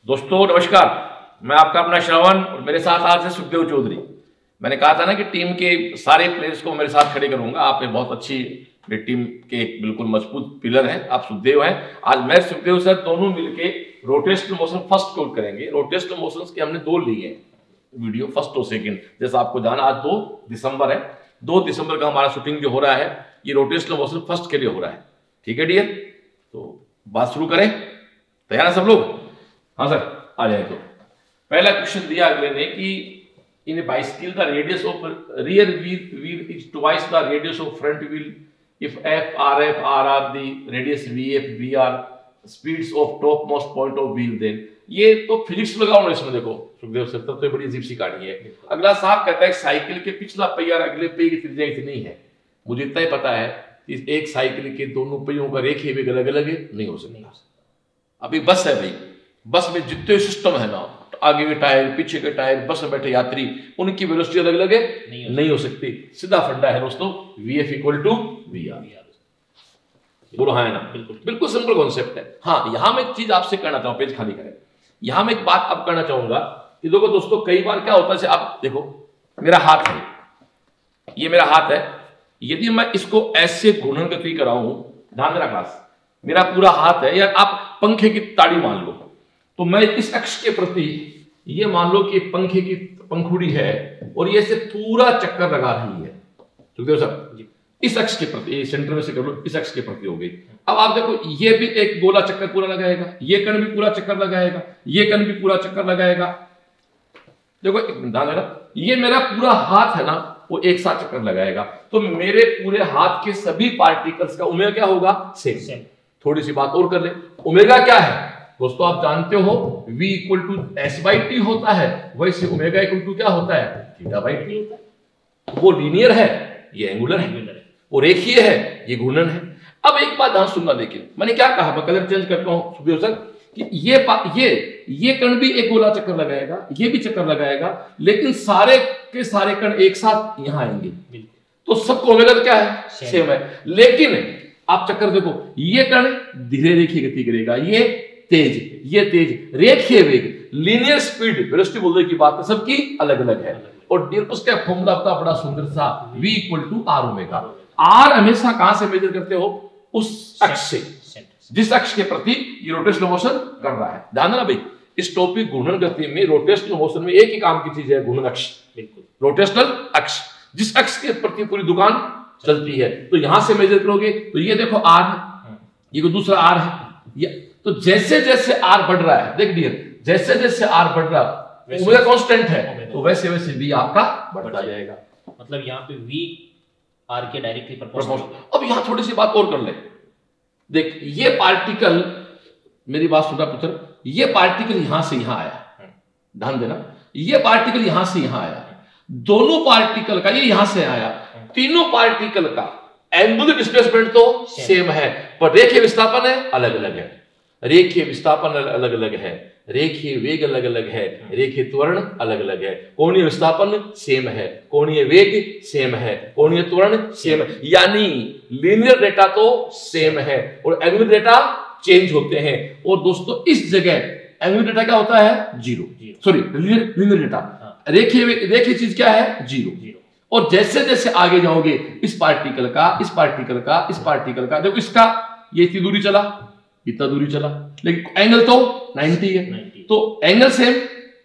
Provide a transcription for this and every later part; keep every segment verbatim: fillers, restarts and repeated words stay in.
दोस्तों नमस्कार, मैं आपका अपना श्रवण और मेरे साथ आज है सुखदेव चौधरी। मैंने कहा था ना कि टीम के सारे प्लेयर्स को मेरे साथ खड़े करूंगा। आप एक बहुत अच्छी मेरी टीम के एक बिल्कुल मजबूत पिलर हैं, आप सुखदेव हैं। आज मैं सुखदेव सर दोनों मिलके रोटेशनल मोशन फर्स्ट कोड करेंगे। रोटेशनल मोशंस के हमने दो लिए हैं वीडियो, फर्स्ट और सेकंड। जैसा आपको जाना, आज दो दिसंबर है, दो दिसंबर का हमारा शूटिंग जो हो रहा है ये रोटेशनल मोशन फर्स्ट के लिए हो रहा है। ठीक है डियर, तो बात शुरू करें। तैयार है सब लोग? हाँ सर, आ जाए। तो पहला क्वेश्चन दिया अगले ने कि in bicycle the radius of rear wheel wheel is twice the radius of front wheel if F R F R R the radius V F V R speeds of top most point of wheel. Then ये तो physics लगाओ इसमें। देखो Sukhdev sir, तब तो बड़ी अजीब सी कहानी है। अगला साहब कहता है साइकिल के पिछला पहिया और अगले पहिए की त्रिज्या इतनी है। मुझे इतना ही पता है कि एक साइकिल के दोनों पहियों का रेखीय वेग अलग अलग नहीं हो सकता। अभी बस है भाई, बस में जितने सिस्टम है ना, आगे के टायर, पीछे के टायर, बस में बैठे यात्री, उनकी वेलोसिटी अलग अलग है नहीं, नहीं हो सकती। सीधा फंडा है दोस्तों, V F equal to V R. बोलो हाँ है ना? बिल्कुल बिल्कुल सिंपल कॉन्सेप्ट है। हाँ, यहां मैं एक चीज आपसे कहना चाहूँ, पेज खाली करें। यहां मैं एक बात अब करना चाहूंगा कि देखो दोस्तों, कई बार क्या होता है, आप देखो मेरा हाथ है, ये मेरा हाथ है। यदि मैं इसको ऐसे घूर्णन गति कराऊं, ध्यान देना क्लास, मेरा पूरा हाथ है, या आप पंखे की ताड़ी मान लो, तो मैं इस अक्ष के प्रति ये मान लो कि पंखे की पंखुड़ी है और ये से पूरा चक्कर लगा रही है। सुखदेव सर, इस अक्ष के प्रति, सेंटर में से कर लो, इस अक्ष के प्रति हो गई। अब आप देखो, ये भी एक गोला चक्कर पूरा लगाएगा, ये कण भी पूरा चक्कर लगाएगा, ये कण भी पूरा चक्कर लगाएगा। देखो ध्यान देना, ये मेरा पूरा हाथ है ना, वो एक साथ चक्कर लगाएगा। तो मेरे पूरे हाथ के सभी पार्टिकल्स का ओमेगा क्या होगा? Same same. थोड़ी सी बात और कर ले, ओमेगा क्या है दोस्तों? आप जानते हो v equal to S by T होता है, वैसे ओमेगा इक्वल टू क्या होता है? थीटा बाई टी होता है। वो लीनियर है, ये एंगुलर है, वो रेखीय है, ये घूर्णन है। अब एक बात ध्यान सुनना, लेकिन मैंने क्या कहा, मैं कलर चेंज करता हूं सुखदेव सर, कि ये ये ये कण भी एक गोला चक्कर लगाएगा, ये भी चक्कर लगाएगा, लेकिन सारे के सारे कण एक साथ यहां आएंगे, तो सबको ओमेगा तो क्या है? सेम है। लेकिन आप चक्कर देखो, ये कण धीरे रेखीय गति करेगा, ये तेज, ये तेज। रेखीय वेग, लीनियर स्पीड, वेलोसिटी बोलने की बात है, सबकी अलग अलग है। और उसका फॉर्मूला बता, बड़ा सुंदर सा, v equal to R omega. R हमेशा कहां से मेजर करते हो? उस अक्ष से, जिस अक्ष के प्रति ये रोटेशनल मोशन कर रहा है। ध्यान देना भाई, इस टॉपिक घूर्णन गति में रोटेशनल मोशन में एक ही काम की चीज है, घूर्णन अक्ष। बिल्कुल, रोटेशनल अक्ष, जिस अक्ष के प्रति पूरी दुकान चलती है। तो यहां से मेजर करोगे तो ये देखो आर है, ये कोई दूसरा आर है, ये तो जैसे जैसे आर बढ़ रहा है, देख डियर, जैसे जैसे आर बढ़ रहा है, ओमेगा कांस्टेंट है, तो वैसे वैसे v आपका बढ़ता जाएगा। मतलब यहाँ पे v r के डायरेक्टली प्रोपोर्शनल। अब यहां थोड़ी सी बात और कर ले, देख ये पार्टिकल, मेरी बात सुना पुत्र, ये पार्टिकल यहां से यहां आया, ध्यान देना, ये पार्टिकल यहां से यहां आया, दोनों पार्टिकल का, ये यहां से आया, तीनों पार्टिकल का एंगुलर डिस्प्लेसमेंट तो सेम है, पर रेखीय विस्थापन है अलग अलग है। रेखीय विस्थापन अलग अलग है, रेखीय वेग अलग अलग है, रेखीय त्वरण अलग अलग है। कोणीय विस्थापन सेम है, कोणीय वेग सेम है, कोणीय त्वरण सेम है, यानी लीनियर डेटा तो सेम है और एंगुलर डेटा चेंज होते हैं। और दोस्तों इस जगह एंगुलर डेटा क्या होता है? जीरो, सॉरी लीनियर डेटा, रेखीय रेखीय चीज क्या है? जीरो। और जैसे जैसे आगे जाओगे, इस पार्टिकल का, इस पार्टिकल का, इस पार्टिकल का, देखो इसका ये इतनी दूरी चला, इतना दूरी चला, लेकिन एंगल तो नब्बे है, नब्बे। तो एंगल सेम,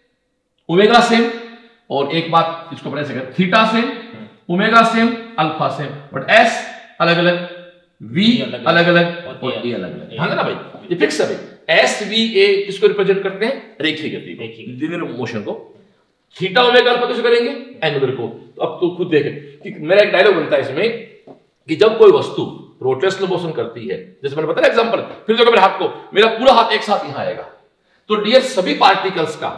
ओमेगा सेम, और एक बात इसको पढ़े से, theta same, omega same, alpha same, but S अलग अलग, वी अलग अलग और ए अलग अलग। ध्यान देना भाई, ये फिक्स है भाई। एस वी ए किसको रिप्रेजेंट करते हैं? रेखीय गति को, लीनियर मोशन को। थीटा ओमेगा अल्फा किसको करेंगे? एंगुलर को। तो अब तो खुद देखें कि मेरा एक डायलॉग बनता है इसमें कि जब कोई वस्तु रोटेशनल मोशन करती है, जैसे मैंने बताया एग्जांपल, फिर देखो मेरे हाथ को, मेरा पूरा हाथ एक साथ यहां आएगा, तो डियर सभी पार्टिकल्स का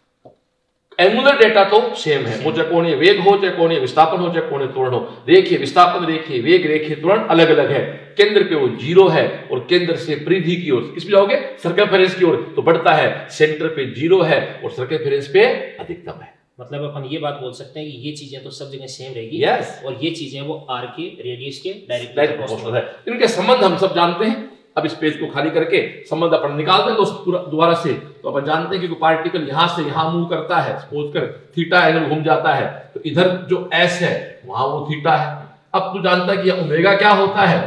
एंगुलर डेटा तो सेम है, वो चाहे कोणीय वेग हो, चाहे कोणीय विस्थापन हो, चाहे कोणीय त्वरण हो। रेखीय विस्थापन, रेखीय वेग, रेखीय त्वरण अलग अलग है। केंद्र पे वो जीरो है और केंद्र से परिधि की ओर, किस पे जाओगे? सर्कमफेरेंस की ओर, तो बढ़ता है। सेंटर पे जीरो है और सर्कमफेरेंस पे अधिकतम है। मतलब अपन ये बात बोल सकते हैं कि ये चीजें तो सब जगह सेम रहेगी, yes. और ये चीजें वो आर के रेडियस के डायरेक्ट प्रोपोर्शनल है। इनके संबंध हम सब जानते हैं। अब इस पेज को खाली करके संबंध अपन निकाल दें दोस्त पूरा दोबारा से। तो अपन जानते हैं कि कोई पार्टिकल यहां से यहां मूव करता है, सपोज कर थीटा एंगल घूम जाता है, तो इधर जो एस है वहां वो थीटा है। अब तू जानता है कि ओमेगा क्या होता है,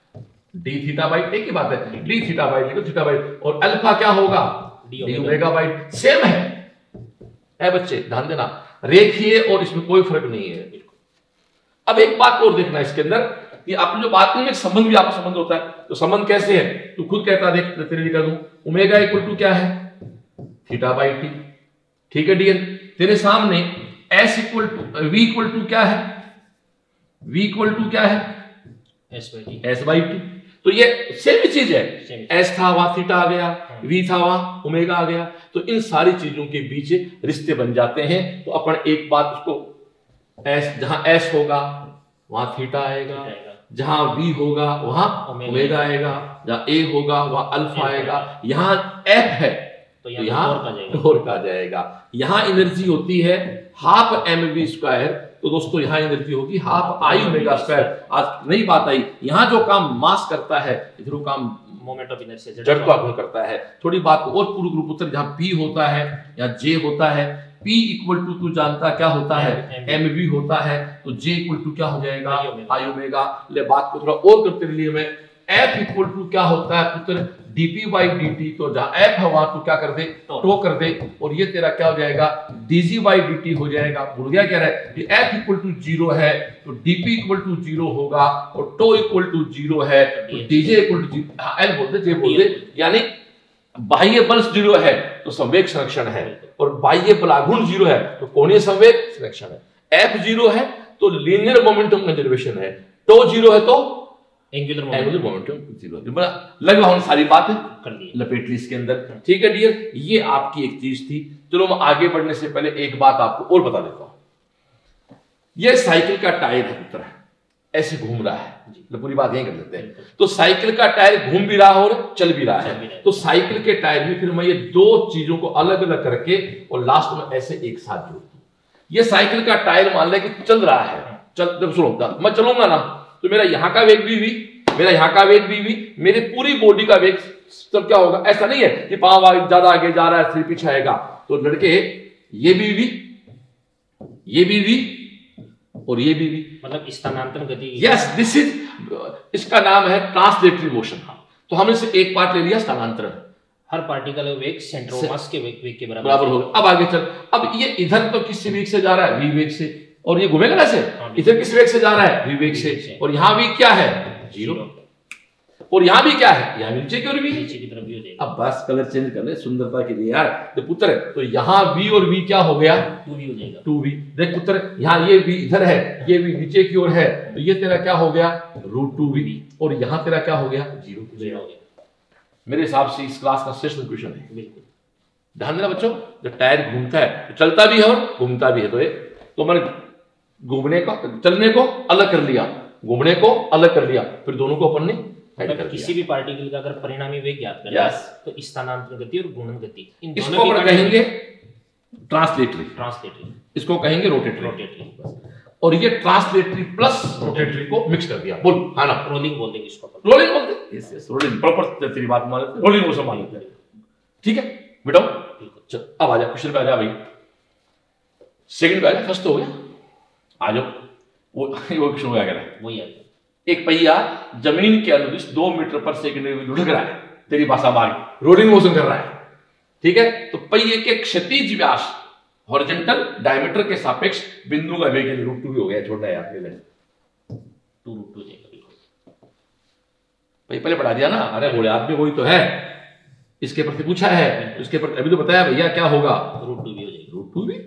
डी थीटा बाई, एक ही बात है, D theta by D theta by, और अल्फा क्या होगा, डी ओमेगा बाई, सेम है है बच्चे, ध्यान देना, रेखीय और इसमें कोई फर्क नहीं है। अब एक बात और देखना इसके अंदर कि आपने जो बात की संबंध भी आपका संबंध होता है, तो संबंध कैसे है तू खुद कहता, देख तेरे लिखा दूं, ओमेगा इक्वल टू क्या है, थीटा बाई टी, ठीक है डियर। तेरे सामने S equal to V equal to क्या है, वी इक्वल टू क्या है, S by T, S by T. तो ये सेम ही चीज है, एस था वहां थीटा आ गया, वी था वहां ओमेगा आ गया, तो इन सारी चीजों के बीच रिश्ते बन जाते हैं। तो अपन एक बात उसको, एस जहां एस होगा वहां थीटा आएगा, जहां वी होगा वहां ओमेगा आएगा, जहां ए होगा वहां अल्फा आएगा, यहां एफ है तो यहां टोर का जाएगा। यहां एनर्जी होती है हाफ एम वी स्क्वायर, तो दोस्तों यहां एनर्जी होगी हाफ आई ओमेगा स्क्वायर। आज नई बात आई, यहां जो काम मास करता है इधर वो काम मोमेंट ऑफ इनर्शिया जड़त्व गुण करता है। थोड़ी बात को और पूर्ण रूप उत्तर, जहां पी होता है या जे होता है, P इक्वल टू तू जानता क्या होता है, एम वी होता है, तो J इक्वल टू क्या हो जाएगा, आई ओमेगा। ले बात को थोड़ा और करते लिए मैं, F इक्वल टू क्या होता है पुत्र, dp बाई dt, तो जहां F है वहां तू क्या कर दे, टो कर दे, और ये तेरा क्या हो जाएगा, dg बाई dt हो जाएगा। भूल गया क्या है कि F इक्वल टू जीरो है तो dp इक्वल टू जीरो होगा, और टो इक्वल टू जीरो है तो dj equal to zero, L बोलते J बोलते, यानी बाह्य बल जीरो है तो संवेग संरक्षण है, और बाह्य बलागुण जीरो है तो कोणीय संवेग संरक्षण है। F जीरो है तो लीनियर मोमेंटम कंजर्वेशन है, टो जीरो है तो एंगुलर मोमेंटम जीरो। लग रहा सारी बातें कर ली, लपेट ली इसके अंदर, ठीक है डियर। ये आपकी एक चीज थी। चलो मैं आगे बढ़ने से पहले एक बात आपको और बता देता हूं। ये साइकिल का टायर है पुत्र, ऐसे घूम रहा है, तो पूरी बात यही कर लेते हैं। तो साइकिल का टायर घूम भी रहा है और चल भी रहा है, तो साइकिल के टायर में फिर मैं ये दो चीजों को अलग अलग करके और लास्ट में ऐसे एक साथ जोड़ दूं। ये साइकिल का टायर मान ले कि चल रहा है, चल सुनो, मैं चलूंगा ना तो मेरा यहाँ का वेग भी वी, मेरा यहाँ का वेग भी वी, मेरी पूरी बॉडी का वेग तब क्या होगा, ऐसा नहीं है कि पांव ज्यादा आगे जा रहा है फिर पीछे आएगा। तो लड़के ये भी वी, ये भी वी और ये भी वी, मतलब स्थानांतरण गति। यस, दिस इज, इसका नाम है ट्रांसलेटरी मोशन। तो हमने से एक पार्ट ले लिया स्थानांतरण, हर पार्टिकल वेग सेंटर ऑफ मास के वेग वेग के बराबर बराबर होगा। अब आगे चल, अब ये इधर तो किस वेग से जा रहा है, वी वेग से, और ये घूमेगा ना से, इधर किस वेग से जा रहा है, वी वेग से, और यहां भी क्या है, जीरो, और यहां भी क्या है, यहां नीचे की ओर भी नीचे की तरफ भी हो जाएगा। अब बस कलर चेंज कर ले सुंदरता के लिए यार, तो पुत्र तो यहां v और v क्या हो गया, टू वी हो जाएगा, टू वी। देख पुत्र यहां ये v इधर है, ये v नीचे की ओर है, तो ये तेरा क्या हो गया, रूट टू वी, और यहां तेरा क्या हो गया, जीरो हो गया। मेरे हिसाब से इस क्लास का श्रेष्ठ क्वेश्चन है। बिल्कुल ध्यान देना बच्चों, जब टायर घूमता है तो चलता भी है और घूमता भी है, तो ये तो मैंने घूमने को, चलने को अलग कर लिया, घूमने को अलग कर लिया, फिर दोनों को अपन ने मतलब किसी भी पार्टिकल का अगर परिणामी वेग ज्ञात करें yes. तो स्थानांतरण गति और गुणन गति, इन इसको अपन कहेंगे ट्रांसलेटरी, ट्रांसलेटरी, इसको कहेंगे रोटेटरी, रोटेटरी, और ये ट्रांसलेटरी प्लस रोटेटरी को मिक्स कर दिया। बोल हाँ ना, रोलिंग बोल देंगे इसको, रोलिंग बोलते, यस यस रोलिंग, प्रॉपर तेरी बात मान लेते, रोलिंग मोशन मान लेते, ठीक है बेटा। चल अब आ जा क्वेश्चन पे, आ जा भाई, सेकंड पे आ जा, फर्स्ट तो हो गया, आ जाओ। वो वो क्वेश्चन हो गया, वही है, एक पहिया जमीन के अनुदिश दो मीटर पर सेकंड में लुढ़क रहा है, तेरी भाषा मार रोलिंग मोशन कर रहा है, ठीक है। तो पहिए के क्षैतिज व्यास हॉरिजॉन्टल डायमीटर के सापेक्ष बिंदु का वेग रूट टू हो गया, छोड़ना यार ये टू रूट टू जाएगा। भाई पहले पढ़ा दिया ना, अरे बोले आप भी वही तो है, इसके प्रति पूछा है, इसके प्रति अभी तो बताया भैया क्या होगा, रूट टू भी हो जाएगा, रूट टू भी।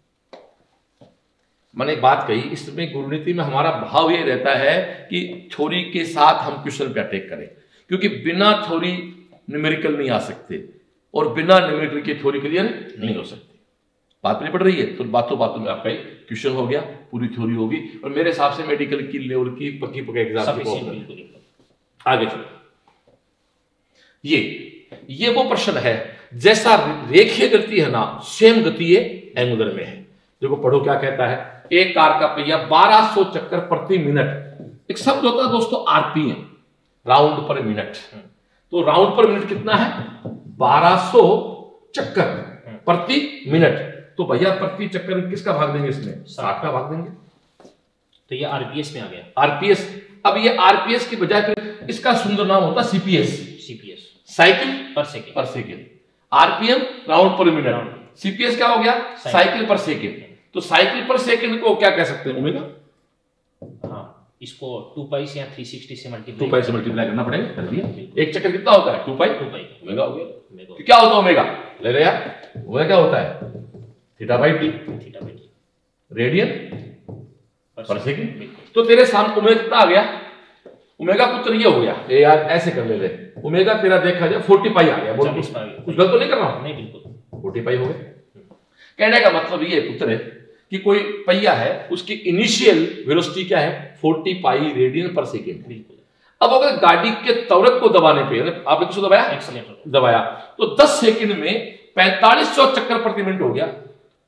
मैंने एक बात कही, इसमें गुरुनीति में हमारा भाव ये रहता है कि थ्योरी के साथ हम क्वेश्चन पे अटैक करें, क्योंकि बिना थ्योरी न्यूमेरिकल नहीं आ सकते और बिना न्यूमेरिकल के थ्योरी क्लियर नहीं हो सकती। बात नहीं पड़ रही है, तो बातों बातों में आपका क्वेश्चन हो गया, पूरी थ्योरी होगी, और मेरे हिसाब से मेडिकल की लेवल की पक्की पक्की एग्जाम की। आगे चलो, ये ये वो प्रश्न है, जैसा रेखीय गति है ना, सेम गति ये एंगुलर में है। देखो पढ़ो क्या कहता है, एक कार का पहिया बारह सौ चक्कर प्रति मिनट, एक शब्द होता है दोस्तों आरपीएम, राउंड पर मिनट, तो राउंड पर मिनट कितना है? बारह सौ चक्कर प्रति मिनट। तो भैया प्रति चक्कर किसका भाग देंगे इसमें? साठ का भाग देंगे। तो ये आरपीएस में आ गया। आरपीएस। अब ये आरपीएस की बजाय फिर इसका सुंदर नाम होता है CPS, CPS cycle per second. Per second. RPM round per minute, CPS क्या हो गया? Cycle per second. तो साइकिल पर सेकेंड को क्या कह सकते हैं? ओमेगा। हाँ, इसको टू पाई से या थ्री सिक्सटी से मल्टीप्लाई टू पाई से मल्टीप्लाई करना पड़ेगा, कर दिया। एक चक्कर कितना होता है? Two pi. Two pi omega हो गया। तो क्या होता है ओमेगा? ले ले यार, ओमेगा क्या होता है? Theta by T, theta by T radian per second. तो तेरे सामने ओमेगा कितना आ गया? ओमेगा पुत्र ये हो गया। ए यार ऐसे कर ले ले, ओमेगा तेरा देखा जाए फोर्टी पाई आ गया। बोल कुछ कुछ गलत तो नहीं कर रहा हूं? नहीं, बिल्कुल फोर्टी पाई हो गया। कहने का मतलब ये पुत्र है कि कोई पहिया है, उसकी इनिशियल वेलोसिटी क्या है? Forty pi radian per second. बिल्कुल। अब अगर गाड़ी के त्वरक को दबाने पे, आपने किसको दबाया? एक्सीलरेटर दबाया, तो दस सेकंड में पैंतालीस सौ चक्कर प्रति मिनट हो गया।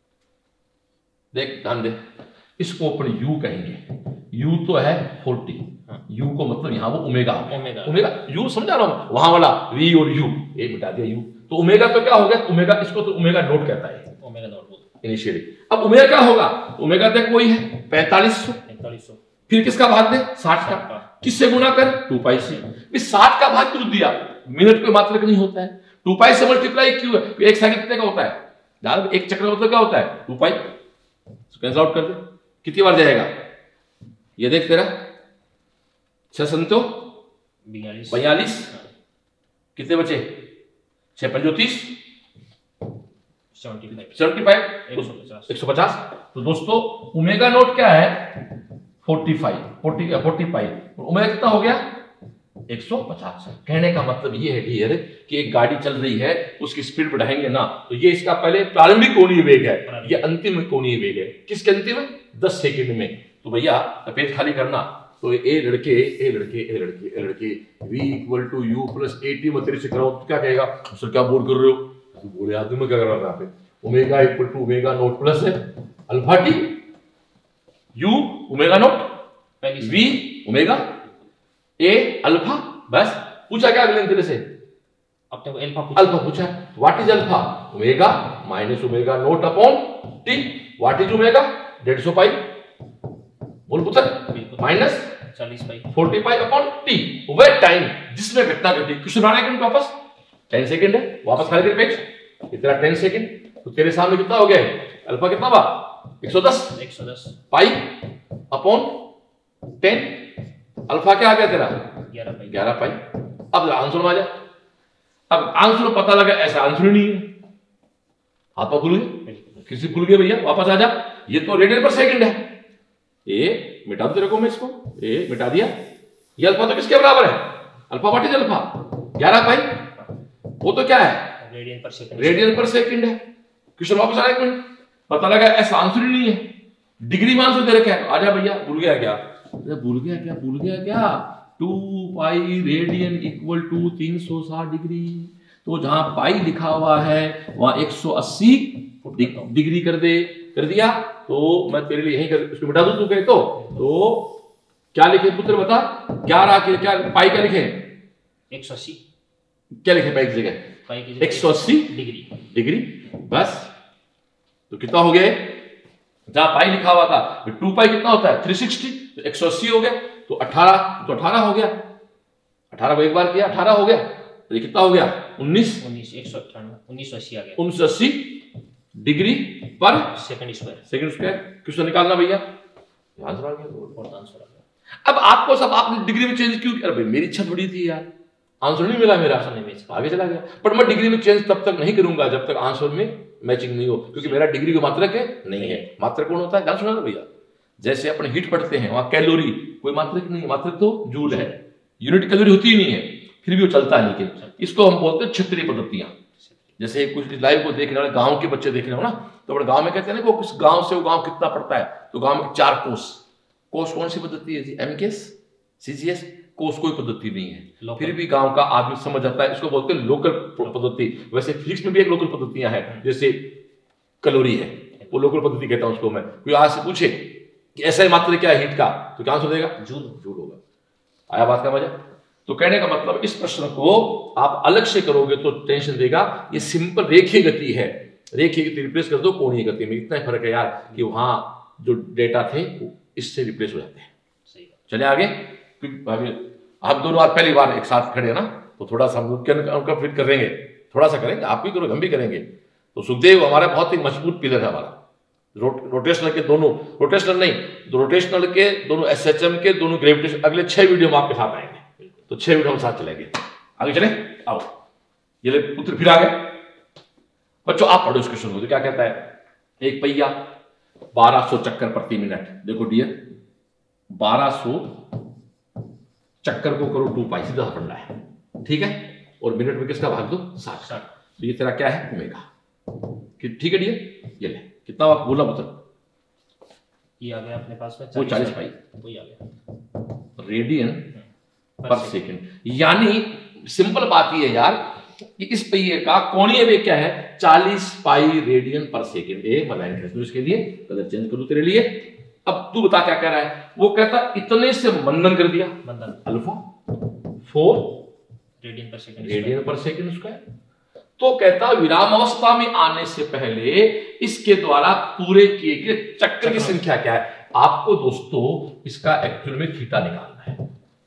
देख ध्यान दे, इसको अपन यू कहेंगे। यू तो है फोर्टी, यू को मतलब यहां वो ओमेगा ओमेगा ओमेगा यू समझा रहा हूं, वहां वाला वी और यू ये मिटा दिया यू। तो ओमेगा तो क्या हो गया? ओमेगा, इसको तो ओमेगा नोट कहता है, ओमेगा नॉट इनिशियली। अब ओमेगा क्या होगा? ओमेगा देख वही है पैंतालीस सौ, पैंतालीस सौ फिर किसका भाग दे? साठ का। किससे गुणा कर? टू पाई से। साठ का भाग क्यों दिया? मिनट कोई मात्रक नहीं होता है, टू पाई से मल्टीप्लाई क्यों है? एक सेकंड कितने का होता है? एक चक्र मतलब क्या होता है? टू पाई। कैंसिल आउट कर दे, कितनी बार जाएगा? ये देख तेरा छह संतो बयालीस बयालीस, कितने बचे? छह पंजोतीस, सेवेंटी फाइव, एक सौ पचास। तो दोस्तों ओमेगा नोट क्या है? Forty five, forty forty five. Omega कितना हो गया? एक सौ पचास। कहने का मतलब ये है डियर कि एक गाड़ी चल रही है, उसकी स्पीड बढ़ाएंगे ना, तो ये इसका पहले प्रारंभिक कोणीय वेग है, ये अंतिम कोणीय वेग है। किसके अंतिम? दस सेकंड में। तो भैया पेज खाली करना। तो ए लड़के ए लड़के ए लड़के ए लड़के v equal to U plus A T. मैं तेरे से कराऊं तो क्या कहेगा? सर क्या बोल कर रहे हो? तू बोले आदमी में क्या कर रहा था? Omega equal to omega naught plus है alpha T, U omega naught, V omega, A alpha. बस पूछा क्या अगले तेरे से? अपने को अल्फा पूछा। अल्फा पूछा। What is alpha? Omega minus omega naught upon T. What is omega? डेढ़ सौ पाई। बोल पुत्र। माइनस चालीस pi forty pi upon T. वह टाइम जिसमें घटना घटी। क्वेश्चन आने के वापस टेन सेकंड है, वापस खाली कर पेज। इतना टेन सेकंड। तो तेरे सामने कितना हो गया? अल्फा कितना बा? एक सौ दस, एक सौ दस पाई अपॉन टेन। अल्फा क्या आ गया तेरा? ग्यारह पाई ग्यारह पाई। अब आंसर में आ जा। अब आंसर पता लगा ऐसा आंसर नहीं है। हाथ पर खुल गए, किसी खुल गए भैया, वापस आ जा। ये तो रेडियन पर सेकंड है। ए मिटा दो तेरे को मैं इसको, ए मिटा दिया। ये अल्फा तो किसके बराबर है? Alpha what is alpha? ग्यारह पाई। वो तो क्या है? Radian per second. Radian per second है। क्वेश्चन वापस आया एक मिनट, पता लगा ऐसा आंसर ही नहीं है। डिग्री में आंसर दे रखा है। आजा भैया, भूल गया क्या? भूल गया क्या? भूल गया क्या? Two pi radian equal to तीन सौ साठ डिग्री। तो जहां पाई लिखा हुआ है वहां एक सौ अस्सी डिग्री कर दे। कर दिया। तो मैं तेरे लिए यही कर, उसको मिटा दूं तू कहे तो। तो क्या लिखे पुत्र बता? ग्यारह के क्या पाई क्या लिखे? एक सौ अस्सी। क्या लिखे पाई की जगह? पाई की जगह एक सौ अस्सी डिग्री। डिग्री। बस तो कितना हो गया? जहां पाई लिखा हुआ था टू पाई कितना होता है? Three sixty. तो एक सौ अस्सी हो गया। तो अठारह, तो अठारह हो गया। अठारह को एक बार किया अठारह हो गया। तो ये कितना हो गया? उन्नीस। उन्नीस एक सौ अट्ठानवे उन्नीस सौ अस्सी आ गया। उन्नीस सौ अस्सी degree per second square. Second square. Question निकालना भैया। आंसर आ गया। फोर्थ आंसर आ गया। अब आपको सब आपने डिग्री में चेंज क्यों किया? भाई मेरी इच्छा थोड़ी थी यार, आंसर नहीं मिला मेरा, आंसर नहीं मिला, आगे चला गया। पर मैं डिग्री में चेंज तब तक नहीं करूंगा जब तक आंसर में मैचिंग नहीं हो, क्योंकि मेरा डिग्री का मात्रक है नहीं है। मात्रक कौन होता है? ध्यान सुना ना भैया। जैसे अपने हीट पढ़ते हैं वहां कैलोरी कोई मात्रक नहीं है, मात्रक तो जूल है। यूनिट कैलोरी होती ही नहीं है, फिर भी वो चलता है। लेकिन इसको हम बोलते हैं क्षेत्रीय पद्धतियां। जैसे कुछ लाइव को देखने वाले गांव के बच्चे देख रहे हो ना, तो अपने गांव में कहते हैं ना कि उस गांव से वो गांव कितना पड़ता है, तो गांव में चार कोस। कोस कौन सी पद्धति है? MKS, CGS. कोस कोई पद्धति नहीं है, फिर भी गांव का आदमी समझ जाता है। इसको बोलते हैं लोकल पद्धति। वैसे फिजिक्स में भी एक लोकल पद्धतियां हैं, जैसे कैलोरी है, वो लोकल पद्धति कहता हूं उसको मैं। कोई आज से पूछे कि ऐसा ही मात्रा क्या है हीट का, तो क्या आंसर देगा? जूल। जूल होगा। आया बात का मजा? तो कहने का मतलब इस प्रश्न को आप अलग से करोगे तो टेंशन देगा। ये सिंपल रेखीय गति है, रेखीय गति रिप्लेस कर दो कोणीय गति में, इतना ही फर्क है यार कि वहां जो डेटा थे इससे रिप्लेस हो जाते हैं। चले आगे, आप दोनों आज पहली बार एक साथ खड़े हैं ना, तो थोड़ा सा हम लोग उनका फिट करेंगे, थोड़ा सा करेंगे, आप भी करोगे हम भी करेंगे। तो सुखदेव हमारा बहुत ही मजबूत पिलर है हमारा, रो, रोटेशनल के दोनों, रोटेशनल नहीं, तो रोटेशनल के दोनों, एसएचएम के दोनों, ग्रेविटेशन, अगले छह वीडियो में आपके साथ आएंगे, तो छह वीडियो हम साथ चलेंगे। आगे चले, आओ, ये ले पुत्र फिर आ गए बच्चों। आप पढ़ो इस क्वेश्चन को, तो क्या कहता है, एक पहिया बारह सौ चक्कर प्रति मिनट। देखो डियर, बारह सौ चक्कर को करो टू पाई, सीधा पढ़ना है, ठीक है, और मिनट में किसका भाग दो, साठ। तो ये तेरा क्या है, ओमेगा, ठीक है डियर। ये ले, कितना आप बोला पुत्र, ये आ गया अपने पास में वो चालीस पाई, वही आ गया रेडियन पर सेकंड। यानी सिंपल बात ये है यार कि इस पहिए का कोणीय वेग क्या है, चालीस पाई रेडियन पर सेकंड। एक लाइन खींच दो इसके लिए, कलर चेंज कर दो तेरे लिए। अब तू बता क्या कह रहा है, वो कहता इतने से मंदन कर दिया, मंदन alpha four radian per second, radian per second square. तो कहता विरामावस्था में आने से पहले इसके द्वारा पूरे किए गए चक्र की संख्या क्या है। आपको दोस्तों इसका एक्चुअल में थीटा निकालना है,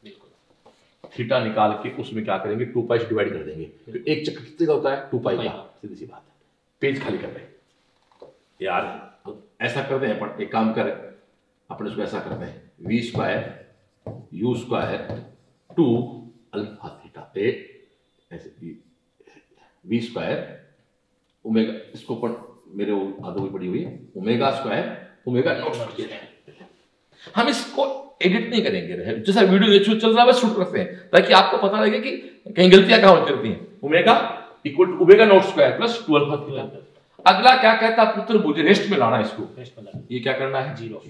थीटा निकाल के उसमें क्या करेंगे, टू पाई से डिवाइड कर देंगे। तो एक चक्र कितने का होता है, टू पाई का, सीधी सी बात है। पेज खाली कर रहे यार, ऐसा करते हैं अपन, एक काम करें अपन इसको ऐसा करते हैं, V square U square two alpha theta, ऐसे वी स्क्वायर ओमेगा, इसको पर मेरे आदमी पड़ी हुई है, omega square omega naught square. हम इसको एडिट नहीं करेंगे, जैसा वीडियो चल रहा है शूट करते हैं, ताकि आपको पता लगे कि कहीं गलतियां कहां होती रहती हैं। Omega equal to omega naught square plus two alpha theta. अगला क्या कहता है पुत्र, मुझे रेस्ट में लाना है इसको, रेस्ट में लाना, ये क्या करना है, zero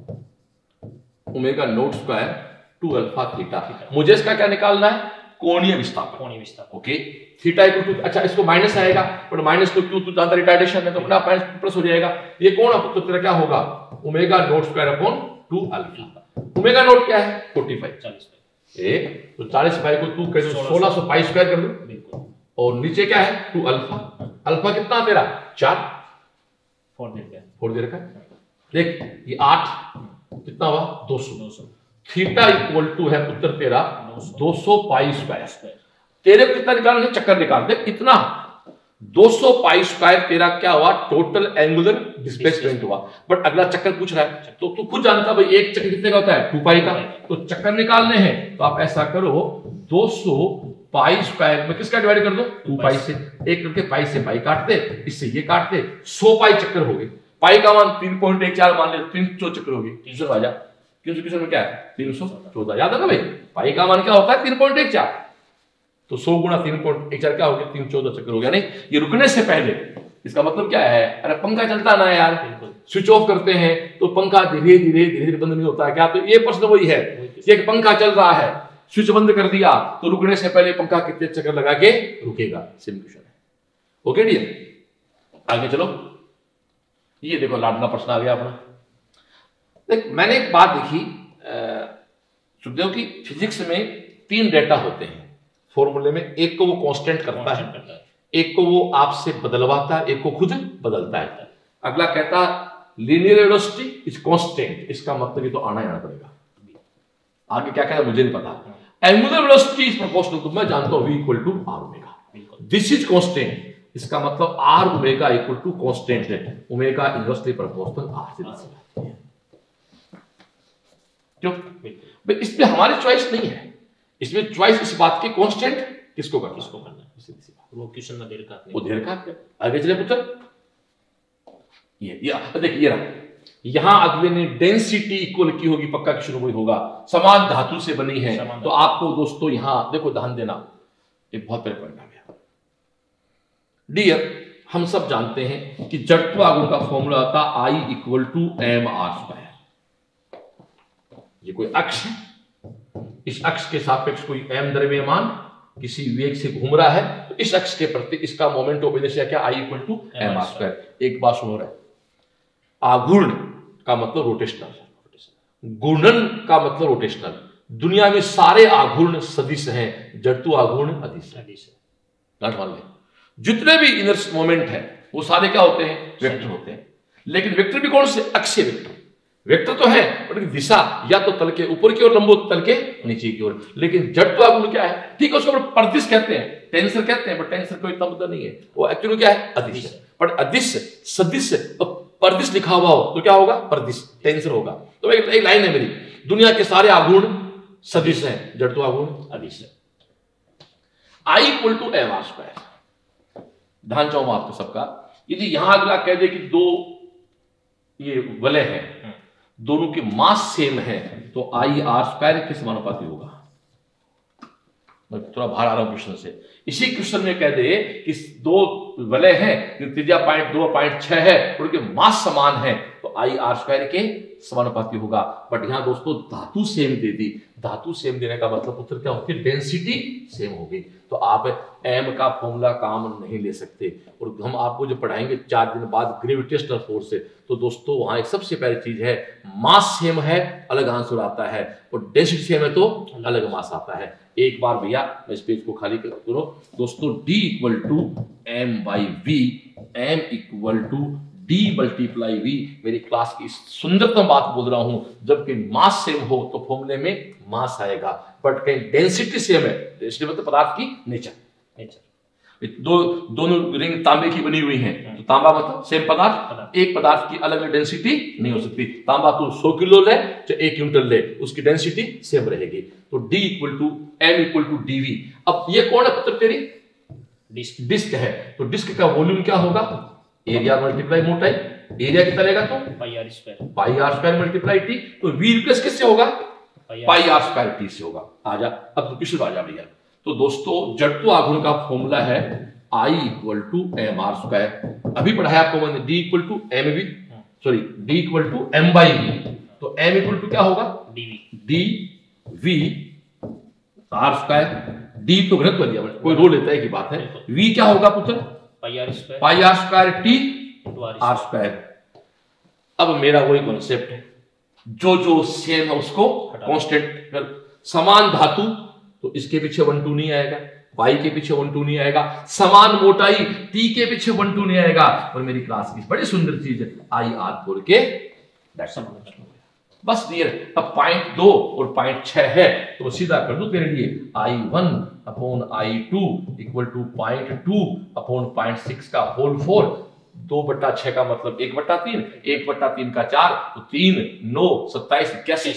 omega naught square two alpha theta. मुझे इसका क्या निकालना है, कोणीय विस्थापन, कोणीय विस्थापन, ओके। थीटा इक्वल टू, अच्छा इसको माइनस आएगा, पर माइनस तो क्यों, तू जानता रिटार्डेशन है, तो अपना माइनस प्लस हो जाएगा। ये कौन है, तो तेरा क्या होगा, omega naught square upon two alpha. Omega naught क्या है, फोर्टी फाइव, चालीस पाई, एक तो चालीस पाई को तू कैसे सोलह सौ पाई स्क्वायर कर दो, बिल्कुल। और नीचे क्या है, टू अल्फा, अल्फा कितना तेरा, चार, फोर दे रखा है, फोर दे रखा है, देख ये आठ, कितना हुआ, दो सौ, दो सौ। थीटा इक्वल टू है पुत्र तेरा दो सौ पाई स्क्वायर। तेरे को कितना निकालना है, चक्कर निकाल दे, कितना दो सौ पाई स्क्वायर तेरा क्या हुआ, टोटल एंगुलर डिस्प्लेसमेंट हुआ। बट अगला चक्कर पूछ रहा है, तो तू खुद जानता भाई एक चक्कर कितने का होता है, टू पाई का। तो चक्कर निकालने हैं तो आप ऐसा करो, दो सौ पाई स्क्वायर में किसका डिवाइड कर दो, टू पाई से, एक करके पाई से पाई काट दे, इससे ये काट दे, सौ पाई चक्कर हो गए। पाई का मान तीन पॉइंट एक चार मान ले, तीन सौ चक्कर हो गए, तीन सौ आजा, तीन सौ में क्या है, तीन सौ चौदह, याद है ना भाई, पाई का मान क्या होता है, तीन पॉइंट एक चार, तो सौ गुना तीन पॉइंट एक चार क्या हो गया, तीन चौदह चक्कर हो गया। नहीं, ये रुकने से पहले, इसका मतलब क्या है, अरे पंखा चलता ना यार, स्विच ऑफ करते हैं तो पंखा धीरे धीरे धीरे धीरे बंद नहीं होता है क्या, तो ये प्रश्न वही है, ये पंखा चल रहा है, स्विच बंद कर दिया तो रुकने से पहले पंखा कितने चक्कर लगा के रुकेगा, सिंपल क्वेश्चन है। ओके डियर, आगे चलो। ये देखो लाडला प्रश्न आ गया अपना। देख मैंने एक बात देखी सुखदेव की, फिजिक्स में तीन डेटा होते हैं फॉर्मूले में, एक को वो कांस्टेंट करता है, एक को वो आपसे बदलवाता है, एक को खुद बदलता है। अगला कहता लीनियर वेलोसिटी इज कांस्टेंट, इसका मतलब ये तो आना ही आना पड़ेगा। आगे क्या कहता मुझे नहीं पता। Angular velocity is proportional to, मैं जानता हूं v equal to R omega, this is constant, इसका मतलब R omega equal to constant है, ओमेगा इनवर्सली प्रोपोर्शनल आर से। क्यों भाई, इसमें हमारी चॉइस नहीं है, इसमें चॉइस इस बात की कांस्टेंट किसको करना, किसको करना है, सीधी सी बात। वो क्वेश्चन में देर का, वो देर का। आगे चले पुत्र, ये ये देख ये रहा, यहां अगले ने डेंसिटी इक्वल की होगी, पक्का क्वेश्चन वही होगा, समान धातु से बनी है, तो आपको दोस्तों यहां देखो ध्यान देना, एक बहुत बड़ा पॉइंट आ गया डियर। हम सब जानते हैं कि जड़त्वागुण का फॉर्मूला आता I equal to M R square. ये कोई अक्ष है, इस अक्ष के सापेक्ष कोई एम द्रव्यमान किसी वेग से घूम रहा है, तो इस अक्ष के प्रति इसका मोमेंट ऑफ इनर्शिया क्या, I equal to M R square. एक बात सुनो रहे, आघूर्ण का मतलब रोटेशनल, गुणन का मतलब रोटेशनल, दुनिया में सारे आघूर्ण सदिश हैं, जड़ तो आघूर्ण अदिश है। गांठ मान लें, जितने भी इनर मोमेंट है वो सारे क्या होते हैं, वेक्टर होते हैं। लेकिन वेक्टर भी कौन से, अक्षीय वेक्टर। वेक्टर तो है पर दिशा या तो तल के ऊपर की ओर लंबो, तल के नीचे की ओर। लेकिन जड़ तो आघूर्ण क्या है, ठीक है, उसको परदिश कहते हैं, टेंसर कहते हैं, बट टेंसर कोई इतना मुद्दा नहीं है, वो एक्चुअली क्या है, अदिश है। बट अदिश सदिश परदिश लिखा हुआ हो तो क्या होगा, परदिश, टेंसर होगा। तो एक, एक लाइन है मेरी, दुनिया के सारे आघूर्ण सदिश हैं, जड़ तो आघूर्ण अदिश है। I equal to M R square, ध्यान चाहूं आपको सबका। यदि यहां अगला कह दे कि दो ये वलय है, दोनों के मास सेम है, तो आई आर स्क्वायर के समानुपाती होगा। मैं थोड़ा बाहर आ रहा हूं क्वेश्चन से। इसी क्वेश्चन में कह दे कि दो वलय हैं, त्रिज्या पॉइंट दो पॉइंट छह है, उनके मास समान है, तो आई आर स्क्वायर के समानुपाती होगा। बट यहां दोस्तों धातु सेम दे दी, धातु सेम देने का मतलब उत्तर क्या होती है, डेंसिटी सेम होगी। तो आप एम का फॉर्मूला काम नहीं ले सकते। और हम आपको जो पढ़ाएंगे चार दिन बाद ग्रेविटेशनल फोर्स से, तो दोस्तों वहां एक सबसे पहली चीज है, मास सेम है अलग आंसर आता है, और डेंसिटी सेम है तो अलग मास आता है। एक बार भैया मैं इस पेज को खाली करो दोस्तों, D equal to M by V, M equal to D multiply V. मेरी क्लास की सुंदरतम बात बोल रहा हूं, जबकि मास सेम हो तो फॉर्मूले में मास आएगा, बट कहीं डेंसिटी सेम है, डेंसिटी मतलब पदार्थ की नेचर, नेचर दो दोनों रिंग तांबे की बनी हुई हैं, तो तांबा मतलब सेम पदार्थ, एक पदार्थ की अलग अलग डेंसिटी नहीं हो सकती। तांबा तो सौ किलो ले चाहे एक क्विंटल ले, उसकी डेंसिटी सेम रहेगी। तो D equal to M equal to D V. अब ये कौन है पुत्र, तेरी डिस्क, डिस्क है, तो डिस्क का वॉल्यूम क्या होगा, एरिया मल्टीप्लाई मोटाई, एरिया कितना लेगा तो pi R square, pi R square multiply T, तो वी रिप्लेस किससे होगा, पाई आर स्क्वायर टी से होगा। आजा अब तो क्वेश्चन आ जा भैया। तो दोस्तों जड़त्व आघूर्ण का फॉर्मूला है I equal to M R square. अभी पढ़ाया आपको मैंने, D equal to M V, sorry D equal to M by V, तो एम इक्वल टू क्या होगा, DV, D V R square. D तो घनत्व लिया, कोई रो लेता है की बात है। वी क्या होगा पुत्र, pi R square, pi R square T R square. अब मेरा वही कॉन्सेप्ट है, जो जो सेम है उसको कांस्टेंट। समान धातु तो इसके पीछे वन टू नहीं आएगा, पाई के पीछे वन टू नहीं आएगा, समान मोटाई टी के पीछे वन टू नहीं आएगा। और मेरी क्लास की बड़ी सुंदर चीज है, आई आर फोर के बस डियर। अब पॉइंट दो और पॉइंट छह है तो सीधा कर दो तेरे लिए, I one upon I two equal to point two upon point six का होल फोर। दो बट्टा छह का मतलब एक बट्टा तीन, एक बट्टा तीन का चार, तो तीन नौ सत्ताईस इक्यासी।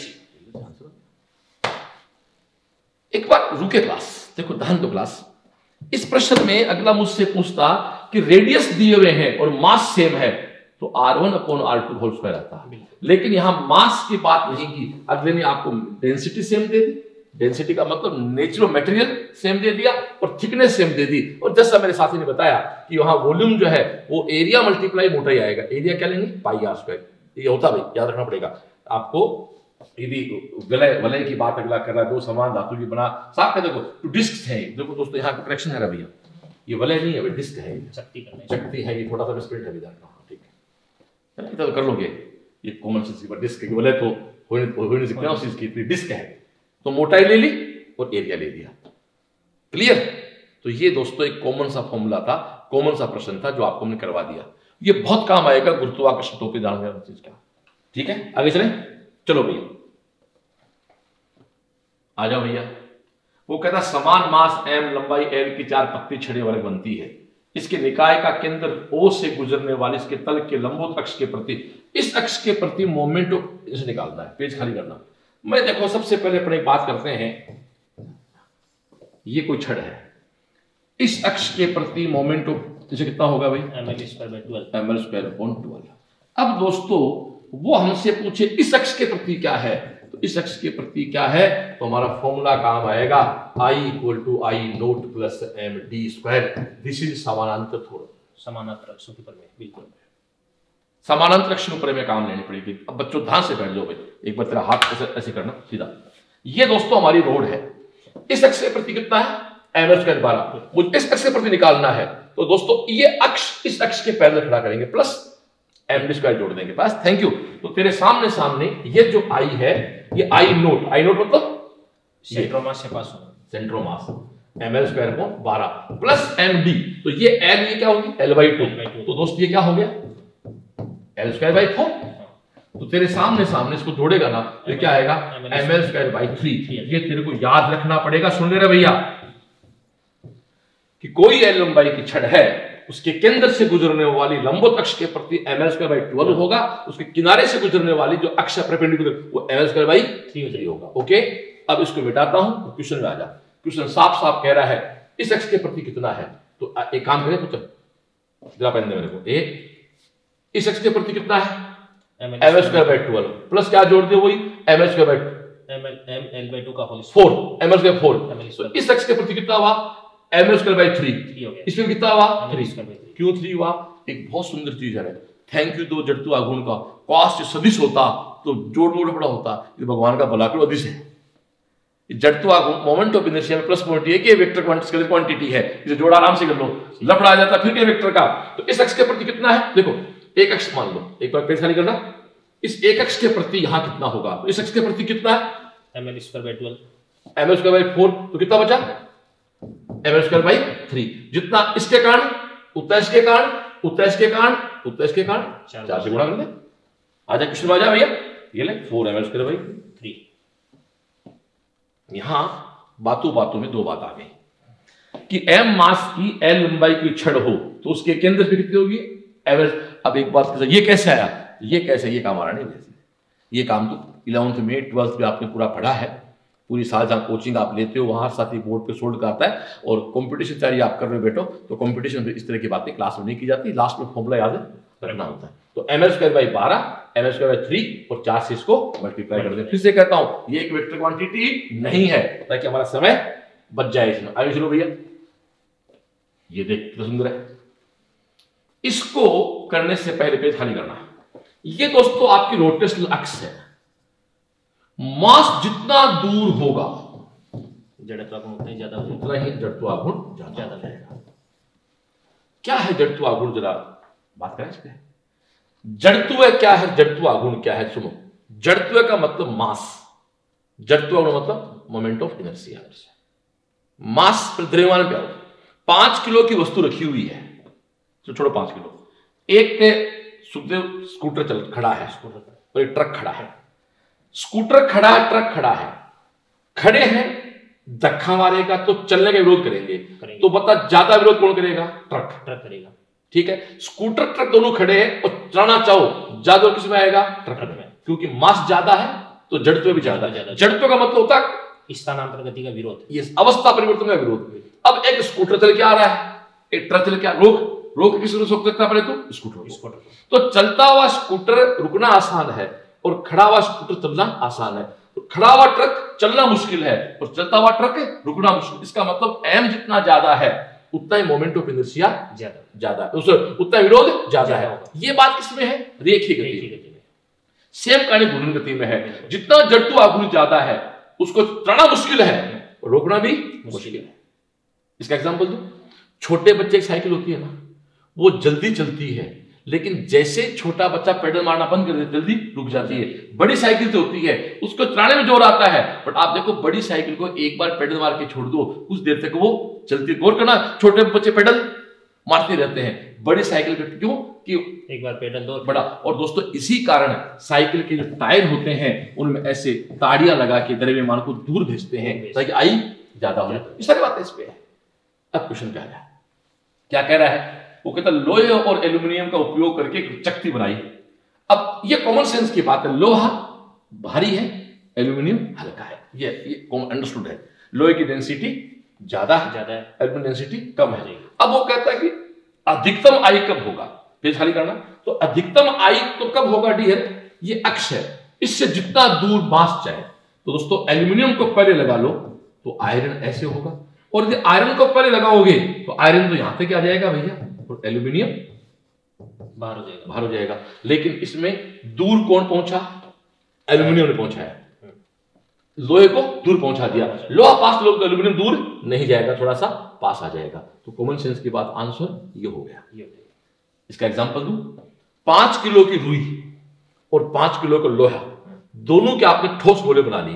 एक बार रुके क्लास, देखो ध्यान दो क्लास। इस प्रश्न में अगला मुझसे पूछता कि रेडियस दिए हुए हैं और मास सेम है, तो R one upon R two whole square आता है। लेकिन यहां मास की बात नहीं की, अगले ने आपको डेंसिटी सेम दे दी, डेंसिटी का मतलब नेचुरल मटेरियल सेम दे दिया और थिकनेस सेम दे दी। और जैसा मेरे साथी ने बताया कि वहां वॉल्यूम जो है वो एरिया मल्टीप्लाई मोटाई आएगा। एरिया क्या लेंगे, पाई आर स्क्वायर। ये होता भाई, याद रखना पड़ेगा आपको। यदि वलय वलय की बात अगला कर रहा है, दो समान धातु की बना साफ कर, देखो तो डिस्क है। देखो दोस्तों यहाँ करेक्शन है भैया, ये वलय नहीं है, डिस्क है, शक्ति शक्ति है। ये थोड़ा सा स्प्रिंट है विधान का, ठीक है, तो कर लोगे। ये कॉमन सेंस की डिस्क है, वलय तो हो नहीं सकता उस चीज की, डिस्क है तो मोटाई ले ली और एरिया ले लिया। क्लियर। तो ये दोस्तों एक कॉमन सा फॉर्मूला था, कॉमन सा प्रश्न था जो आपको हमने करवा दिया। ये बहुत काम आएगा गुरुत्वाकर्षण टोपी दान चीज का। ठीक है, आगे चलें। चलो भैया आ जाओ भैया। वो कहता समान मास एम, लंबाई एल की चार पत्ती छड़े वर्ग बनती है। इसके निकाय का केंद्र ओ से गुजरने वाले इसके तल के लंबोत अक्ष के प्रति, इस अक्ष के प्रति मोमेंट इसे निकालना है। पेज खाली करना। मैं देखो सबसे पहले अपने बात करते हैं, ये कोई छड़ है, इस अक्ष के प्रति मोमेंट इसे कितना होगा भाई, M L square by twelve, M L square upon twelve. अब दोस्तों वो हमसे पूछे इस अक्ष के प्रति क्या है, तो इस अक्ष के प्रति क्या है, तो हमारा फॉर्मूला काम आएगा I equal to I naught plus M D square. This is समानांतर थोड़ा समानांतर अक्षों के प्रमेय, बिल्कुल समानांतर अक्षों प्रमेय काम लेनी पड़ेगी। अब बच्चों ध्यान से बैठ जाओ भाई, एक बार तेरा हाथ ऐसे ऐसे करना सीधा। ये दोस्तों हमारी रोड है, इस अक्ष के प्रति कितना है, एम एल स्क्वायर बारह। मुझे इस अक्ष के प्रति निकालना है, तो दोस्तों ये अक्ष इस अक्ष के पैरेलल खड़ा करेंगे प्लस एम डी स्क्वायर जोड़ देंगे बस। Thank you. तो तेरे सामने सामने ये जो आई है, ये आई नोट, आई नोट मतलब सेंट्रोमास से पास होगा, centre of mass M L square upon बारह प्लस एम डी, तो ये एल ये क्या होगी एल बाई टू, तो दोस्त ये क्या हो गया एल स्क्वायर बाई फोर, तो तेरे सामने सामने इसको जोड़ेगा ना तो ये क्या आएगा M L square by three. ये तेरे को याद रखना पड़ेगा, सुन ले रहे भैया, कि कोई एल लंबाई की छड़ है उसके केंद्र से गुजरने वाली लंबवत अक्ष के प्रति M L square by twelve होगा, उसके किनारे से गुजरने वाली जो अक्ष है परपेंडिकुलर वो M L square by three होगा। ओके, अब इसको मिटाता हूं तो क्वेश्चन में आ जा। क्वेश्चन साफ साफ कह रहा है इस अक्ष के प्रति कितना है, तो एक काम करें पुत्र, जरा पेन दे मेरे को, एक इस अक्ष के प्रति कितना है M L square by twelve plus क्या जोड़ दे वही M L square by M L by two का whole four, M L square four, इस अक्ष के प्रति कितना हुआ M L square by three, इसमें कितना हुआ थ्री, क्यों थ्री हुआ, एक बहुत सुंदर चीज है, थैंक यू दो जड़तु आघूर्ण का, कॉस्ट सदिश होता तो जोड़ मोड़ बड़ा होता, ये भगवान का भला करो अदिश है। जड़तु आघूर्ण मोमेंट ऑफ इनर्शिया में प्लस पॉइंट ये कि वेक्टर क्वांटिटी है, इसे जोड़ आराम से कर लो, लफड़ा आ जाता फिर के वेक्टर का, तो इस अक्ष के प्रति कितना है, देखो एक अक्ष मान लो, एक बार पेज खाली करना, इस एक अक्ष के प्रति यहां कितना होगा, तो इस अक्ष के प्रति कितना है M L square by twelve, M L square by four, तो कितना बचा M L square by three, जितना इसके कारण उतना इसके कारण उतना इसके कारण उतना इसके कारण चार से गुणा कर दे, आजा क्वेश्चन में आ जा भैया, ये ले four M L square by three. यहां बातों बातों में दो बात आ गई कि एम मास की एल लंबाई की छड़ हो तो उसके केंद्र पे कितनी होगी एवरेज। अब एक बात ये कैसे आया, ये कैसे, ये काम आ रहा नहीं, ये काम तो इलेवंथ में ट्वेल्थ में आपने पूरा पढ़ा है, पूरी साल जहाँ कोचिंग आप लेते हो वहां साथ ही बोर्ड पे सोल्व करता है, और कंपटीशन तैयारी आप कर रहे हो बेटो तो कंपटीशन में इस तरह की बातें क्लास में नहीं की जाती, लास्ट में फॉर्मूला याद रखना होता है। तो एम एल स्क्वायर बाई बारह, M L square by three और चार से इसको मल्टीप्लाई कर दें। फिर से कहता हूं ये एक वेक्टर क्वांटिटी नहीं है, ताकि हमारा समय बच जाए इसमें। आगे चलो भैया, ये देख कितना सुंदर है, इसको करने से पहले पेज खाली करना। ये दोस्तों आपकी रोटेशनल अक्ष है, मास जितना दूर होगा जड़त्व आघूर्ण उतना ही ज्यादा हो उतना ही जड़त्व आघूर्ण ज्यादा रहेगा। क्या है जड़त्व आघूर्ण, जरा बात करें इस पे। जड़त्व क्या है, जड़त्व आघूर्ण क्या है, सुनो। जड़त्व का मतलब मास, जड़त्व आघूर्ण मतलब मोमेंट ऑफ इनर्शिया। मास पर द्रव्यमान पे आओ, पांच किलो की वस्तु रखी हुई है, तो छोड़ो पांच किलो, एक सुखदेव स्कूटर चल खड़ा है और एक ट्रक खड़ा है, स्कूटर खड़ा है ट्रक खड़ा है, खड़े हैं, धक्का मारेगा तो चलने का विरोध करेंगे, करेंगे। तो बता ज्यादा विरोध कौन करेगा, ट्रक ट्रक करेगा, ठीक है। स्कूटर ट्रक दोनों खड़े हैं और चलाना चाहो ज्यादा किस में आएगा, ट्रक में, क्योंकि मास ज्यादा है तो जड़त्व भी ज्यादा है। जड़त्व का मतलब होता है स्थानांतर गति का विरोध, ये अवस्था परिवर्तन का विरोध। अब एक स्कूटर चल के आ रहा है, एक ट्रक चल के रोक रोक किस रोक सकता पहले तो स्कूटर स्कूटर तो चलता हुआ स्कूटर रुकना आसान है और खड़ा हुआ स्कूटर चलना आसान है। तो खड़ा हुआ ट्रक चलना मुश्किल है और चलता हुआ ट्रक रुकना मुश्किल। इसका मतलब एम जितना ज्यादा है उतना ही मोमेंट ऑफ इनर्शिया ज्यादा ज्यादा है, उतना विरोध ज्यादा है। ये बात किसमें है, रेखीय गति में। सेम कहानी घूर्णन गति में है, जितना जड़त्व आघूर्ण ज्यादा है उसको चलना मुश्किल है और रोकना भी मुश्किल है। इसका एग्जांपल दो, छोटे बच्चे की साइकिल होती है ना, वो जल्दी चलती है, लेकिन जैसे छोटा बच्चा पेडल मारना बंद कर दे जल्दी रुक जाती है। बड़ी साइकिल से होती है, उसको चलाने में जोर आता है, बट आप देखो बड़ी साइकिल को एक बार पेडल मार के छोड़ दो, कुछ देर तक वो चलती। गौर करना, छोटे बच्चे पेडल मारते रहते हैं, बड़ी साइकिल पे क्यों कि एक बार पेडल दो बड़ा। और दोस्तों इसी कारण साइकिल के जो टायर होते हैं उनमें ऐसे ताड़ियां लगा के द्रव्यमान को दूर भेजते हैं ताकि आई ज्यादा हो जाए। इस सारी बात इस पे है। अब क्वेश्चन क्या है, क्या कह रहा है, वो कहता है लोहे और एल्यूमिनियम का उपयोग करके एक चक्ति बनाई। अब ये कॉमन सेंस की बात है, लोहा भारी है, एल्यूमिनियम हल्का है, ये ये अंडरस्टूड है। लोहे की डेंसिटी ज्यादा है, ज्यादा है, एल्यूमिनियम डेंसिटी कम है। अब वो कहता है कि अधिकतम आई कब होगा, पेज खाली करना। तो अधिकतम आई तो कब होगा डियर, ये अक्ष है, इससे जितना दूर मास जाए। तो दोस्तों एल्यूमिनियम को पहले लगा लो तो आयरन ऐसे होगा, और यदि आयरन को पहले लगाओगे तो आयरन तो यहां तक आ जाएगा भैया, और एल्यूमिनियम बाहर हो जाएगा बाहर हो जाएगा। लेकिन इसमें दूर कौन पहुंचा, एल्यूमिनियम ने पहुंचा है, लोहे को दूर पहुंचा दिया। लोहा पास लोग तो एल्यूमिनियम दूर नहीं जाएगा, थोड़ा सा पास आ जाएगा। तो कॉमन सेंस की बात, आंसर ये हो गया। इसका एग्जांपल दूं, पांच किलो की रुई और पांच किलो का लोहा, दोनों के आपने ठोस गोले बना लिए,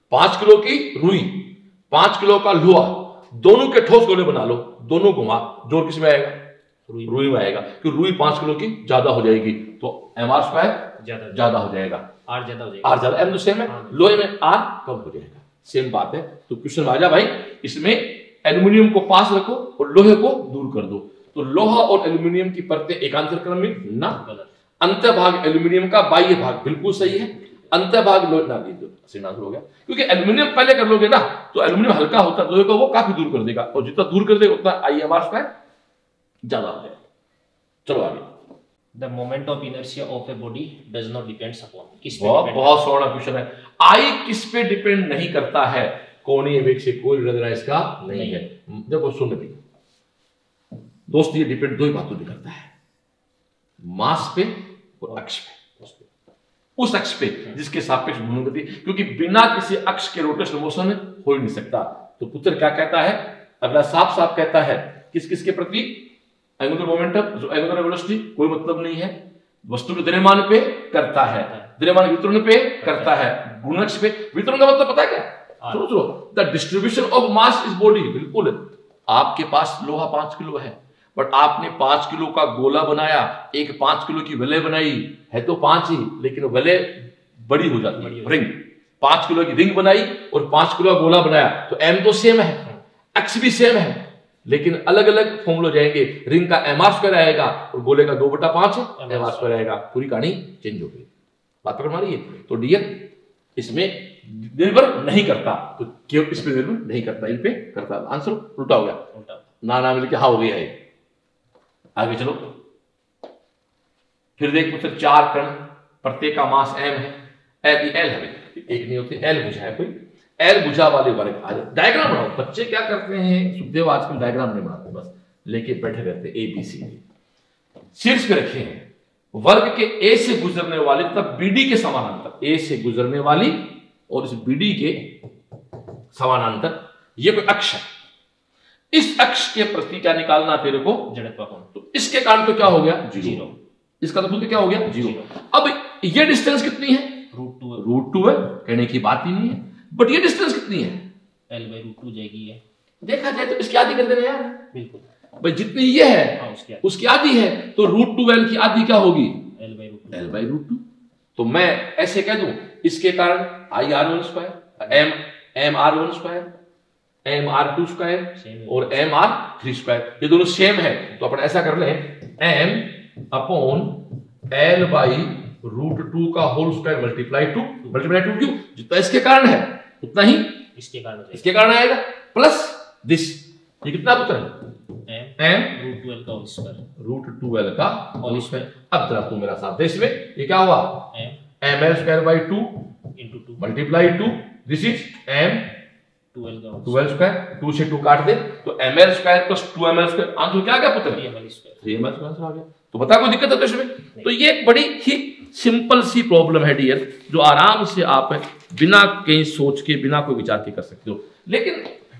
पांच किलो की रुई, पांच किलो का लोहा, दोनों के ठोस गोले बना लो, दोनों घुमा, जोर किस में आएगा? रुई रुई में आएगा, क्योंकि रुई पांच किलो की ज्यादा हो जाएगी, तो एम आर स्क्वायर ज्यादा ज्यादा हो जाएगा, आर ज्यादा हो जाएगा, आर ज्यादा, एम तो सेम है, लोहे में आर कम हो जाएगा, सेम बात है। तो क्वेश्चन में आ जा भाई, इसमें एल्यूमिनियम को पास रखो और लोहे को दूर कर दो, तो लोहा और एल्यूमिनियम की परतें एकांतर क्रम में ना, अंत भाग एल्यूमिनियम का, बाह्य भाग बिल्कुल सही है, अंत भाग लोहे ना दीजिए, सही आंसर हो गया, क्योंकि एल्यूमिनियम पहले कर लोगे ना तो एल्यूमिनियम हल्का होता है, लोहे को वो काफी दूर कर देगा, और जितना दूर कर देगा उतना आई एम आर स्क्वायर ज्यादा हो जाएगा। चलो आगे। The moment of inertia of a body does not depends upon, किस पे बहुत depend बहुत सोना क्वेश्चन है। आई किस पे डिपेंड नहीं करता है? कोणीय वेग से कोई लेना इसका नहीं, नहीं है। देखो सुन भी दोस्त, ये डिपेंड दो ही बातों पे करता है, मास पे और अक्ष पे, उस अक्ष पे जिसके सापेक्ष घूर्णन गति, क्योंकि बिना किसी अक्ष के रोटेशनल मोशन हो ही नहीं सकता। तो पुत्र क्या कहता है? अगला साफ साफ कहता है किस किस के प्रति? एंगुलर मोमेंटम, जो एंगुलर वेलोसिटी कोई मतलब नहीं है, वस्तु के द्रव्यमान पे करता है, द्रव्यमान वितरण पे करता है, गुणज पे। वितरण का मतलब पता है क्या? सुनो सुनो, the distribution of mass is body. बिल्कुल, आपके पास लोहा पांच किलो है, बट आपने पांच किलो का गोला बनाया, एक पांच किलो की वलय बनाई, है तो पांच ही, लेकिन वलय बड़ी हो जाती है, रिंग। पांच किलो की रिंग बनाई और पांच किलो का गोला बनाया, तो एम तो सेम है, एक्स भी सेम है, लेकिन अलग अलग फॉर्मूले जाएंगे। रिंग का एम आर स्क्वायर आएगा और गोले का दो बटा पांच है, एम आर स्क्वायर आएगा। पूरी कहानी चेंज हो गई। बात पकड़ मारी है? तो डियर इसमें निर्भर नहीं करता, तो क्यों इस पे निर्भर नहीं करता, इन पे करता। आंसर उल्टा हो गया, ना ना मिलकर हाँ हो गया है। आगे चलो, फिर देख पुत्र, चार कण, प्रत्येक का मास एम है, एल एल है, एक नहीं होती, एल भुजा है कोई, एल भुजा वाले वर्ग। आज डायग्राम बनाओ। बच्चे क्या करते हैं सुखदेव, आजकल डायग्राम नहीं बनाते, बस लेके बैठे रहते, ए बी सी डी शीर्ष पे रखे हैं। वर्ग के ए से गुजरने वाली तब बीडी के समानांतर, ए से गुजरने वाली और इस बीडी के समानांतर ये कोई अक्ष है। इस अक्ष के प्रति क्या निकालना तेरे को? जड़त्व कोण। तो इसके कारण तो क्या हो गया? जीरो। इसका तो क्या हो गया? जीरो। अब ये डिस्टेंस कितनी है? Root to. रूट टू है, कहने की बात ही नहीं है। बट ये डिस्टेंस कितनी है? एल बाई रूट टू जाएगी है। देखा जाए तो इसकी आधी कर देना यार। बिल्कुल भाई, जितनी ये है हाँ, उसकी आधी। उसकी आधी है, तो रूट टू एल की आधी क्या होगी? L by root two. L by root two. तो मैं ऐसे कह दूं, इसके कारण I R one square, M M R one square, M R two square और एम आर थ्री स्क्वायर, ये दोनों सेम है। तो अपन ऐसा कर ले, M upon L by root two का whole square multiply two, multiply two क्यों? जितना इसके कारण है उतना ही इसके कारण इसके कारण आएगा, प्लस दिस। ये कितना पुत्र है? एम रूट टू एल का whole square, root two L का होल स्क्वायर। अब जरा तू मेरा साथ दे, इसमें ये क्या हुआ? M M L square by two into two multiply two, this is M two L का टू एल स्क्वायर, टू से टू काट दे तो M L square plus two M L square, answer क्या आ गया पुत्र? Three M L square. Three M L square आ गया। तो बता कोई दिक्कत है तो इसमें? तो ये एक बड़ी ही सिंपल सी प्रॉब्लम है डियर, जो आराम से आप बिना कहीं सोच के, बिना कोई विचार के कर सकते हो। लेकिन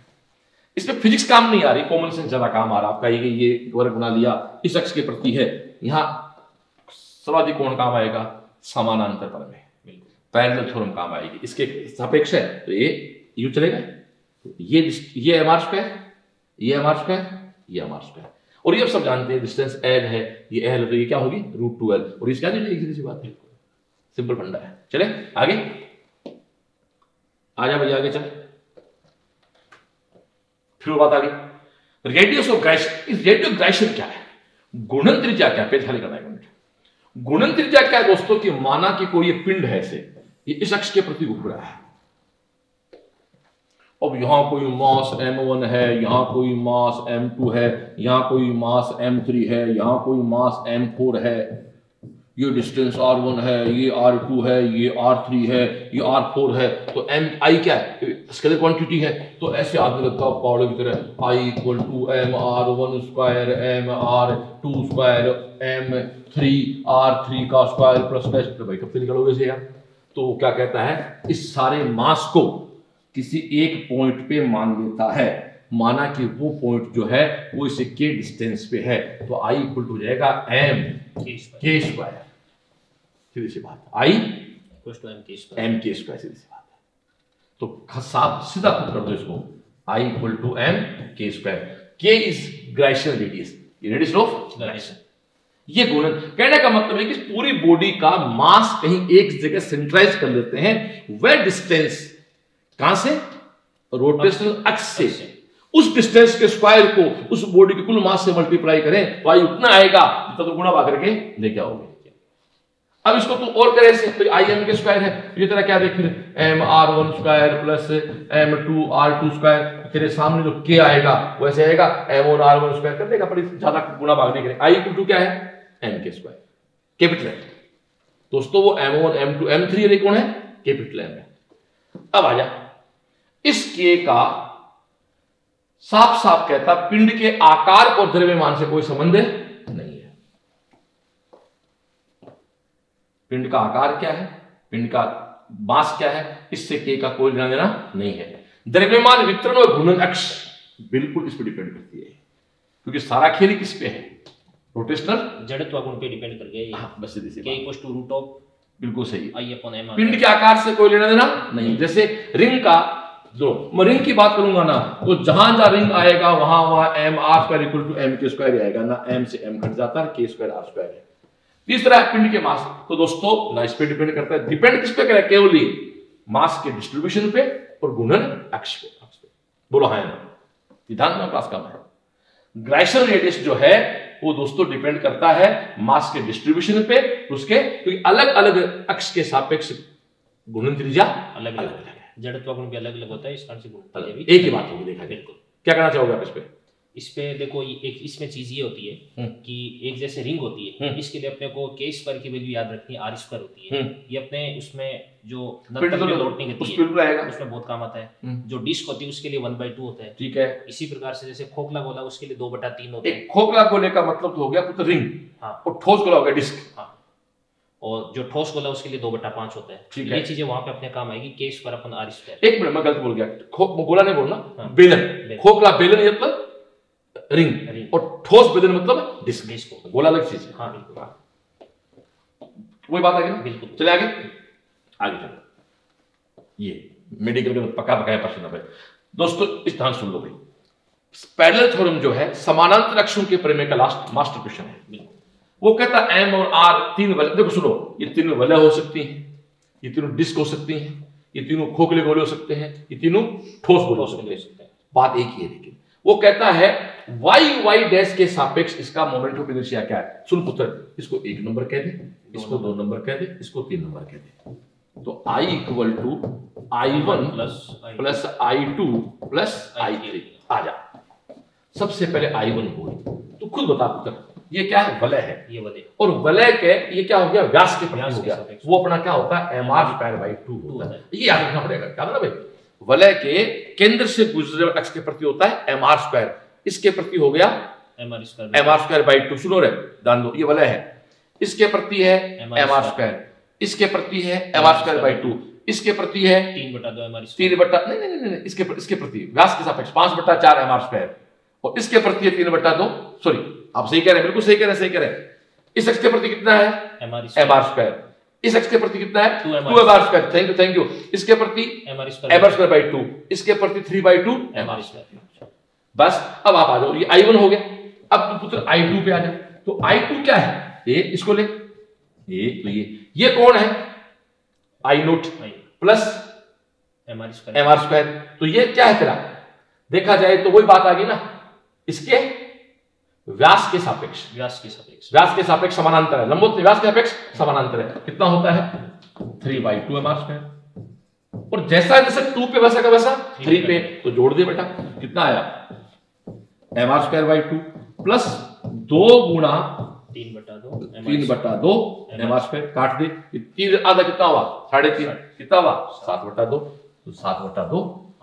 इसमें फिजिक्स काम नहीं आ रही, कॉमन सेंस ज्यादा काम आ रहा। आपका ये ये वर्ग बना लिया, इस अक्ष के प्रति है, यहाँ सर्वाधिक कोण काम आएगा समानांतर पर में, पैरेलल थ्योरम काम आएगी, इसके सापेक्ष है तो ये यू चलेगा। ये ये एम आर स्क्वायर, ये एम आर स्क्वायर, ये एम आर स्क्वायर, और ये अब सब जानते हैं डिस्टेंस एल है, ये एल है, तो ये क्या होगी? Root two L. और इसका नहीं सी बात है, सिंपल फंडा है। चले आगे, आजा भैया आगे चल। फिर बात आ गई रेडियस ऑफ ग्राइशन। इस रेडियस ऑफ ग्राइशन क्या है? गुणन त्रिज्या क्या? पेज खाली करना है। गुणन त्रिज्या क्या है दोस्तों? की माना कि कोई ये पिंड है, ऐसे ये इस अक्ष के प्रति घूम रहा है। अब यहां कोई मास एम वन है, यहां कोई मास एम टू है, यहां कोई मास एम थ्री है, यहां कोई मास एम फोर है, ये डिस्टेंस आर वन है, ये आर टू है, ये आर थ्री है, ये आर फोर है। तो एम आई क्या है? स्केलर क्वांटिटी है। तो ऐसे आदमी लगता है पहाड़ों की तरह, I equal to M R one square, M R two square, M three R three का स्क्वायर प्लस टेस्ट। भाई कब से निकलोगे से यार? तो क्या कहता है, इस सारे मास को किसी एक पॉइंट पे मान लेता है, माना कि वो पॉइंट जो है वो इसे के डिस्टेंस पे है, तो आई इक्वल टू जाएगा एम के स्क्वायर। सीधी सी बात, I M K square, M K square, सीधी सी बात है। तो साफ सीधा पुट कर दो इसको, I equal to M K square. K is gyration radius, radius of gyration. ये गुणन कहने का मतलब है कि पूरी बॉडी का मास कहीं एक जगह सेंट्राइज कर लेते हैं, वह डिस्टेंस कहां से, रोटेशनल एक्स से, उस डिस्टेंस के स्क्वायर को उस बॉडी के कुल मास से मल्टीप्लाई करें तो आई उतना आएगा जितना तो गुणा भाग करके लेके आओगे। अब इसको तू और करे से, तो आई एम के स्क्वायर है, ये तेरा क्या देख M R one square plus M two R two square, तेरे सामने जो के आएगा वैसे आएगा M one R one square कर देगा, बड़ी ज्यादा गुणा भाग नहीं करें। आई इक्वल टू क्या है, M K square, capital M. दोस्तों वो M one M two M three ये कौन है, कैपिटल एम है। अब आ जा, इस के का साफ साफ कहता पिंड के आकार और द्रव्यमान से कोई संबंध नहीं है। पिंड का आकार क्या है, पिंड का मास क्या है, इससे के का कोई लेना देना नहीं है। द्रव्यमान वितरण और घूर्णन अक्ष बिल्कुल इस पर डिपेंड करती है, क्योंकि सारा खेल किस पे है, रोटेशनल जड़त्व गुण पे डिपेंड कर गया। हाँ, बस सीधी सी के इक्वल्स टू रूट ऑफ, बिल्कुल सही। I upon M. पिंड के आकार से कोई लेना देना नहीं। जैसे रिंग का, जो मैं रिंग की बात करूंगा ना, तो जहां जहां रिंग आएगा वहां वहां M R square equal to M K square आएगा ना, एम से एम घट जाता है, के स्क्वायर आर स्क्वायर है। तीसरा है पिंड के मास। तो दोस्तों ना इस पे डिपेंड करता है, डिपेंड किस पे करे, केवल मास के डिस्ट्रीब्यूशन पे और घूर्णन अक्ष पे। बोलो हाँ ना, सिद्धांत में क्लास का है। ग्राइशन रेडियस जो है वो दोस्तों डिपेंड करता है मास के डिस्ट्रीब्यूशन पे, उसके क्योंकि अलग अलग अक्ष के सापेक्ष घूर्णन त्रिज्या अलग अलग है, जड़त्व गुण भी अलग अलग होता है, इस कारण से गुण भी एक ही बात होगी। देखा बिल्कुल, क्या कहना चाहोगे आप इस पे? इस पे देखो, एक इसमें चीज ये होती है कि एक जैसे रिंग होती है, इसके लिए अपने को के स्क्वायर की वैल्यू याद रखनी है, आर स्क्वायर होती है। ये अपने उसमें जो लौटने की उसमें बहुत काम आता है। जो डिस्क होती है उसके लिए वन बाई टू होता है, ठीक है। इसी प्रकार से जैसे खोखला गोला उसके लिए दो बटा तीन होता है। खोखला गोले का मतलब तो हो गया पुत्र रिंग, हाँ, और ठोस गोला हो गया डिस्क, हाँ, और जो ठोस गोला उसके लिए दो बटा पांच होता है। ठीक है, ये चीजें वहां पे अपने काम आएगी, K square upon R square. एक मिनट, मैं गलत बोल गया, गोला नहीं बोलना, बेलन। खोखला बेलन मतलब रिंग, रिंग, और ठोस बेलन मतलब डिस्क, डिस्क गोला अलग चीज है। हाँ बिल्कुल, वही बात आ गई ना, बिल्कुल। चले आगे, आगे चलो। ये मेडिकल का पक्का पकाया प्रश्न है दोस्तों, इस ध्यान सुन लो भाई। पैरेलल थ्योरम जो है समानांतर अक्षों के प्रमेय का लास्ट मास्टर क्वेश्चन है। वो कहता है एम और आर तीन वलय, देखो सुनो, ये तीनों वलय हो सकती हैं, ये तीनों डिस्क हो सकती हैं, ये तीनों खोखले गोले हो सकते हैं, ये तीनों ठोस गोले हो सकते हैं। बात एक ही है, लेकिन वो कहता है वाई वाई डैश के सापेक्ष इसका मोमेंट ऑफ इनर्शिया क्या है। सुन पुत्र, इसको एक नंबर कह दे, इसको दो नंबर कह दे, इसको तीन नंबर कह दे। तो I equal to I one plus I two plus I three. आ जा, सबसे पहले आई वन बोल, तो खुद बता पुत्र, ये क्या है, वलय है, ये वलय, और वलय के ये क्या हो गया, व्यास के प्रति हो गया। वो अपना क्या होता है, M R square by two होता है। ये याद रखना पड़ेगा, क्या ना भाई, वलय के केंद्र से गुजरे अक्ष के प्रति होता है एम आर स्क्वायर, इसके प्रति हो गया M R square, M R square by two. सुनो रे ध्यान दो, ये वलय है, इसके प्रति है एम आर स्क्वायर, इसके प्रति है M R square by two, इसके प्रति है तीन बटा दो एम आर स्क्वायर, तीन बटा नहीं नहीं नहीं इसके इसके प्रति व्यास के सापेक्ष पांच बटा चार एम आर स्क्वायर, और इसके प्रति है तीन बटा दो, सॉरी आप सही कह रहे हैं, बिल्कुल सही कह रहे हैं, सही कह रहे हैं। इस अक्ष के प्रति कितना है, एम आर स्क्वायर, इस अक्ष के प्रति कितना है, two M R square, thank you thank you. इसके प्रति M R square by two, इसके प्रति three by two M R square. बस अब आप आ जाओ, ये आई वन हो गया। अब तो पुत्र आई टू पे आ जाए, तो आई टू क्या है, ये इसको ले, ये तो ये ये कौन है, I naught plus M R square, M R square. तो ये क्या है तेरा, देखा जाए तो वही बात आ गई ना, इसके व्यास के सापेक्ष, व्यास के सापेक्ष, व्यास के सापेक्ष समानांतर है, लंबवत व्यास के सापेक्ष समानांतर है। कितना होता है, three by two M R square, और जैसा जैसे टू पे वैसा का वैसा थ्री पे, तो जोड़ दे बेटा, कितना आया, M R square by two plus दो गुणा तीन बटा दो, तीन बटा दो एम आर स्क्वायर, काट दे, तीन आधा कितना हुआ, साढ़े तीन, कितना हुआ, सात बटा दो, तो सात बटा दो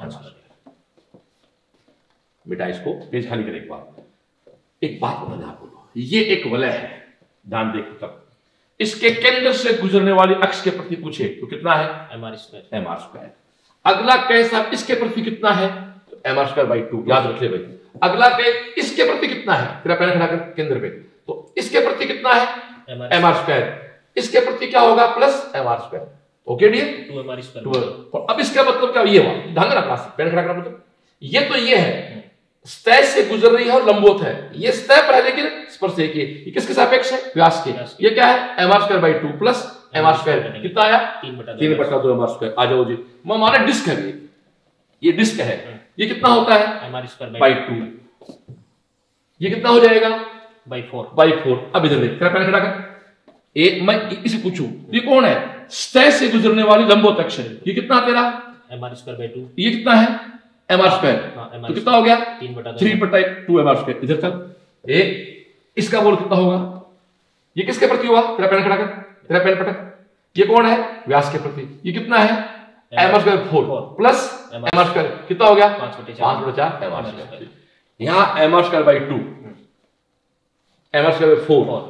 बेटा। इसको पेज खाली करे एक बार, एक बात बता दें आपको, ये एक वलय है, ध्यान देख तक, इसके केंद्र से गुजरने वाली अक्ष के प्रति पूछे तो कितना है, M R square, M R square. अगला कैसा, इसके प्रति कितना है, M R square by two, याद रख ले भाई। अगला के इसके प्रति कितना है, तेरा पैन खड़ा कर केंद्र पे, तो इसके प्रति कितना है, एम आर स्क्वायर, इसके प्रति क्या होगा, plus M R square. Okay dear, two M R square. अब इसका मतलब क्या ये हुआ, ध्यान देना क्लास पेन खड़ा करना, मतलब ये तो ये है सतह से गुजर रही है और लंबवत है, ये सतह पर है लेकिन स्पर्श एक है, ये किसके सापेक्ष है, व्यास के। ये क्या है, M R square by two plus M R square, कितना आया, तीन बटा दो एम आर स्क्वायर। आ जाओ जी, हमारा डिस्क है ये ये डिस्क है, ये कितना होता है M R square by two, ये कितना हो जाएगा बाई फोर बाई फोर। अब इधर देख, पेन खड़ा कर, एक मैं इसे पूछूं, ये कौन है, सतह से गुजरने वाली लंबवत अक्ष है, ये कितना तेरा M R square by two, ये कितना है एम आर स्क्वायर, तो कितना हो गया तीन बटा थ्री बटा टू एम आर स्क्वायर। इधर चल, ए इसका बोल कितना होगा, ये किसके प्रति हुआ, तेरा पेन खड़ा कर, तेरा पेन पटक, ये कौन है, व्यास के प्रति, ये कितना है M R square four plus M R square, कितना हो गया पांच बटा चार एम आर स्क्वायर। यहाँ M R square by two, M R square by four,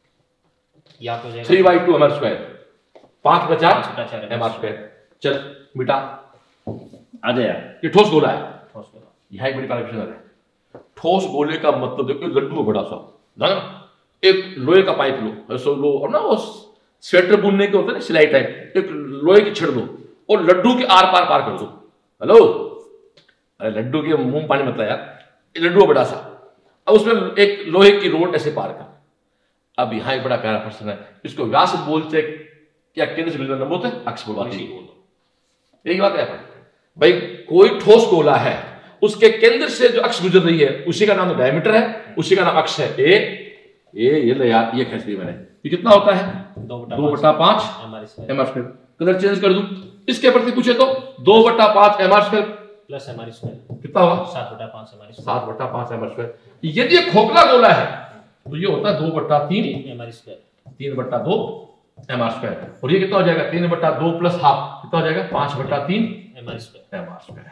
three by two M R square, पांच बचा एम आर स्क्वायर। चल बेटा आ जाए, ये ठोस गोला है, यहाँ एक बड़ी क्वेश्चन है, ठोस गोले का मतलब देखो, लड्डू बड़ा सा ना, एक लोहे का पाइप लो, सो लो और ना वो स्वेटर बुनने के होते हैं सिलाई टाइप, एक लोहे की छड़ दो और लड्डू के आर पार पार कर दो। हेलो, अरे लड्डू के मुंह पानी मत यार, लड्डू बड़ा सा, अब उसमें एक लोहे की रोड ऐसे पार कर। अब यहाँ एक बड़ा प्यारा प्रश्न है, इसको व्यास बोलते क्या, केंद्र से गुजरना बोलते हैं, अक्ष बोलते हैं, यही बात है भाई। कोई ठोस गोला है, उसके केंद्र से जो अक्ष गुजर रही है उसी का नाम डायमीटर है, उसी का नाम अक्ष है। ए ये ये ले यार, ये खींच ली मैंने, ये कितना होता है दो बटा पांच M R square. Colour change कर दूं, इसके प्रति पूछे तो दो बटा पांच M R square plus M R square कितना होगा, सात बटा पांच एम आर स्क्वायर, सात बटा पांच एम आर स्क्वायर। यदि ये खोखला गोला है तो ये होता है दो बटा तीन एम आर स्क्वायर, तीन बटा दो एम आर स्क्वायर, और ये कितना हो जाएगा तीन बटा दो प्लस हाफ, कितना हो जाएगा पांच बटा तीन M R square M R square.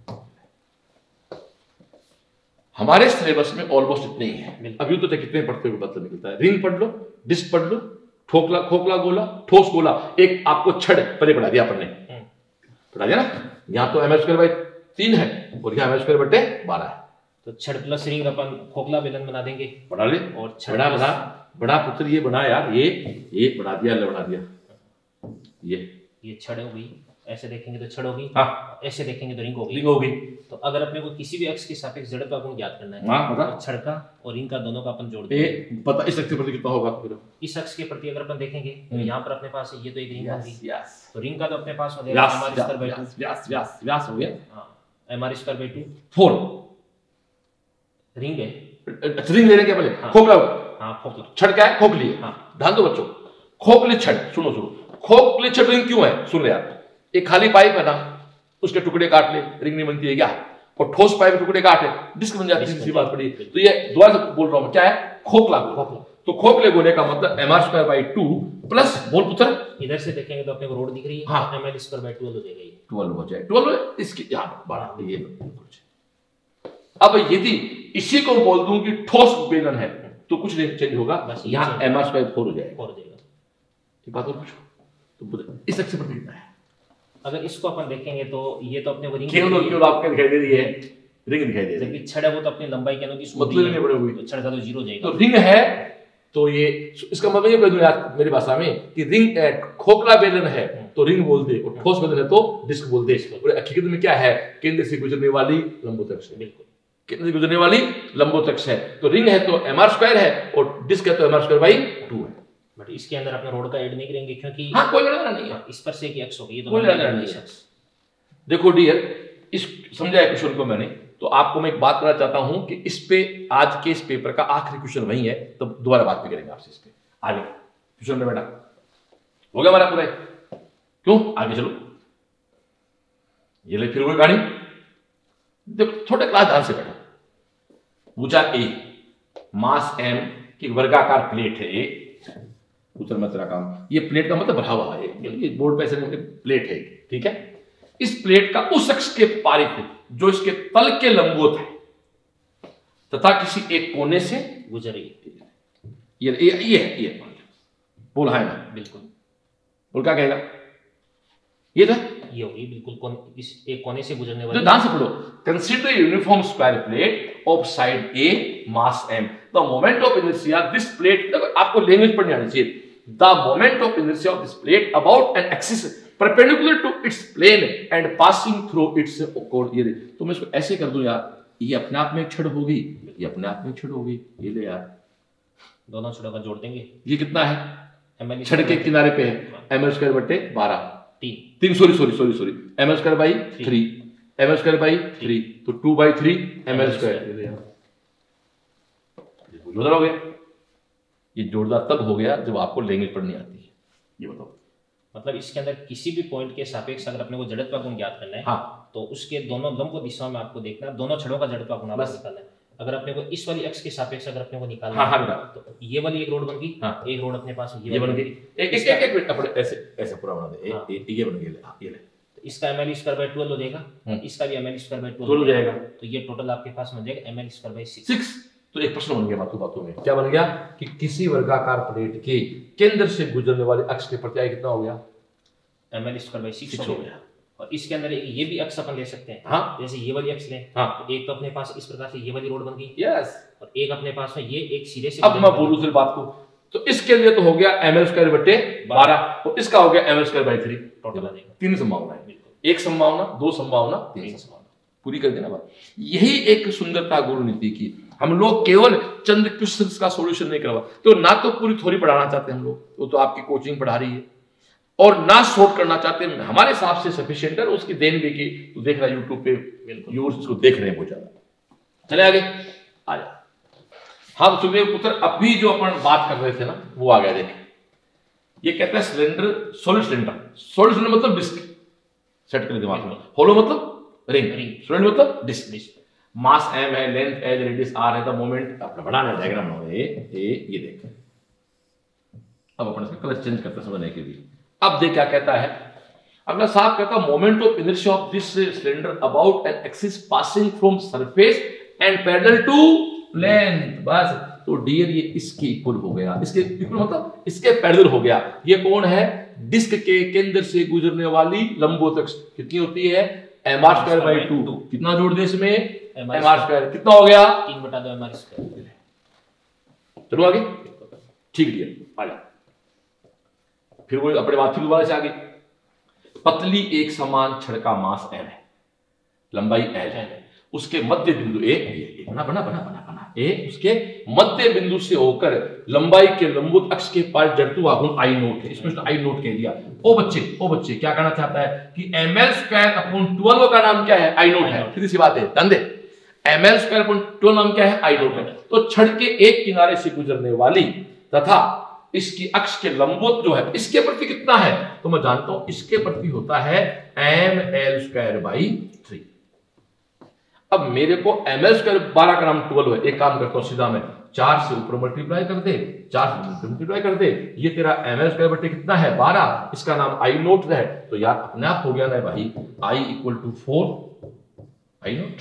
हमारे सिलेबस में ऑलमोस्ट इतने ही है। अभी तो कितने पढ़ते हुए पता निकलता है, रिंग पढ़ लो, डिस्क पढ़ लो, ठोकला खोखला गोला, ठोस गोला, एक आपको छड़ पहले पढ़ा दिया अपन ने, पढ़ा दिया ना, यहाँ तो एम आर स्क्वायर बाई तीन है और यहाँ एम आर स्क्वायर बटे बारह है, तो छड़ प्लस रिंग अपन खोखला बेलन बना देंगे, बना ले, और छड़ा बना, बड़ा पुत्र ये बना यार, ये ये बना दिया, ले बना दिया, ये ये छड़ हो गई, ऐसे देखेंगे तो छड़ होगी, हाँ, ऐसे देखेंगे तो रिंग होगी, रिंग होगी। तो अगर अपने को किसी भी अक्ष के सापेक्ष जड़त्व का गुण ज्ञात करना है, हाँ, पता, तो छड़ का और रिंग का दोनों का अपन जोड़ देंगे, पता इस अक्ष के प्रति कितना होगा, इस अक्ष के प्रति अगर अपन देखेंगे तो यहाँ पर अपने पास ये तो एक रिंग होगी, यस, तो रिंग का तो अपने पास हो जाएगा M R square by two, व्यास व्यास व्यास हो गया, हां M R square by two, four ring है, रिंग लेने के पहले खोखला, हां खोखला, छड़ क्या है, खोखली है, ध्यान दो बच्चों, खोखली छड़, सुनो सुनो, खोखली छड़ रिंग क्यों है, सुन ले यार, एक खाली पाइप है ना, उसके टुकड़े काट ले, रिंग नहीं बनती है क्या, और ठोस पाइप के टुकड़े काटे डिस्क बन जाती है, सीधी बात पड़ी। तो ये दोबारा से बोल रहा हूं, क्या है, खोखला गोला, तो खोखले गोले का मतलब M R square by two plus, बोल पुत्र, इधर से देखेंगे तो अपने को रोड दिख रही है, हाँ, M R square by twelve हो जाएगा, ये ट्वेल्व हो जाए, ट्वेल्व इसकी यहाँ बारह, ये अब यदि इसी को बोल दूं कि ठोस बेलन है तो कुछ नहीं चेंज होगा, बस यहाँ एम आर स्क्वायर फोर हो जाएगा, फोर हो जाएगा। एक बात और पूछो, तो इस अक्ष पर कितना है, अगर इसको अपन देखेंगे तो ये तो अपने को रिंग केवल केवल आपको दिखाई दे रही है, रिंग दिखाई दे रही है, जबकि छड़ है वो तो अपनी लंबाई के अनुसार मतलब नहीं बड़े हुई, तो छड़ का तो जीरो जाएगा, तो रिंग है तो ये, इसका मतलब ये कह दूं यार मेरी भाषा में कि रिंग खोखला बेलन है तो रिंग बोल दे, और ठोस बेलन है तो डिस्क बोल दे, और हकीकत में क्या है, केंद्र से गुजरने वाली लंबवत अक्ष है, बिल्कुल केंद्र से गुजरने वाली लंबवत अक्ष है, तो रिंग है तो एम आर स्क्वायर है और डिस्क है तो M R square by two है। बट इसके अंदर अपने रोड का ऐड नहीं करेंगे क्योंकि हाँ कोई लड़ना नहीं है, इस पर से एक अक्ष हो गई, तो कोई लड़ना नहीं है। देखो डियर, इस समझाया क्वेश्चन को मैंने, तो आपको मैं एक बात करना चाहता हूं कि इस पे आज के इस पेपर का आखिरी क्वेश्चन वही है, तो दोबारा बात भी करेंगे आपसे इस पे आगे क्वेश्चन में। बेटा हो गया हमारा पूरा, क्यों आगे चलो, ये ले फिर वही गाड़ी, देखो थोड़े क्लास ध्यान से बैठो, पूछा ए मास एम की वर्गाकार प्लेट है ए, उत्तर में तेरा काम, ये प्लेट का मतलब बढ़ा हुआ है, ये बोर्ड पे ऐसे प्लेट है, ठीक है, इस प्लेट का उस अक्ष के पारित जो इसके तल के लंबवत है तथा किसी एक कोने से गुजर रही है, ये ये ये है, ये बोल है ना, बिल्कुल बोल क्या कहेगा, ये था, ये होगी बिल्कुल कौन, इस एक कोने से गुजरने वाली, तो ध्यान से पढ़ो, consider uniform square plate of side A mass M, the moment of inertia this plate, आपको लैंग्वेज पढ़नी आनी चाहिए, the moment of inertia of this plate about an axis perpendicular to its plane and passing through its code. ये तो मैं इसको ऐसे कर दूं यार, ये अपने आप में एक छड़ होगी, ये अपने आप में एक छड़ होगी, ये ले यार दोनों छड़ों का जोड़ देंगे। ये कितना है, छड़ के किनारे पे है एम एल स्क्वायर बटे बारह, तीन तीन sorry sorry sorry sorry M L square by three, M L square by three, तो two by three M L square. जोड़दार हो गया। ये जोड़दार तब हो गया जब आपको लैंग्वेज पढ़नी आती है। ये बताओ, मतलब इसके अंदर किसी भी पॉइंट के सापेक्ष अगर अपने को जड़त्व गुण ज्ञात करना है, हाँ, तो उसके दोनों लंब दिशाओं में आपको देखना, दोनों छड़ों का जड़त्व गुण आपको निकालना है। अगर अपने को इस वाली एक्स के सापेक्ष अगर अपने को निकालना हाँ, है, हाँ, तो ये वाली एक रोड बन गई, हाँ, एक रोड अपने पास ये बन गई, एक एक एक मिनट अपने ऐसे ऐसे पूरा बना दे, हाँ, ये ये बन गया, ये ले, इसका M L square by twelve हो जाएगा, इसका भी M L square by twelve हो जाएगा, तो ये टोटल आपके पास बन जाएगा M L square by six. तो एक प्रश्न बन गया बातों बातों में, क्या बन गया कि किसी वर्गाकार प्लेट के केंद्र से गुजरने वाले अक्ष के प्रत्याय कितना हो गया, M L square by six हो गया। और इसके अंदर ये भी अक्ष अपन ले सकते हैं, हाँ, जैसे ये वाली अक्ष लें, हाँ, तो एक तो अपने पास इस प्रकार से ये वाली रोड बन गई, यस, और एक अपने पास में ये एक सीधे से। अब मैं बोलूं फिर बात को, तो इसके लिए तो हो गया एम एल स्क्वायर बटे बारह, और इसका हो गया M L square by three, total आ जाएगा तीन संभावनाएं, एक संभावना, दो संभावना, तीन संभावना, पूरी कर देना बात। यही एक सुंदरता गुरु नीति की। हम लोग केवल चंद क्वेश्चंस का सॉल्यूशन नहीं करवा, तो ना तो पूरी थ्योरी पढ़ाना चाहते हैं हम लोग, वो तो आपकी कोचिंग पढ़ा रही है, और ना शॉर्ट करना चाहते हैं, हमारे हिसाब से सफिशिएंट है, उसकी देन भी की तो देख रहा है यूट्यूब पे, व्यूअर्स इसको देख रहे हैं बहुत ज्यादा। चले आगे आ जा। हाँ सुखदेव पुत्र, अभी जो अपन बात कर रहे थे ना वो आ गया, देख ये कहता है cylinder, solid cylinder, solid cylinder मतलब डिस्क, सेट कर दिमाग में, होलो मतलब रिंग, रिंग सिलेंडर मतलब डिस्क, डिस्क, मास एम है, लेंथ एल, रेडियस आर है, द मोमेंट अपना बनाना डायग्राम हो ये ये ये देख। अब अपन इसका कलर चेंज करते समझने के लिए। अब देख क्या कहता है, अगला साहब कहता है moment of inertia of this cylinder about an axis passing from surface and parallel to length. बस तो डियर ये इसके इक्वल हो गया, इसके इक्वल मतलब इसके पैरेलल हो गया। ये कौन है, डिस्क के केंद्र से गुजरने वाली लंबवत अक्ष कितनी होती है, M R square by two. कितना जोड़ दे इसमें, एम आर स्क्वायर, कितना हो गया, तीन बटा दो एम आर स्क्वायर। चलो आगे, ठीक डियर आ जा। फिर वो अपने बात फिर दोबारा से आगे, पतली एक समान छड़ का मास एम है, लंबाई एल है, उसके मध्य बिंदु ए, ए बना बना बना बना बना ए, उसके मध्य बिंदु से होकर लंबाई के लंबवत अक्ष के पास जड़त्व गुण आई नोट है, इसमें आई नोट कह दिया। ओ बच्चे ओ बच्चे क्या कहना चाहता है कि M L square upon twelve का नाम क्या है, आई नोट है। सीधी सी बात है, ध्यान दे, M L square upon twelve नाम क्या है, आई नोट है। तो छड़ के एक किनारे से गुजरने वाली तथा इसकी अक्ष के लंबवत जो है इसके प्रति कितना है, तो मैं जानता हूं इसके प्रति होता है M L square by three. अब मेरे को एम एल स्क्वायर बारह का नाम ट्वेल्व है, एक काम करता हूं सीधा मैं चार से ऊपर मल्टीप्लाई कर दे, चार से ऊपर मल्टीप्लाई कर दे, ये तेरा एम एल स्क्वायर बटे कितना है बारह, इसका नाम आई नोट है, तो यार अपने आप हो गया ना भाई, I equal to four I naught.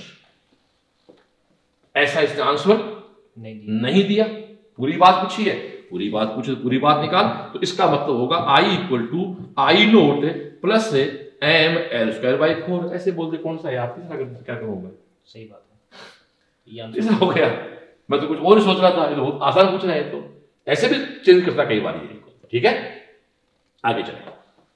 ऐसा इसने आंसर नहीं, नहीं दिया, पूरी बात पूछी है, पूरी बात पूछे पूरी बात निकाल, तो इसका मतलब होगा I equal to I naught plus M L square by four. ऐसे बोल दे कौन सा यार, तीसरा क्या करूंगा, सही बात है, ये आंसर हो गया। मैं तो कुछ और ही सोच रहा था, ये तो बहुत आसान पूछ रहे हैं, तो ऐसे भी चेंज करता कई बार ये, ठीक है आगे चले।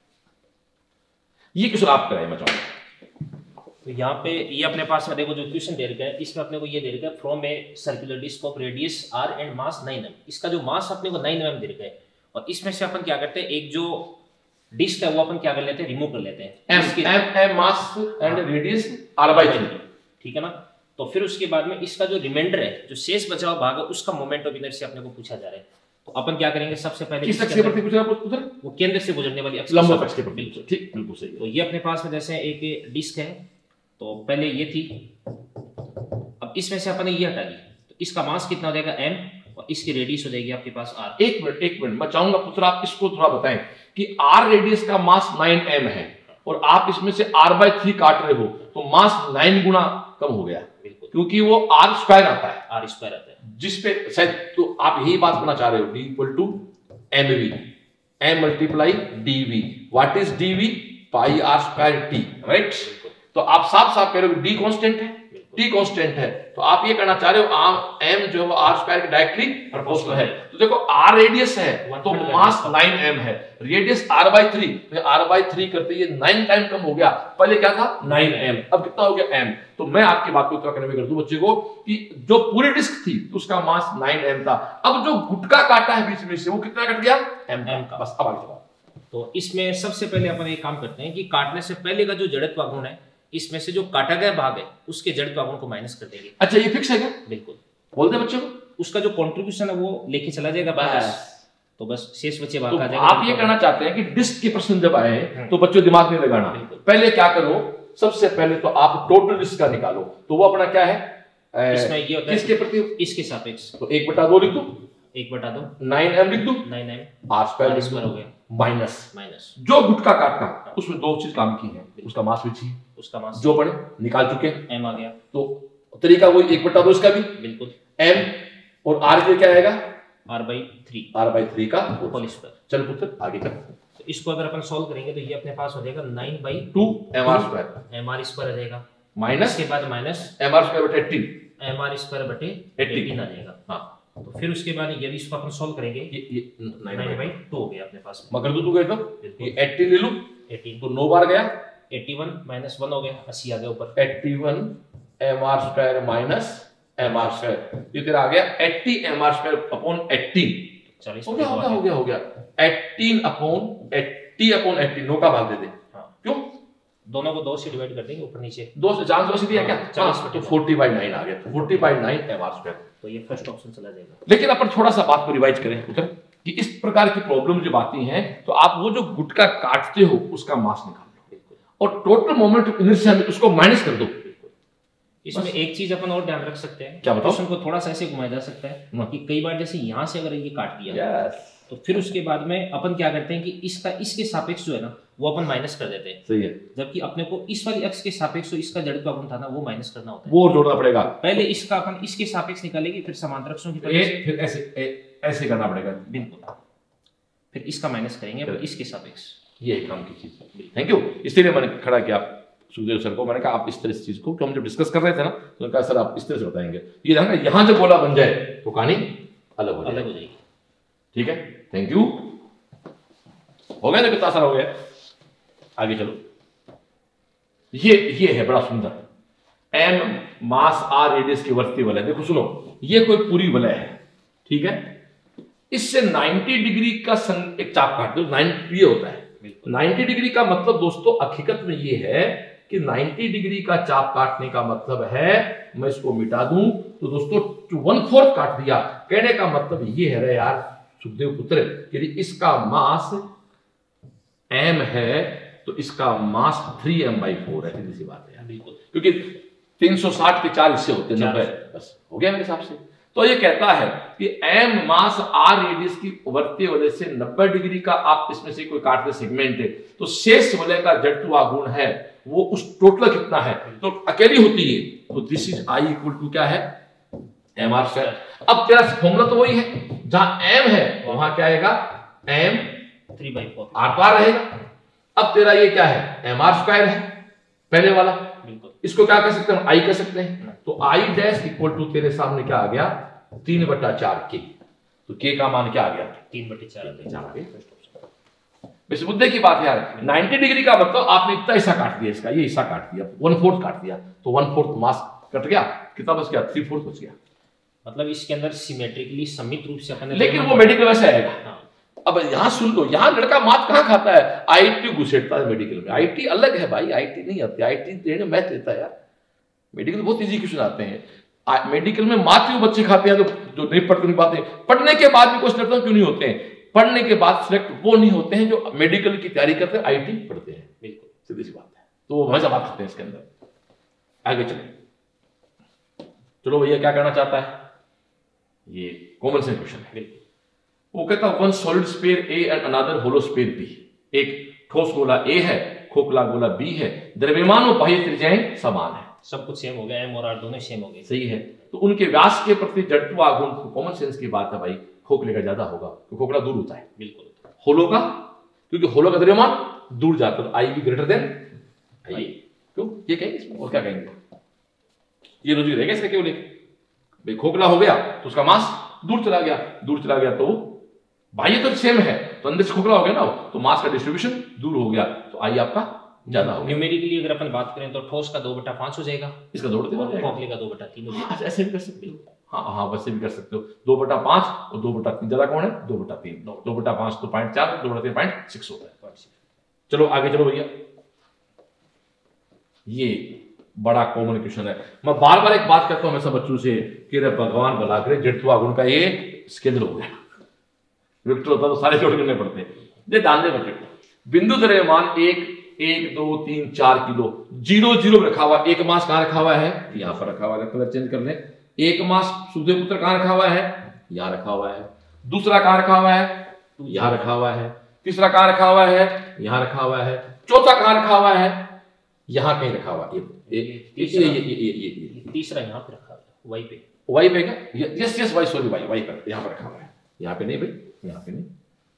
ये क्वेश्चन आप कराए मैं चाहूंगा। तो यहाँ पे ये अपने पास में देखो जो क्वेश्चन दे रखा है, इसमें अपने को ये दे रखा है from a circular disc of radius R and mass nine M. इसका जो मास अपने को नाइन एम दे रखा है, और इसमें से अपन क्या करते हैं, एक जो डिस्क है वो अपन क्या कर लेते हैं, रिमूव कर लेते हैं, M M M mass and radius R by three, ठीक है ना। तो फिर उसके बाद में इसका जो रिमाइंडर है, जो शेष बचा हुआ भाग है, उसका मोमेंट ऑफ इनर्शिया अपने को पूछा जा रहा है। तो अपन क्या करेंगे, सबसे पहले किस अक्ष के प्रति पूछ रहा है उधर, वो केंद्र से गुजरने वाली अक्ष, लंबवत अक्ष के प्रति, ठीक बिल्कुल सही। तो ये अपने पास में जैसे एक डिस्क है, तो पहले ये थी, अब इसमें से अपन ने ये हटा दी, तो इसका मास कितना हो जाएगा एम, और इसकी रेडियस हो जाएगी आपके पास आर। एक मिनट एक मिनट मैं चाहूंगा पुत्र आप इसको थोड़ा बताएं कि आर रेडियस का मास नाइन एम है, और आप इसमें से आर बाई थ्री काट रहे हो, तो मास नाइन गुना कम हो गया, क्योंकि वो आर स्क्वायर आता है, आर स्क्वायर आता है, जिसपे शायद तो आप यही बात करना चाह रहे हो, D equal to M V, M multiply D V. What is D V, pi R square T, right. तो आप साफ साफ कह रहे हो डी कांस्टेंट है, टी कांस्टेंट है, तो आप ये कहना चाह रहे हो आम एम जो है आर स्क्वायर के डायरेक्टली प्रोपोर्शनल है। तो देखो आर रेडियस है तो मास नाइन एम है, रेडियस आर बाई थ्री, तो आर बाई थ्री करते ये नाइन टाइम कम हो गया, पहले क्या था नाइन एम, अब कितना हो गया एम। तो मैं आपकी बात को इतना कन्वे कर दूं बच्चे को कि जो पूरी डिस्क थी उसका मास नाइन एम था, अब जो गुटका काटा है बीच में से वो कितना कट गया एम का। बस अब आगे चलो। तो इसमें सबसे पहले अपन एक काम करते हैं कि काटने से पहले का जो जड़त्व आघूर्ण है इसमें से जो काटा गया भाग है उसके जड़त्व आघूर्ण को माइनस कर देंगे। अच्छा ये फिक्स है क्या? बिल्कुल, बोल दे बच्चों को, उसका जो कंट्रीब्यूशन है वो लेके चला जाएगा बस, तो बस शेष बचे भाग तो आ जाएगा। आप ये कहना चाहते हैं कि डिस्क के प्रश्न जब आए तो बच्चों दिमाग नहीं लगाना, पहले क्या करो, सबसे पहले तो आप टोटल डिस्क का निकालो, तो वो अपना क्या है इसमें ये होता है किसके प्रति, इसके सापेक्ष, तो एक बटा दो लिख दो, एक बटा दो नाइन एम लिख दो, नाइन एम आर स्क्वायर हो गया माइनस माइनस जो गुटका काटना उसमें दो चीज काम की है, उसका मास भी चाहिए, उसका मास जो बड़े निकाल चुके एम आ गया, तो तरीका वही एक बटा दो इसका भी बिल्कुल एम और आर के क्या आएगा R by three, R by three का होल स्क्वायर। चल पुत्र आगे कर, तो इसको अगर अपन सॉल्व करेंगे तो ये अपने पास हो जाएगा nine by two M R square, M R square आ जाएगा माइनस के बाद माइनस एम आर स्क्वायर बटे एटीन, एम आर स्क्वायर बटे एटीन आ जाएगा। हाँ, तो फिर उसके बाद यदि इसको अपन सॉल्व करेंगे ये ये नाइन बाई टू हो गया अपने पास में, मगर तू गए तो ये एटीन ले लूं, एटीन तो नौ बार गया, एटी वन माइनस वन हो गया, अस्सी आ गया ऊपर, eighty one M R square minus M R square, ये तेरा आ गया eighty M R square upon eighteen, चालीस हो गया हो गया हो गया हो गया eighteen upon eighty upon eighteen, नौ का भाग दे दे। हाँ, क्यों दोनों को दो से डिवाइड कर देंगे ऊपर नीचे, दो से चांस वैसे दिया क्या, हाँ, तो फोर्टी बाई नाइन आ गया, forty by nine M R square, तो ये फर्स्ट ऑप्शन चला जाएगा। लेकिन अपन थोड़ा सा बात को रिवाइज करें पुत्र कि इस प्रकार की प्रॉब्लम जब आती हैं तो आप वो जो गुटका काटते हो उसका मास निकाल लो और टोटल मोमेंट ऑफ इनर्शिया में उसको माइनस कर दो। इसमें एक चीज अपन और ध्यान रख सकते हैं, क्या बताओ, को थोड़ा सा ऐसे घुमाया जा सकता है कि कई बार जैसे यहाँ से अगर ये काट दिया yes. तो फिर उसके बाद में अपन क्या करते हैं कि इसका इसके सापेक्ष जो है ना वो अपन माइनस कर देते हैं, सही है, जबकि अपने को इस वाली अक्ष के सापेक्ष जो इसका जड़त्व आघूर्ण था ना वो माइनस करना होता है, वो जोड़ना पड़ेगा। पहले इसका अपन इसके सापेक्ष निकालेंगे, फिर समांतर अक्षों की फिर ऐसे ए, ऐसे करना पड़ेगा, बिल्कुल, फिर इसका माइनस करेंगे फिर इसके सापेक्ष, ये काम की चीज। थैंक यू, इसलिए मैंने खड़ा किया सुखदेव सर को, मैंने कहा आप इस तरह से चीज को, तो हम जब डिस्कस कर रहे थे ना तो कहा सर आप इस तरह से बताएंगे, ये देखा यहाँ जब गोला बन जाए तो कहानी अलग हो अलग हो जाएगी। ठीक है, थैंक यू, हो गया ना, कितना सारा हो गया, आगे चलो। ये ये है बड़ा सुंदर एम मास आर रेडियस की वर्ती वलय, देखो सुनो, ये कोई पूरी वलय है, ठीक है, इससे नब्बे डिग्री का सं, एक चाप काट दो, नाइनटी ये होता है, नब्बे डिग्री का मतलब दोस्तों हकीकत में ये है कि नब्बे डिग्री का चाप काटने का मतलब है, मैं इसको मिटा दूं तो दोस्तों वन फोर्थ काट दिया, कहने का मतलब ये है रे यार सुखदेव पुत्र, यदि इसका मास एम है तो इसका mass three M by four है, सीधी सी बात है यार, बिल्कुल, क्योंकि तीन सौ साठ के चार हिस्से होते हैं, नब्बे, बस हो गया मेरे हिसाब से। तो ये कहता है कि एम मास आर रेडियस की वर्ती वलय से नब्बे डिग्री का आप इसमें से कोई काटते सेगमेंट है तो शेष वलय का जड़त्व आघूर्ण है वो उस टोटल कितना है, तो अकेली होती है, तो this is I equal to क्या है एम आर स्क्वायर। अब तेरा फॉर्मूला तो वही है, जहां एम है वहां क्या आएगा M three by four R पार रहेगा। अब तेरा ये क्या है एम आर स्क्वायर है पहले वाला, इसको क्या कर सकते हैं आई कर सकते हैं, तो आई डैश इक्वल टू तेरे सामने क्या आ गया तीन बटा चार के, तो के का मान क्या आ गया तीन बटे चार आ गया। वैसे मुद्दे की बात है यार, नब्बे डिग्री का मतलब आपने इतना हिस्सा काट दिया, इसका ये हिस्सा काट दिया, वन फोर्थ काट दिया, तो वन फोर्थ मास कट गया, कितना बच गया थ्री फोर्थ बच गया, मतलब इसके अंदर सिमेट्रिकली समित रूप से अपने, लेकिन वो मेडिकल वैसे आएगा। अब यहाँ सुन लो, यहाँ लड़का मात कहाँ खाता है, आईटी घुसेड़ता है मेडिकल में, आईटी अलग है भाई, आईटी नहीं आती, आईटी मैथ लेता है यार, मेडिकल बहुत इजी क्वेश्चन आते हैं, मेडिकल में मात क्यों बच्चे खाते हैं तो जो नहीं पढ़ते नहीं पाते, पढ़ने के बाद भी कुछ लड़के क्यों नहीं होते हैं, पढ़ने के बाद सिलेक्ट वो नहीं होते हैं जो मेडिकल की तैयारी करते हैं, आईटी पढ़ते हैं, बिल्कुल सीधी सी बात है, तो वो हमेशा बात करते हैं इसके अंदर। आगे चले, चलो भैया क्या करना चाहता है, ये कॉमन सेंस क्वेश्चन है, वो कहता है one solid sphere A and another hollow sphere B, एक ठोस गोला ए है, खोखला गोला बी है, द्रव्यमान और बाह्य त्रिज्याएं समान है, सब कुछ सेम हो गया, एम और आर दोनों सेम हो गए, सही है, तो उनके व्यास के प्रति जड़त्व आघूर्ण कॉमन सेंस की बात है भाई, खोखले का ज्यादा होगा तो खोखला दूर होता है, बिल्कुल, होलो का क्योंकि होलो का द्रव्यमान दूर जाता है, I B greater than I, क्यों ये कहेंगे इसमें और क्या कहेंगे, ये लॉजिक रहेगा इसका केवल एक, भाई खोखला हो गया तो उसका मास दूर चला गया, दूर चला गया तो बाह्य तो सेम है, तो अंदर से खोखला हो गया ना, तो मास का डिस्ट्रीब्यूशन दूर हो गया, तो आई आपका ज्यादा हो गया। न्यूमेरिकली अगर अपन बात करें तो ठोस का दो बटा पांच हो जाएगा, इसका दो बटा तीन, खोखले का दो बटा तीन हो जाएगा। ऐसे भी कर सकते हो, हाँ हाँ वैसे भी कर सकते हो, दो बटा पांच और दो बटा तीन ज्यादा कौन है, दो बटा तीन, दो बटा पांच तो पॉइंट चार, दो बटा तीन पॉइंट सिक्स होता है। चलो आगे चलो भैया, ये बड़ा कॉमन क्वेश्चन है, मैं बार बार एक बात करता हूं हमेशा बच्चों से कि रे भगवान भला करे जड़त्वा गुण का ये स्केलर हो गया, वेक्टर होता तो सारे जोड़ करने पड़ते हैं। ये ध्यान दे बच्चे, बिंदु द्रव्यमान एक एक दो तीन चार किलो, जीरो जीरो रखा हुआ, एक मास कहां रखा हुआ है, यहां पर रखा हुआ है, कलर चेंज कर ले, एक मास सूर्य पुत्र कहां रखा हुआ है, यहां रखा हुआ है, दूसरा कहां रखा हुआ है, यहां रखा हुआ है, तीसरा कहां रखा हुआ है, यहां रखा हुआ है, चौथा कहां रखा हुआ है, यहां कहीं रखा हुआ है, ये ये ये ये तीसरा यहां पे रखा हुआ है, वाई पे, वाई पे का, yes yes Y sorry Y Y पर यहां पर रखा हुआ है, यहां पे नहीं भाई, यहां पे नहीं,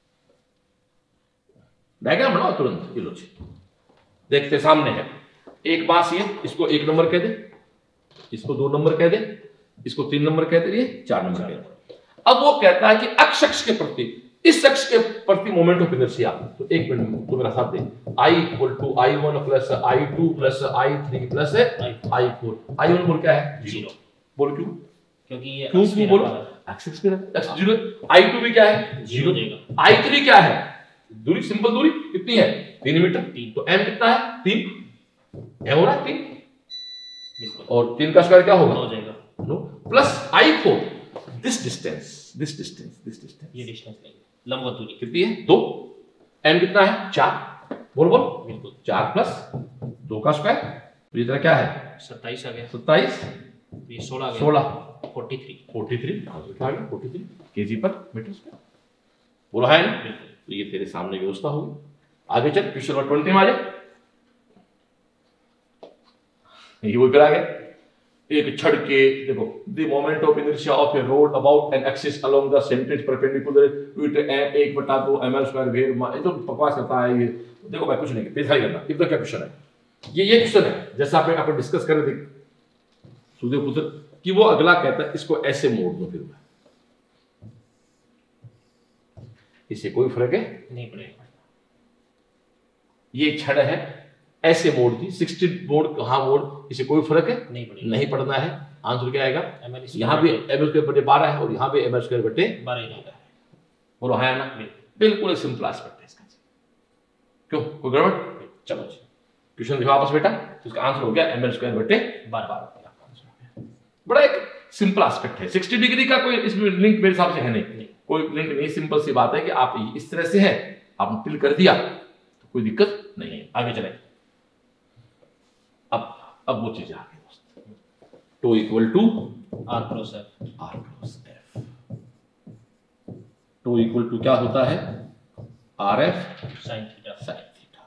डायग्राम बनाओ तुरंत, ये लो देखते सामने है, एक मास ये, इसको एक नंबर कह दे, इसको दो नंबर कह दे, इसको तीन नंबर कह दे, ये चार नंबर कह दे। अब वो कहता है कि अक्ष अक्ष के प्रति, इस अक्ष के प्रति मोमेंट ऑफ इनर्शिया, तो एक मिनट तो मेरा साथ दे, I equal to I one plus I two plus I three plus I four, I one बोल क्या है, जीरो, बोल क्यों, क्योंकि ये क्यों क्यों बोलो, एक्स जीरो, आई टू भी क्या है, जीरो, आई थ्री क्या है, दूरी, सिंपल दूरी कितनी है, तीन मीटर, तीन, तो एम कितना है, तीन, एम हो रहा है तीन, बिल्कुल, और तीन का स्क्वायर क्या होगा, हो जाएगा, no, plus I four, this distance, this distance, this distance, ये डिस्टेंस लेंगे, लंबवत दूरी कितनी है, दो, एम कितना है, चार, बोल बोल, बिल्कुल, चार प्लस दो का स्क्वायर, तो इधर क्या है, सत्ताईस आ गया, सत्ताईस, ये सोलह आ गया, सोलह, फोर्टी थ्री, फोर्टी थ्री, क्या आ गया, forty three KG per metre square, बोला है ना, तो ये तेरे सामने व्यवस्था होगी। आगे चल, क्वेश्चन नंबर ट्वेंटी में आ जाए, ये वो फिर आ गया, एक छड़ के देखो, the moment of inertia of a rod about an axis along the centre perpendicular with M एक बटा दो एम एल स्क्वायर वेर, ये तो बकवास करता है ये, देखो भाई कुछ नहीं पेश करना, इतना क्या क्वेश्चन है, ये ये क्वेश्चन है जैसा आपने अपन डिस्कस कर रहे थे सूर्य पुत्र कि वो अगला कहता है इसको ऐसे मोड़ दो, फिर इससे कोई फर्क है नहीं पड़ेगा, ये छड़ है ऐसे मोड़ दी, सिक्सटी मोड़ कहां मोड़, इसे कोई फर्क है नहीं पड़ेगा, नहीं पड़ना है, आंसर क्या आएगा, यहाँ भी एम स्क्वायर बटे बारह है और यहाँ भी एम स्क्वायर बटे बारह ही रहेगा, बोलो है ना, बिल्कुल एक सिंपल एस्पेक्ट है इसका, क्यों कोई गड़बड़, चलो क्वेश्चन दिखाओ आपस बेटा, तो इसका आंसर हो गया एम स्क्वायर बटे बारह, बड़ा एक सिंपल एस्पेक्ट है, साठ डिग्री का कोई इसमें लिंक मेरे हिसाब से है नहीं, नहीं। कोई लिंक नहीं, सिंपल सी बात है कि आप इस तरह से है, आपने टिल कर दिया तो कोई दिक्कत नहीं है, आगे चले, अब अब वो चीज आ गई दोस्त, tau equal to R cross F, R cross F, tau equal to क्या होता है, R F sine theta, sine theta,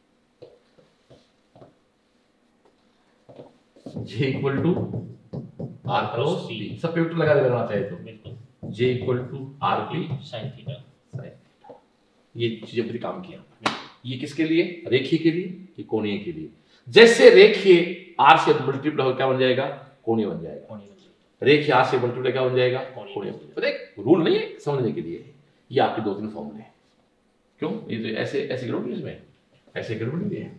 J equal to R cross B, सब पे लगा देना चाहिए तो बिल्कुल, J equal to R P sine theta, sine theta, ये चीजें भी काम किया, ये किसके लिए, रेखीय के लिए, ये कोणीय के लिए, जैसे रेखीय आर से मल्टीप्लाई हो क्या बन जाएगा, कोणीय बन जाएगा, रेखीय आर से मल्टीप्लाई क्या बन जाएगा, कोणीय बन जाएगा, देख रूल नहीं है समझने के लिए, ये आपके दो तीन फॉर्मूले हैं, क्यों ये तो ऐसे ऐसे गड़बड़ नहीं, इसमें ऐसे गड़बड़ नहीं है,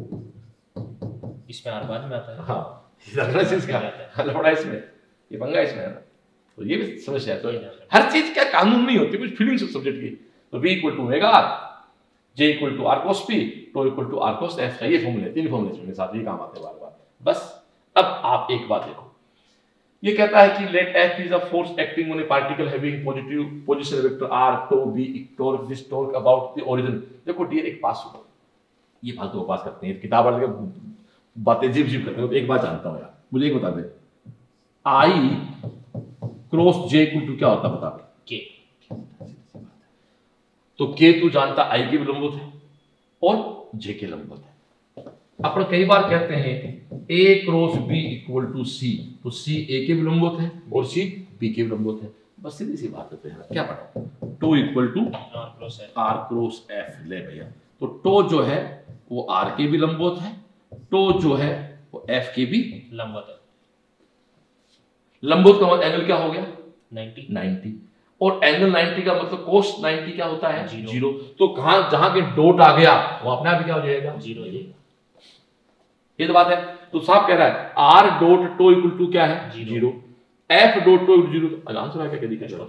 इसमें आर बाद में आता है, हाँ लफड़ा इसमें, ये पंगा इसमें है ना, तो ये भी समस्या है, तो हर चीज क्या कानून नहीं होती, कुछ फीलिंग्स सब्जेक्ट की, तो B equal to omega R, J equal to R cos P, tau equal to R cos F, ये फॉर्मूले, तीन फॉर्मूले मेरे साथ ये काम आते हैं बार बार, बस। अब आप एक बात देखो, ये कहता है कि let F is a force acting on a particle having positive position vector R, tau be torque, this torque about the origin, देखो डियर एक पास हो, ये फालतू पास करते हैं, किताब वाले बातें जिप जिप करते हैं, एक बात जानता हूं यार, मुझे एक बता दे, I cross J equal to क्या होता बता दे, के, तो के तू जानता आई के भी लंबवत है और जे के लंबवत है, अपन कई बार कहते हैं A cross B equal to C, तो सी ए के भी लंबवत है और सी बी के भी लंबवत है, बस सीधी सी बात करते हैं, क्या पढ़ा, tau equal to R cross F, R cross F, ले भैया, तो टो जो है वो आर के भी लंबवत है, टो जो है वो एफ के भी लंबवत है, लंबवत का एंगल क्या हो गया नाइंटी नाइंटी, और एंगल नाइंटी का मतलब कोस नाइंटी क्या होता है जीरो। तो कहां जहां के डॉट आ गया वो अपने आप ही क्या हो जाएगा जीरो हो जाएगा। ये तो बात है। तो साहब कह रहा है R dot tau equal to क्या है zero, F dot tau equal zero. तो आंसर है क्या दिखा,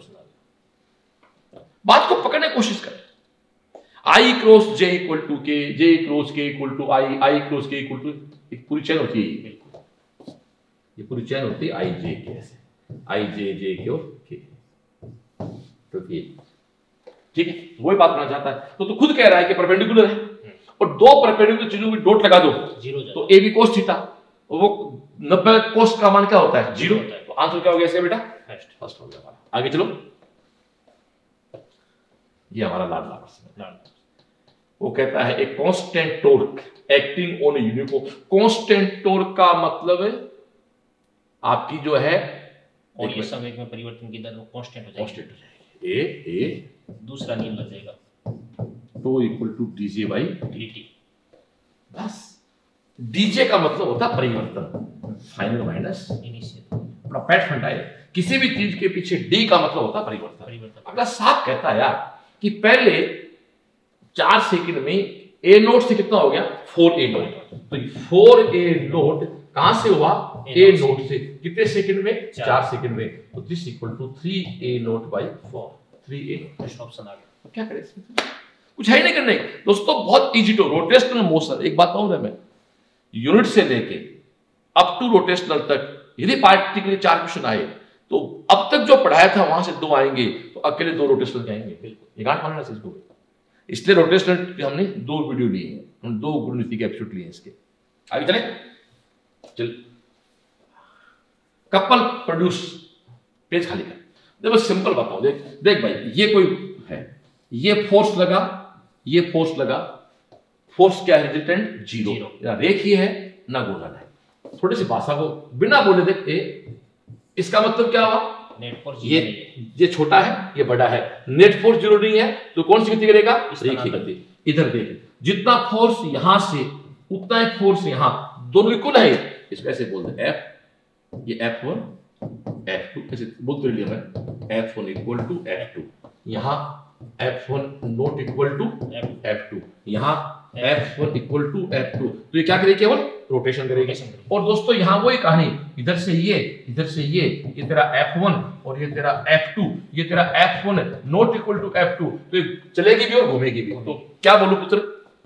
बात को पकड़ने की कोशिश कर। I cross J equal to K, J cross K equal to I, I cross K equal to, एक पूरी चेन होती है बिल्कुल, ये पूरी चेन होती है आई जे के, ऐसे आई जे जे के और के, तो ये ठीक है वही बात करना चाहता है। तो तू खुद कह रहा है कि परपेंडिकुलर है और दो परपेंडिकुलर चीजों की डॉट लगा दो जीरो, तो ए बी कोस थीटा, वो नब्बे कोस का मान क्या होता है जीरो। तो आंसर क्या हो गया इसका बेटा फर्स्ट फर्स्ट हो गया। आगे चलो, ये हमारा लाडला प्रश्न, वो कहता है एक constant torque acting on uniform. Constant torque का मतलब है आपकी जो है और ये संवेग में परिवर्तन की दर कांस्टेंट हो जाएगी, कांस्टेंट हो जाएगी। ए ए दूसरा नियम लग जाएगा tau equal to DJ by DT. बस डीजे का मतलब होता है परिवर्तन, फाइनल माइनस इनिशियल। अपना पेट फंडा है, किसी भी चीज के पीछे डी का मतलब होता है परिवर्तन। परिवर्तन अगला साफ कहता है यार कि पहले चार सेकंड में ए नोट से कितना हो गया फोर ए नोट, तो फोर ए नोट कहां से हुआ ए नोट से, कितने सेकंड में चार सेकंड में, तो this equal to three A naught by four, three A option आ गया। तो क्या करें इसमें, कुछ है ही नहीं करने दोस्तों, बहुत इजी टू रोटेशनल मोशन। एक बात कहूं मैं, यूनिट से लेके अप टू रोटेशनल तक यदि पार्टी के लिए चार क्वेश्चन आए तो अब तक जो पढ़ाया था वहां से दो आएंगे, तो अकेले दो रोटेशनल के आएंगे, बिल्कुल ये गांठ मानना चीज को। इसलिए रोटेशनल के हमने दो वीडियो लिए हैं, हम दो गुणनीति के एपिसोड लिए हैं इसके। आगे चले चल, कपल प्रोड्यूस, पेज खाली कर। देखो सिंपल बताओ, देख देख भाई, ये कोई है, ये फोर्स लगा, ये फोर्स लगा, फोर्स क्या है रिजल्टेंट जीरो, ना रेखीय है ना गुणन है। थोड़ी सी भाषा को बिना बोले देख, ए इसका मतलब क्या हुआ, नेट फोर्स ये ये छोटा है ये बड़ा है, नेट फोर्स जीरो नहीं है तो कौन सी गति करेगा रेखीय गति। इधर देख, जितना फोर्स यहां से उतना ही फोर्स यहां, दोनों इक्वल है, इसको ऐसे बोल दे एफ, ये एफ वन एफ टू, ऐसे बोल तो लिया मैं, F one equal to F two, यहां F one not equal to F two, यहां F one equal to F two, तो ये क्या करेगी केवल रोटेशन करेगी। और दोस्तों यहां वही कहानी, इधर से ये इधर से ये ये तेरा एफ वन और ये तेरा एफ टू, ये तेरा F one not equal to F two, तो ये चलेगी भी और घूमेगी भी। तो क्या बोलूं पुत्र,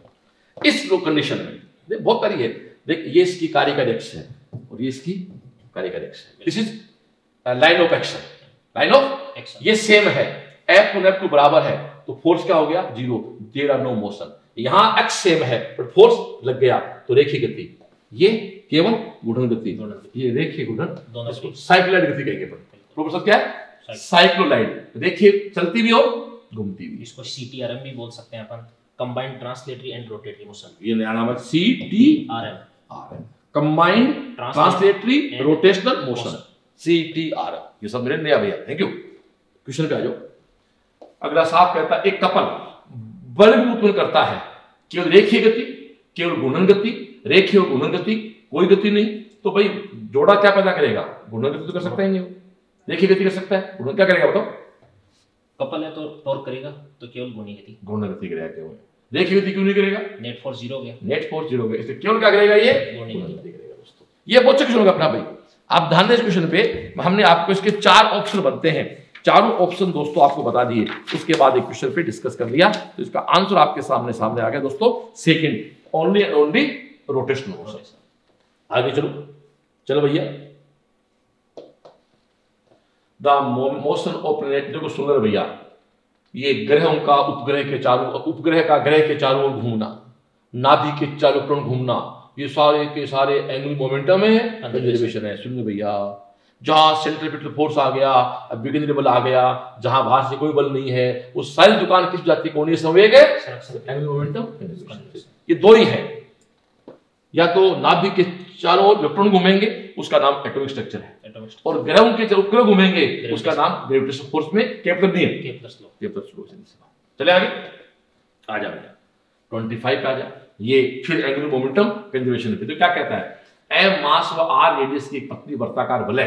इस कंडीशन में देख बहुत सारी है, देख ये इसकी कार्य का एक्स है और ये इसकी कार्य का एक्स है, this is line of action, line of action, ये सेम है, एफ वन एफ टू बराबर है, तो फोर्स क्या हो गया zero, there are no motion. यहां एक्स सेम है पर फोर्स लग गया तो रेखीय गति, ये केवल गुणन गति, ये रेखीय गुणन, इसको साइक्लोइड गति कहेंगे। प्रोफेसर क्या है साइक्लोइड, देखिए चलती भी और घूमती भी। इसको सीटीआरएम भी बोल सकते हैं अपन, combined translatory and rotatory motion. ये नया नाम है CTRM, RM combined translatory rotational motion, CTRM. ये सब मेरे नया भैया, थैंक यू। क्वेश्चन पे आ जाओ। अगला साफ कहता है एक कपल बल उत्पन्न करता है, केवल रेखीय गति, केवल गुणन गति, रेखीय और गुणन गति, कोई गति नहीं, तो भाई जोड़ा क्या पैदा करेगा, गुणन गति तो कर सकता ही नहीं, रेखीय गति कर सकता है, गुणन क्या करेगा बताओ। कपल है तो टॉर्क करेगा, तो केवल गुणी गति, गुणन गति करेगा, केवल रेखीय गति क्यों नहीं करेगा, नेट फोर्स जीरो हो गया, नेट फोर्स जीरो हो गया, इसलिए केवल क्या करेगा ये गुणी गति करेगा। दोस्तों ये बहुत अच्छा क्वेश्चन होगा अपना भाई, आप ध्यान दें इस क्वेश्चन पे। हमने आपको इसके चार ऑप्शन बनते हैं, चारों ऑप्शन दोस्तों आपको बता दिए, उसके बाद एक क्वेश्चन पे डिस्कस कर लिया, तो इसका आंसर आपके सामने सामने आ गया दोस्तों, second only and only rotational motion. आगे चलो चलो भैया, द मोशन ऑफ प्लैनेट, देखो सुंदर भैया, ये ग्रहों का उपग्रह के चारों, उपग्रह का ग्रह के चारों ओर घूमना, नाभि के चारों तरफ घूमना, ये सारे के सारे एंगुलर मोमेंटम है, कंजर्वेशन है। सुन भैया, जहां सेंट्रीपिटल फोर्स आ गया, बिगिनरी बल आ गया, जहां बाहर से कोई बल नहीं है, वो सारी दुकान किस जाति को नहीं संवेग है, एंगुलर मोमेंटम। ये दो ही है, या तो नाभि के चारों ओर इलेक्ट्रॉन घूमेंगे, उसका नाम एटॉमिक स्ट्रक्चर है, और ग्रहों के उपग्रह घूमेंगे, उसका नाम ग्रेविटेशनल फोर्स में केपलर नियम, केपलर्स लॉ, केपलर्स लॉ। चले आगे आ जा भैया, पच्चीस पे आ जा, ये फिर एंगुलर मोमेंटम कंजर्वेशन पे। तो क्या कहता है, एम मास व आर रेडियस की एक पतली वर्ताकार वलय है,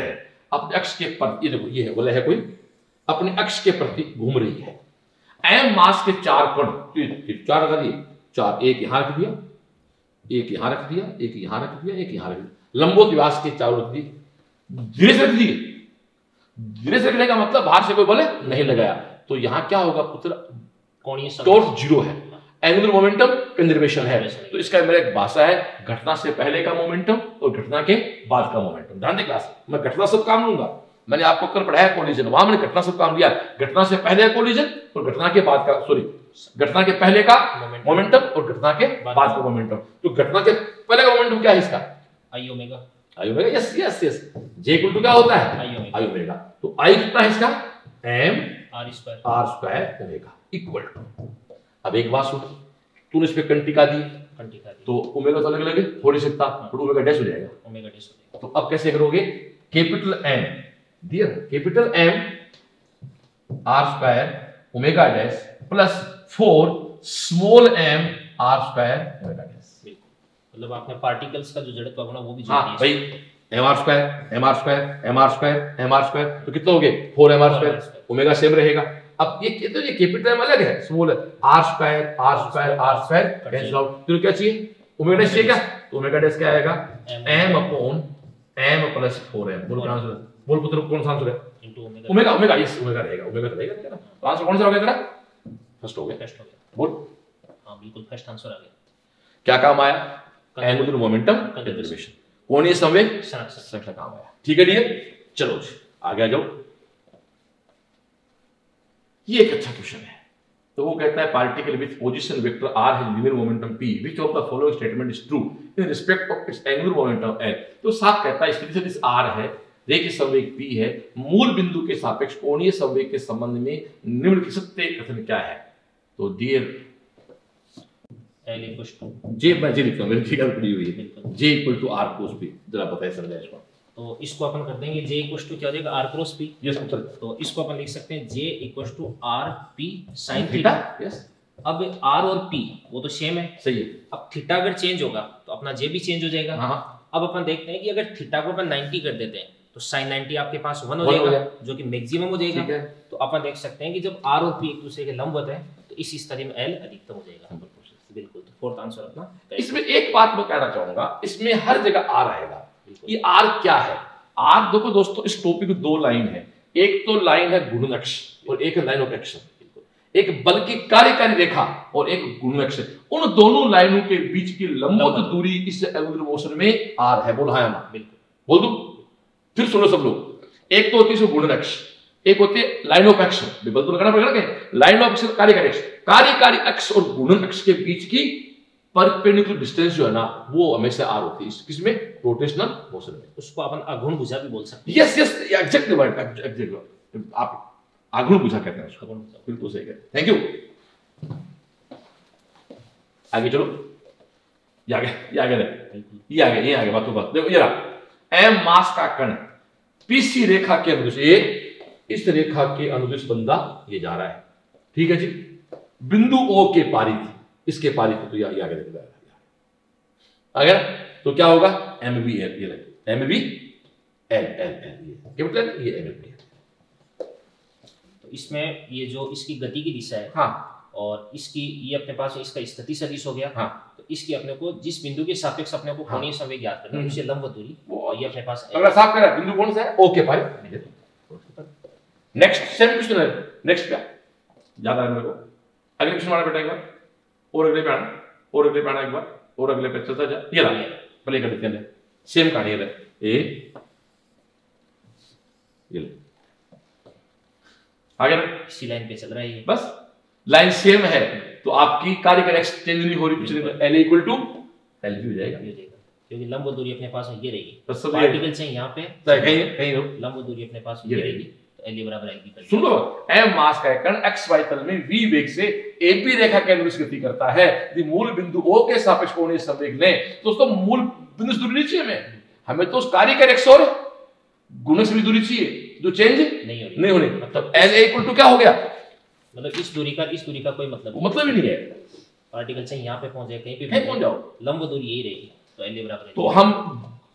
अपने अक्ष के प्रति, ये देखो ये है बोले है कोई अपने अक्ष के प्रति घूम रही है। एम मास के चार कण, चार लगा दिए, चार, एक यहां रख दिया, एक यहां रख दिया, एक यहां रख दिया, एक यहां रख दिया, लंबोत व्यास के चारों रख दिए, धीरे से रख दिए। धीरे से रखने का मतलब बाहर से कोई बल नहीं लगाया, तो यहां क्या होगा पुत्र, कोणीय टॉर्क जीरो है, एंगुलर मोमेंटम कंजर्वेशन है। तो इसका मेरा एक भाषा है, घटना से पहले का मोमेंटम और घटना के बाद का मोमेंटम। ध्यान दें क्लास, मैं घटना सब काम लूंगा, मैंने आपको कल पढ़ाया कोलिजन, वहां मैंने घटना सब काम लिया, घटना से पहले का कोलिजन और घटना के बाद का, सॉरी घटना के पहले का मोमेंटम और घटना के बाद का मोमेंटम। तो घटना के पहले का मोमेंटम क्या है इसका, I omega, I omega, yes yes yes, J equal to क्या होता है, आई ओमेगा, आई ओमेगा। तो आई कितना है इसका, M R square, R square omega equal to. अब एक बात सुन, तूने इस पे कंटिका दी, कंटिका दी, तो ओमेगा तो अलग अलग हो नहीं सकता, तो ओमेगा डैश हो जाएगा, ओमेगा डैश हो जाएगा। तो अब कैसे करोगे, कैपिटल एम दिया, capital M R square omega dash plus four small M R square omega dash. बिल्कुल, मतलब आपने पार्टिकल्स का जो जड़त्व होगा वो भी जोड़ हाँ भाई, M R square M R square M R square M R square, तो कितना हो गए, four M R square, omega same रहेगा। अब ये तो ये कैपिटल एम अलग है, small R square R square R square cancel out, तो क्या चाहिए, ओमेगा डैश चाहिए क्या, तो ओमेगा डैश क्या आएगा, M upon M plus four M. बोल कौन सा, बोल पुत्र कौन सा आंसर है, into omega, omega, omega yes omega रहेगा, ओमेगा रहेगा तेरा। तो आंसर कौन सा हो गया तेरा, फर्स्ट हो गया, फर्स्ट हो गया, बोल। हां बिल्कुल फर्स्ट आंसर आ गया। क्या काम आया, एंगुलर मोमेंटम कंजर्वेशन, कोणीय संवेग संरक्षण काम आया। ठीक है डियर, चलो आगे आ जाओ। ये एक अच्छा क्वेश्चन है, तो वो कहता है particle with position vector r has linear momentum p which of the following statement is true in respect of its angular momentum l। तो साफ कहता है स्थिति सदिश r है, रेखीय संवेग p है, मूल बिंदु के सापेक्ष कोणीय संवेग के संबंध में निम्नलिखित कथन क्या है। तो dear l equals to j, मैं j लिखता हूं, मेरी फिगर पड़ी हुई है, j equal to r cos p, जरा बताइए समझाइए इसको। तो इसको अपन कर देंगे j इक्वल्स टू क्या हो जाएगा, r क्रॉस p। यस पुत्र, तो इसको अपन लिख सकते हैं j equals to r p sin theta. Yes, अब r और p वो तो सेम है, सही है। अब थीटा अगर चेंज होगा तो अपना j भी चेंज हो जाएगा। हाँ, अब अपन देखते हैं कि अगर थीटा को अपन नाइंटी कर देते हैं तो sin नाइंटी आपके पास वन हो जाएगा, जो कि मैक्सिमम हो जाएगा। तो अपन देख सकते हैं कि जब r और p एक दूसरे के लंबवत है तो इस स्थिति में l अधिकतम हो जाएगा। बिल्कुल, तो फोर्थ आंसर अपना। इसमें एक बात मैं कहना चाहूंगा, इसमें हर जगह r आएगा। ये r क्या है, r देखो दोस्तों, इस टॉपिक में दो लाइन है, एक तो लाइन है गुणन अक्ष और एक है लाइन ऑफ एक्शन, एक बल की कार्यकारी रेखा और एक गुणन अक्ष। उन दोनों लाइनों के बीच की लंबवत दूरी इस एंगुलर मोशन में r है। बोल हाँ ना, बिल्कुल बोल दूं, फिर सुनो सब लोग। एक तो होती है गुणन अक्ष, एक होती है लाइन ऑफ एक्शन, बल तो लगाना पड़ेगा ना, लाइन ऑफ एक्शन कार्यकारी अक्ष, कार्यकारी अक्ष और गुणन अक्ष के बीच की परपेंडिकुलर डिस्टेंस जो है ना वो हमेशा r होती है, किसमें, रोटेशनल मोशन में। उसको अपन आघूर्ण भुजा भी बोल सकते हैं। Yes yes, exact word, exact, आप आघूर्ण भुजा कहते हैं उसको, बिल्कुल सही कहते हैं। थैंक यू, आगे चलो, ये आगे, ये आगे ये आगे ये आगे बातों बात देखो, ये रहा एम मास का कण पीसी रेखा के अनुदिश, ये इस रेखा के अनुदिश बंदा ये जा रहा है, ठीक है जी, बिंदु O के पारित, इसके पारित तो ये आगे देख रहा है, आ गया। तो क्या होगा, एम बी एल, ये लगे M B L L L, ये क्या मतलब, ये एम बी एल। तो इसमें ये जो इसकी गति की दिशा है, हाँ, और इसकी ये अपने पास इसका स्थिति सदिश हो गया। हाँ, तो इसकी अपने को जिस बिंदु के सापेक्ष अपने को कोणीय संवेग ज्ञात करना है, उससे लंबवत दूरी, वो ये अपने पास अगला साफ कर रहा है, बिंदु कौन सा है, O के पारित। नेक्स्ट सेम क्वेश्चन है, नेक्स्ट क्या याद आया मेरे को, अगले क्वेश्चन वाला बेटा एक बार, और अगले पे आना, और अगले पे आना एक बार, और अगले पे चलता जा, ये रहा प्ले कर देते हैं, सेम कहानी है, ए ये ले आगे ना, इसी लाइन पे चल रहा है ये, बस लाइन सेम है, तो आपकी कार्यकारी अक्ष चेंज नहीं हो रही, पिछले एल इक्वल टू एल भी हो जाएगा, क्योंकि लंबवत दूरी अपने पास ये रहेगी, बस सब पार्टिकल से यहाँ पे कहीं कहीं लंबवत दूरी अपने पास ये रहेगी, एल बराबर आएगी। सुन लो, एम मास का कण एक्स वाई तल में v वेग से एपी रेखा के अनुदिश गति करता है, यदि मूल बिंदु O के सापेक्ष कोणीय संवेग लें तो दोस्तों मूल बिंदु से दूरी नहीं चाहिए हमें, हमें तो कार्यकारी अक्ष और गुणन से भी दूरी चाहिए जो चेंज नहीं हो रही, नहीं होनी, मतलब एल इक्वल टू क्या हो गया, मतलब इस दूरी का इस दूरी का कोई मतलब मतलब ही नहीं है, पार्टिकल से यहाँ पे पहुंच जाए, कहीं पे कहीं पहुंच जाओ, लंबवत दूरी यही रहेगी, तो एल बराबर। तो हम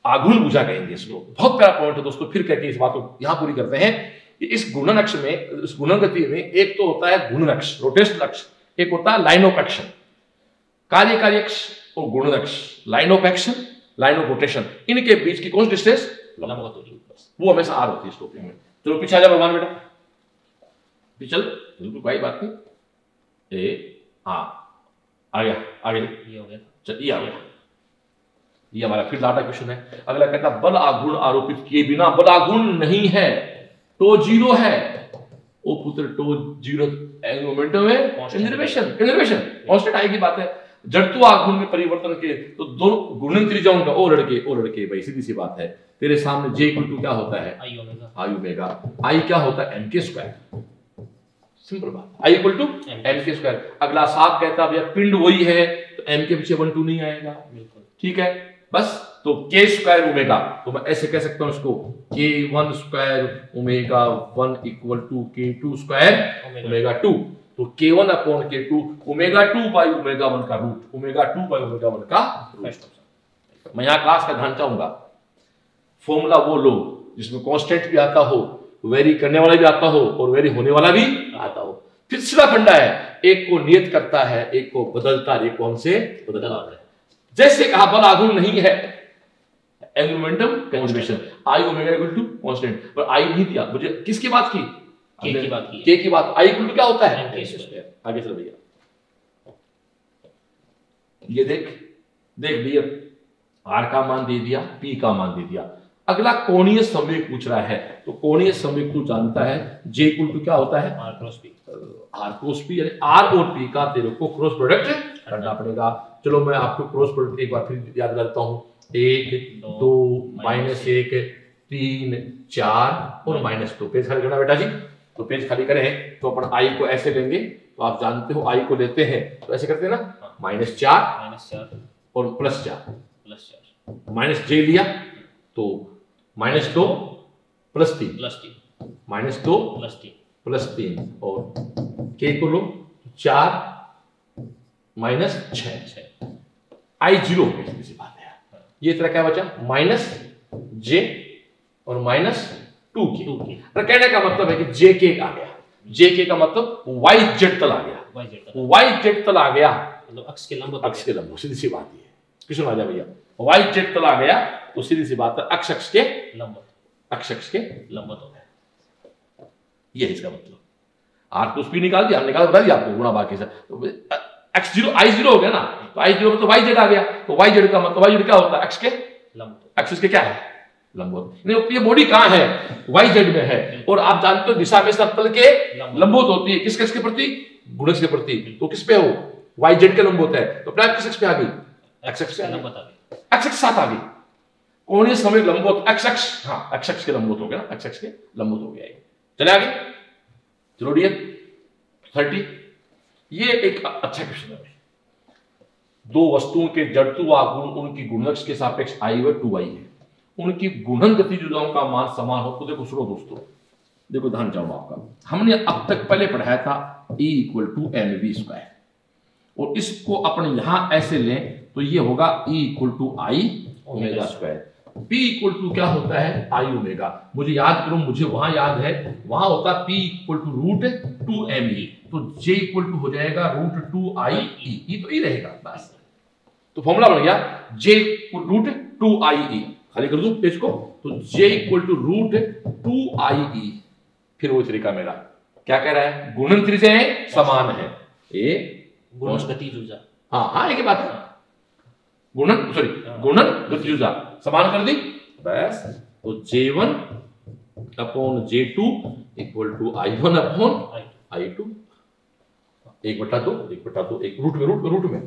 आघूर्ण भुजा कहेंगे इसको। बहुत प्यारा पॉइंट है दोस्तों, फिर कहके इस बात को यहां पूरी करते हैं कि इस गुणन अक्ष में, इस गुणन गति में एक तो होता है गुणन अक्ष, रोटेशनल अक्ष, एक होता है लाइन ऑफ एक्शन, कार्यकारी अक्ष और गुणन अक्ष, line of action, line of rotation, इनके बीच की कौन सी डिस्टेंस, लंबवत होती है, वो हमेशा आर होती है इस टॉपिक में। चलो पीछे आ जा भगवान बेटा, चल बिल्कुल कोई बात नहीं, ए आ आ गया, आगे ये हो गया, चल ये आ गया, ये हमारा फिर लाटा क्वेश्चन है। अगला कहता बल आघूर्ण आरोपित किए बिना, बल आघूर्ण नहीं है, टो जीरो है, ओ पुत्र टो जीरो मोमेंटम है, कंजर्वेशन कंजर्वेशन कांस्टेंट आई की बात है। जड़त्व आघूर्ण में परिवर्तन के तो दोनों गुणन त्रिज्याओं का, ओ लड़के ओ लड़के भाई सीधी सी बात है, तेरे सामने जे इक्वल टू क्या होता है, आई ओमेगा, आई ओमेगा, आई क्या होता है एम के स्क्वायर, सिंपल बात, I equal to M K square. अगला साफ कहता भैया पिंड वही है तो एम के पीछे वन टू नहीं आएगा, ठीक है बस। तो के स्क्वायर ओमेगा, तो मैं ऐसे कह सकता हूं इसको, K one square omega one equal to K two square omega two, तो K one upon K two, omega two by omega one का root, omega two by omega one का रूट। मैं यहां क्लास का ध्यान चाहूंगा, फॉर्मूला वो लो जिसमें कांस्टेंट भी आता हो, वेरी करने वाला भी आता हो और वेरी होने वाला भी आता हो। फिर सीधा फंडा है, एक को नियत करता है, एक को बदलता है, एक को हमसे बदलता है। जैसे कहा बल आघूर्ण नहीं है, angular momentum conservation, I omega equal to constant, पर आई नहीं दिया मुझे, किसकी बात की, के की बात की, के की बात, आई इक्वल टू क्या होता है, आगे चल भैया, ये देख देख दिया, आर का मान दे दिया, पी का मान दे दिया। अगला कोणीय संवेग पूछ रहा है, तो कोणीय संवेग तू जानता है, जे इक्वल टू क्या होता है, R cross P, R cross P, यानी आर और पी का तेरे को क्रॉस प्रोडक्ट करना पड़ेगा। चलो मैं आपको क्रॉस प्रोडक्ट एक बार फिर याद करता हूं, एक दो, दो माइनस एक तीन चार और माइनस दो, पेज खाली करना बेटा जी। तो पेज खाली करें तो अपन आई को ऐसे लेंगे, तो आप जानते हो आई को लेते हैं तो ऐसे करते हैं ना, माइनस चार माइनस चार और प्लस चार, प्लस चार, माइनस जे लिया तो माइनस दो प्लस तीन, प्लस तीन, माइनस दो प्लस तीन, प्लस तीन, और के को लो चार माइनस छह, आई जीरो हो गई, इसी बात है। ये तरह क्या बचा, माइनस जे और माइनस टू के। तो कहने का मतलब है कि जे के आ गया, जे के का मतलब वाई जेड तल आ गया, वाई जेड तल, वाई जेड तल आ गया, मतलब अक्ष के लंब, अक्ष के लंब, सीधी सी बात है। किशन आ जा भैया, वाई जेड तल आ गया तो सीधी सी बात है अक्ष अक्ष के लंब, अक्ष अक्ष के लंबवत हो गया, ये इसका मतलब। आर प्लस पी निकाल दिया, निकाल बता दिया आपको गुणा बाकी से, तो एक्स जीरो आई जीरो हो गया ना, तो आई जीरो मतलब वाई जेड आ गया, तो वाई जेड का मतलब वाई जेड क्या होता है, एक्स के लंब, एक्सिस के क्या है, लंबवत। ये बॉडी कहां है, वाई जेड में है, और आप जानते हो दिशा में समतल के लंबवत होती है, किस किस के प्रति, गुणज के प्रति, तो किस पे हो, वाई जेड के लंबवत है, तो अपने किस एक्स पे आ गई, एक्स एक्स पे लंबवत आ गई, एक्स एक्स साथ आ गई, कोणीय संवेग लंबवत एक्स एक्स, हां एक्स एक्स के लंबवत हो गया ना, एक्स एक्स के लंबवत हो गया ये। चले आगे, चलो डियर थर्टी, ये एक अच्छा क्वेश्चन है। दो वस्तुओं के जड़त्व आघूर्ण उनकी गुणज के सापेक्ष आई व टू आई है, उनकी गुणन गतिविधियों का मान समान हो, तो देखो सुनो दोस्तों, देखो ध्यान चाहूंगा आपका, हमने अब तक पहले पढ़ाया था E equal to M V square, और इसको अपन यहां ऐसे लें तो ये होगा E equal to I omega square, P equal to क्या होता है, आई ओमेगा, मुझे याद करो, मुझे वहां याद है, वहां होता P equal to root two M E, तो J इक्वल टू हो जाएगा रूट टू आई ई, ई तो ई रहेगा बस, तो फॉर्मूला बन गया J equal root two I E, खाली कर दूं पेज को, तो J equal to root two I E. फिर वो तरीका मेरा क्या कह रहा है, गुणन त्रिज्याएं समान है, ए गुणन गतिज, हाँ हाँ एक ही बात है, गुणन सॉरी गुणन गतिज समान कर दी बस, तो J one upon J two equal to I one upon I two, एक बटा दो, एक बटा दो, एक रूट में रूट में रूट में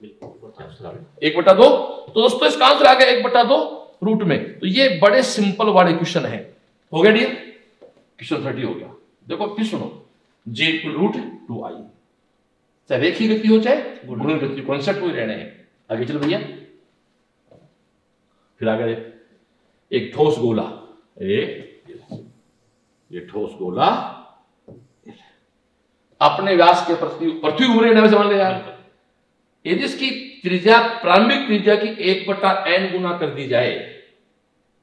एक बटा दो, तो दोस्तों इसका आंसर आ गया एक बटा दो रूट में। तो ये बड़े सिंपल वाले क्वेश्चन है, हो गया डियर, क्वेश्चन थर्टी हो गया। देखो फिर सुनो, J equal root two I, चाहे रेखीय गति हो चाहे गुणन गति, कॉन्सेप्ट वही रहने हैं। आगे चलो भैया, फिर आगे एक ठोस गोला, एक ये ठोस गोला अपने व्यास के प्रति पृथ्वी घूम रही है, समझ ले यार, यदि इसकी त्रिज्या प्रारंभिक त्रिज्या की एक बटा एन गुना कर दी जाए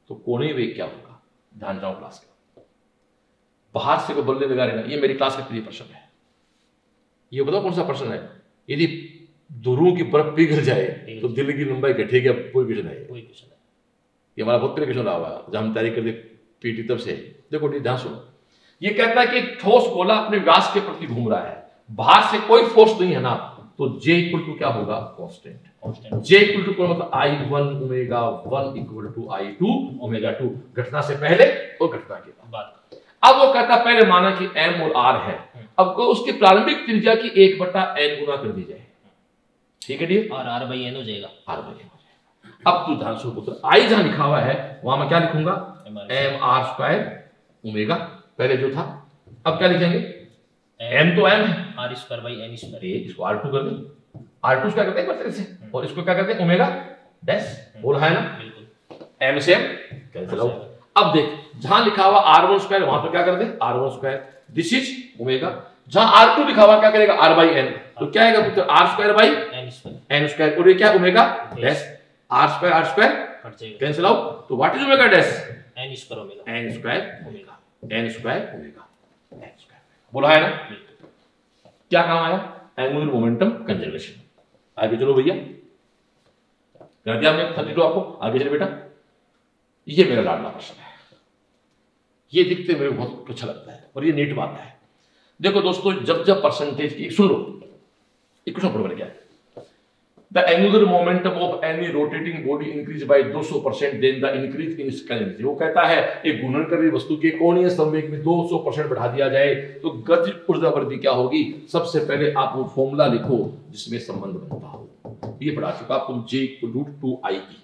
तो कोणीय वेग क्या होगा, ध्यान जाओ क्लास का। बाहर से कोई बल्ले लगा रहेगा, ये मेरी क्लास का प्रिय प्रश्न है। ये बताओ कौन सा प्रश्न है, यदि दूरों की बर्फ पिघल जाए तो दिल की लंबाई घटेगी, अब कोई क्वेश्चन है, कोई क्वेश्चन है। ये हमारा बहुत प्रिय क्वेश्चन रहा हुआ जब हम तैयारी करते पीटी तब से। देखो ध्यान सुनो, ये कहता है कि ठोस गोला अपने व्यास के प्रति घूम रहा है, बाहर से कोई फोर्स नहीं है ना, तो J इक्वल टू क्या होगा, कांस्टेंट। J इक्वल टू मतलब I one omega one equal to I two omega two, घटना से पहले और घटना के बाद। अब वो कहता पहले माना कि m और r है, अब को उसकी प्रारंभिक त्रिज्या की एक बटा n गुना कर दी जाए, ठीक है डियर, और r बाई n हो जाएगा, r बाई n हो जाएगा। अब तू ध्यान से पुत्र, i जहां लिखा हुआ है वहां मैं क्या लिखूंगा, m r स्क्वायर ओमेगा, पहले जो था, अब क्या लिखेंगे, m तो m है, r square by n square, ये इसको r टू कर दें, r टू क्या करते हैं बच्चे से, और इसको क्या करते हैं ओमेगा डैश, बोल है ना, बिल्कुल m से m कैंसिल आउट। अब देख जहां लिखा हुआ r वन स्क्वायर वहां पे क्या कर दे r one square, this is omega, जहां r टू लिखा हुआ क्या करेगा r बाई n, तो क्या आएगा पुत्र r square by n square, n square, और ये क्या omega dash, r square r square cut जाएगा, कैंसिल आउट, तो what is omega dash, n square omega, n square omega, n square omega, n square, बोला है ना, क्या काम आया, एंगुलर मोमेंटम कंजर्वेशन। आगे चलो भैया, कर दिया हमने थर्टी टू आपको, आगे चले बेटा, ये मेरा लाडला प्रश्न है, ये दिखते मेरे बहुत अच्छा लगता है और ये नीट बात है। देखो दोस्तों, जब जब परसेंटेज की, सुन लो एक क्वेश्चन पढ़ो क्या है, the angular momentum of any rotating body increase by two hundred percent then the increase in scalar energy. वो कहता है एक घूर्णन कर रही वस्तु के कोणीय संवेग में दो सौ परसेंट बढ़ा दिया जाए तो गति ऊर्जा वृद्धि क्या होगी। सबसे पहले आप वो फॉर्मूला लिखो जिसमें संबंध बनता हो, ये पढ़ा चुका आपको, J root two I E,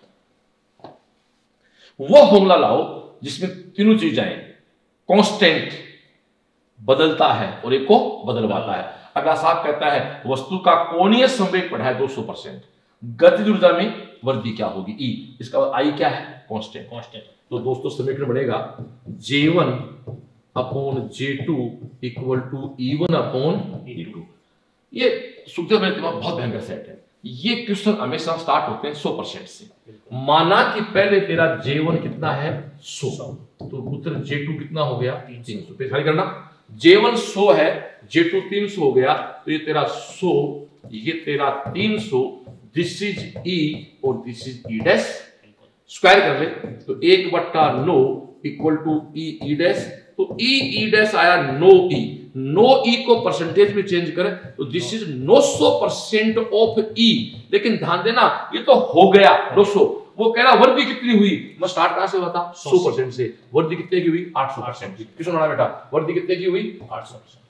वो फॉर्मूला लाओ जिसमें तीनों चीजें कांस्टेंट बदलता है और एक को बदलवाता है। अगला साहब कहता है वस्तु का कोणीय संवेग बढ़ा है दो सौ परसेंट, गतिज ऊर्जा में वृद्धि क्या होगी, ई, इसका आई क्या है, कांस्टेंट। कांस्टेंट तो दोस्तों समीकरण बनेगा J one upon J two equal to E one upon E two. ये सुखदेव मेरे दिमाग बहुत भयंकर सेट है, ये क्वेश्चन हमेशा स्टार्ट होते हैं सौ परसेंट से। माना कि पहले तेरा जे वन कितना है सौ, तो पुत्र जे टू कितना हो गया तीन सौ, पे खाली करना, जे वन सौ है, जे टू तीन सौ हो गया, तो ये तेरा सौ, ये तेरा तीन सौ, दिस इज ई और this is E dash, square कर ले तो एक बट्टा नौ equal to E E dash, तो ई ई डैश आया नो ई, नो ई को परसेंटेज में चेंज करें तो दिस इज नौ सौ परसेंट ऑफ ई। लेकिन ध्यान देना ये तो हो गया नौ सौ, वो कह रहा वृद्धि कितनी हुई, मैं स्टार्ट कहां से हुआ था सौ परसेंट से, वृद्धि कितने की हुई आठ सौ परसेंट की। किसने बोला बेटा वृद्धि कितने की हुई आठ सौ परसेंट,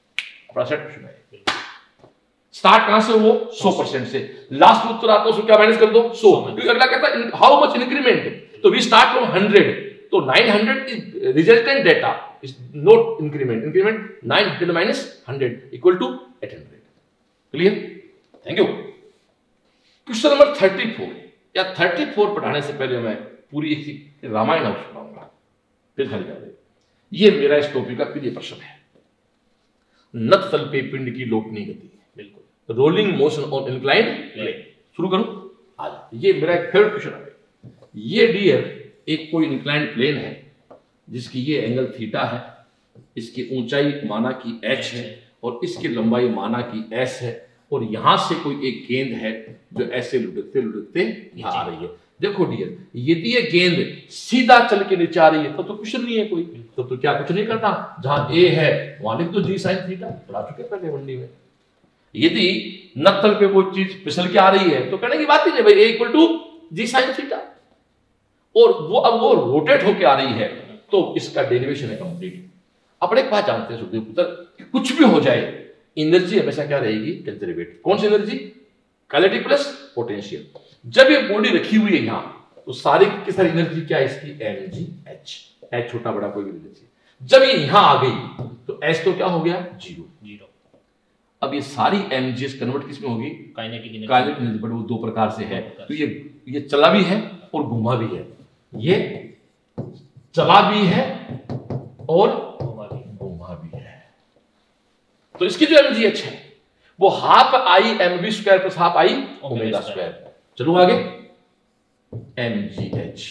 स्टार्ट कहां से वो सौ परसेंट से, लास्ट उत्तर आता है उसको क्या माइनस कर दो सौ, क्योंकि अगला कहता है हाउ मच इंक्रीमेंट, तो वी स्टार्ट फ्रॉम हंड्रेड, तो nine hundred is resultant data is not increment, increment nine hundred minus hundred equal to eight hundred. Clear, thank you. Question number thirty four या thirty four पढ़ाने से पहले मैं पूरी एक Ramayan house पढ़ाऊंगा, फिर खाली कर दे। ये मेरा इस टॉपिक का प्रिय प्रश्न है, नत तल पे पिंड की लोटनी गति, बिल्कुल rolling motion on inclined plane. शुरू करूं आज, ये मेरा एक थर्ड क्वेश्चन है। ये डियर एक कोई इंक्लाइंड प्लेन है जिसकी ये एंगल थीटा है, इसकी ऊंचाई माना की h है और इसकी लंबाई माना की s है, और यहां से कोई एक गेंद है जो ऐसे लुढ़कते लुढ़कते यहां आ रही है। देखो डियर यदि ये गेंद सीधा चल के नीचे आ रही है तो तो क्वेश्चन नहीं है कोई, तो तो क्या कुछ नहीं करना, जहां a है वहां लिख दो जी साइन थीटा, पढ़ा चुके पहले मंडी में। यदि नत्तल पे कोई चीज फिसल के आ रही है तो कहने की बात ही नहीं भाई, a equal to G sine theta, और वो अब वो रोटेट होके आ रही है तो इसका डेरिवेशन है कंप्लीट। अपन एक बात जानते हैं सुखदेव पुत्र, कुछ भी हो जाए एनर्जी हमेशा क्या रहेगी कंजर्वेटिव। कौन सी एनर्जी, काइनेटिक प्लस पोटेंशियल। जब ये बॉडी रखी हुई है यहां तो सारी की सारी एनर्जी क्या है इसकी एम जी एच, एच छोटा बड़ा कोई भी एनर्जी। जब ये यहां आ गई तो एच तो क्या हो गया जीरो जीरो। अब ये सारी एम जी कन्वर्ट किस में होगी kinetic energy, kinetic energy, but वो दो प्रकार से है, तो ये ये चला भी है और घुमा भी है, ये चला भी है और घुमा भी है, तो इसकी जो एम जी एच है वो half I M B square plus half I omega square. चलो आगे, M G H,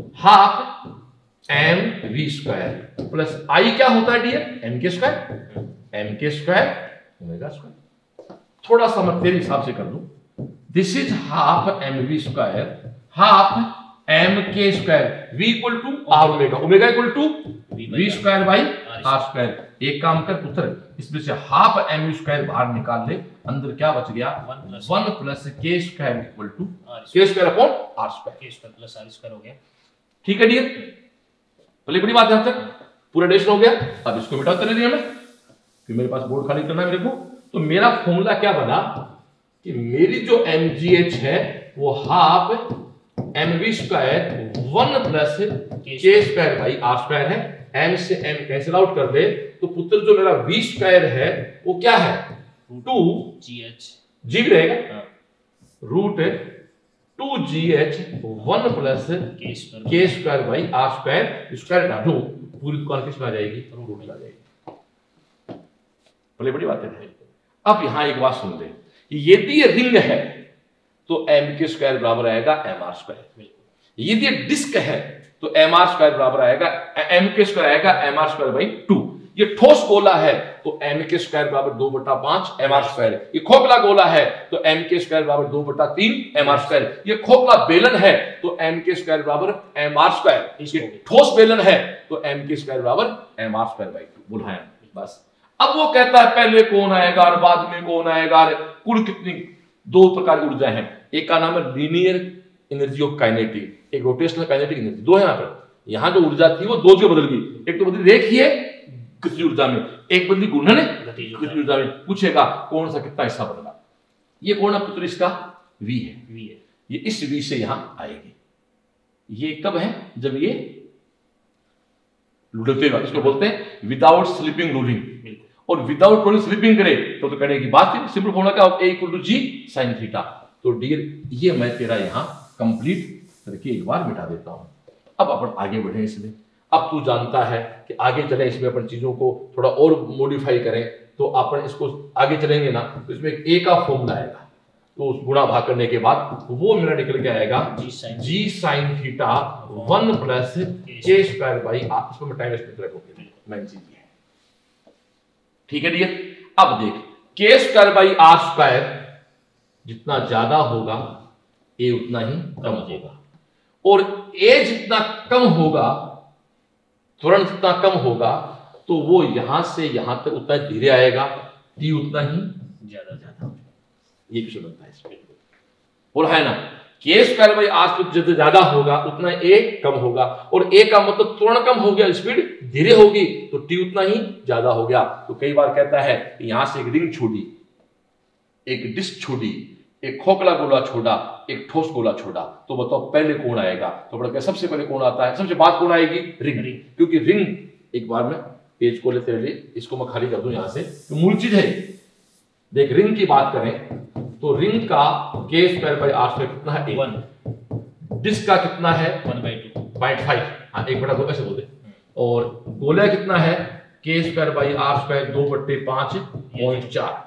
half M V square plus I क्या होता है dear, M K square, M K square omega square. थोड़ा सा मैं तेरे हिसाब से कर लूं, this is half M V square half M K square, V equal to R omega, omega equal to V square by R square. एक काम कर पुत्र, इसमें से हाफ एम वी स्क्वायर बाहर निकाल ले, अंदर क्या बच गया, one plus K square equal to K square upon R square, K square plus R square हो गया। ठीक है डियर, पहले बड़ी बात है, अब तक पूरा डेशन हो गया। अब इसको मिटा कर लिया मैं, फिर मेरे पास बोर्ड खाली करना है मेरे को। तो मेरा फॉर्मूला क्या बना कि मेरी जो एम जी एच है वो half M V square one plus K square by R square है। एम से एम कैंसिल आउट कर दे तो पुत्र जो मेरा वी स्क्वायर है वो क्या है, टू जी एच, जी भी रहेगा, root two G H one plus K square by R square. Square हटा दो, पूरी दुकान किस में आ जाएगी, रूट में आ जाएगी। बड़ी बड़ी बात है। अब यहां एक बात सुन ले, यदि ये रिंग है तो एम के स्क्वायर बराबर आएगा एम आर स्क्वायर, यदि डिस्क है तो एम आर स्क्वायर बराबर आएगा एम के स्क्वायर आएगा M R square by two. ये ठोस गोला है तो एम के स्क्वायर बराबर दो बटा पांच एम आर स्क्वायर। ये खोखला गोला है तो एम के स्क्वायर बराबर दो बटा तीन एम आर स्क्वायर। ये खोखला बेलन है तो एम के स्क्वायर बराबर एम आर स्क्वायर। ये ठोस बेलन है तो एम के स्क्वायर बराबर M R square by two. बुलाया बस। अब वो कहता है पहले कौन आएगा और बाद में कौन आएगा, कुल कितनी, दो प्रकार की ऊर्जा है, एक का नाम है लीनियर एनर्जी ऑफ काइनेटिक, एक रोटेशनल काइनेटिक एनर्जी। दो है यहाँ पर, यहाँ जो ऊर्जा थी वो दो जगह बदल गई, एक तो बदली रेखीय गतिज ऊर्जा में, एक बदली गुणन गतिज ऊर्जा में। पूछेगा कौन सा कितना हिस्सा बदला, ये कौन है पुत्र, इसका वी है, वी है, ये इस वी से यहां आएगी। ये कब है, जब ये लुढ़केगा, इसको बोलते हैं विदाउट स्लिपिंग रूलिंग। और विदाउट रोलिंग स्लिपिंग करे तो तो करने की बात है, सिंपल फॉर्मूला क्या, A equal to G sine theta. तो डियर ये मैं तेरा यहां कंप्लीट करके एक बार मिटा देता हूं। अब अपन आगे बढ़े इसमें। अब तू जानता है कि आगे चले इसमें अपन चीजों को थोड़ा और मॉडिफाई करें, तो अपन इसको आगे चलेंगे ना तो इसमें एक ए का फॉर्मूला आएगा, तो उस गुणा भाग करने के बाद वो मेरा निकल के आएगा G sine theta one plus K square by R. इसको मैं टाइम वेस्ट रखूंगी, मैं चीज है, ठीक है डियर। अब देख, के स्क्वायर बाई आर स्क्वायर जितना ज्यादा होगा ए उतना ही कम होगा, और ए जितना कम होगा, त्वरण जितना कम होगा, तो वो यहां से यहां तक उतना धीरे आएगा, टी उतना ही ज्यादा ज्यादा। ये क्वेश्चन बनता है इसमें, और है ना, के स्क्वायर बाई आर स्क्वायर जितना ज्यादा होगा उतना ए कम होगा, और ए का मतलब त्वरण कम हो गया, स्पीड धीरे होगी, तो टी उतना ही ज्यादा हो गया। तो कई बार कहता है यहां से एक रिंग छोड़ी, एक डिस्क छोड़ी, एक खोखला गोला छोड़ा, एक ठोस गोला छोड़ा, तो बताओ पहले कौन आएगा, तो बड़ा सबसे पहले कौन आता है, सबसे बाद कौन आएगी, रिंग। रिंग क्योंकि रिंग, एक बार में पेज को लेते रहिए, इसको मैं खाली कर दूं यहां से, तो मूल चीज है। देख रिंग की बात करें तो रिंग का के स्क्वायर बाई आर स्क्वायर कितना है, वन। डिस्क का कितना है, one by two point five, हाँ एक बटा दो ऐसे बोलते। और गोला कितना है, के स्क्वायर बाई आर स्क्वायर दो बट्टे पांच पॉइंट चार।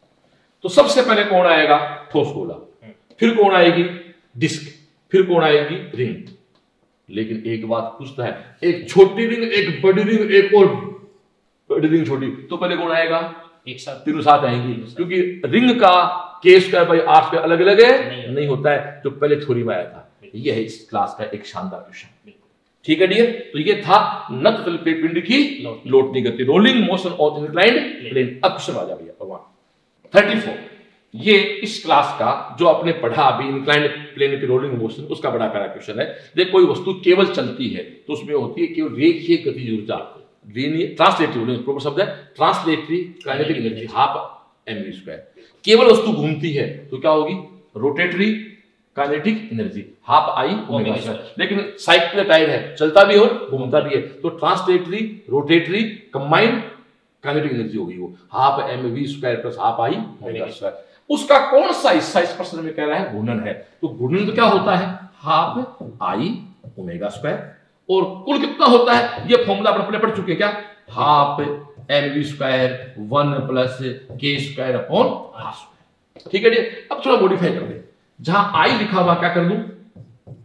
तो सबसे पहले कौन आएगा, ठोस गोला, फिर कौन आएगी डिस्क, फिर कौन आएगी रिंग। लेकिन एक बात पूछता है, एक छोटी रिंग, एक बड़ी रिंग, एक और बड़ी रिंग छोटी, तो पहले कौन आएगा, एक साथ, तीनों साथ आएंगी, क्योंकि रिंग का के स्क्वायर बाई आर स्क्वायर अलग अलग है नहीं, नहीं होता है, जो पहले थ्योरी में आया था। यह है इस क्लास का एक शानदार क्वेश्चन, ठीक है डियर। तो ये था नत तल पे पिंड की लोटनी गति, rolling motion of inclined plane. अब क्वेश्चन आ जा भैया भगवान थर्टी फोर। ये इस क्लास का जो आपने पढ़ा अभी इंक्लाइंड प्लेन की रोलिंग मोशन, उसका बड़ा प्यारा क्वेश्चन है। देख कोई वस्तु केवल चलती है तो उसमें होती है केवल रेखीय गतिज ऊर्जा, ट्रांसलेटरी प्रॉपर शब्द है, translatory kinetic energy half M V square. केवल वस्तु घूमती है तो क्या होगी, rotatory kinetic energy half I omega square. लेकिन साइकिल टायर है, चलता भी और घूमता भी है, तो translatory rotatory combined kinetic energy होगी वो half M V square plus half I omega square. उसका कौन सा हिस्सा इस प्रश्न में कह रहा है, गुणन है। तो गुणन तो क्या होता है, हाफ आई ओमेगा स्क्वायर, और कुल कितना होता है, ये फॉर्मूला अपन पहले पढ़ चुके हैं क्या, half M V square one plus K square upon R square. ठीक है जी। अब थोड़ा मॉडिफाई कर दे, जहां आई लिखा हुआ क्या कर दूं,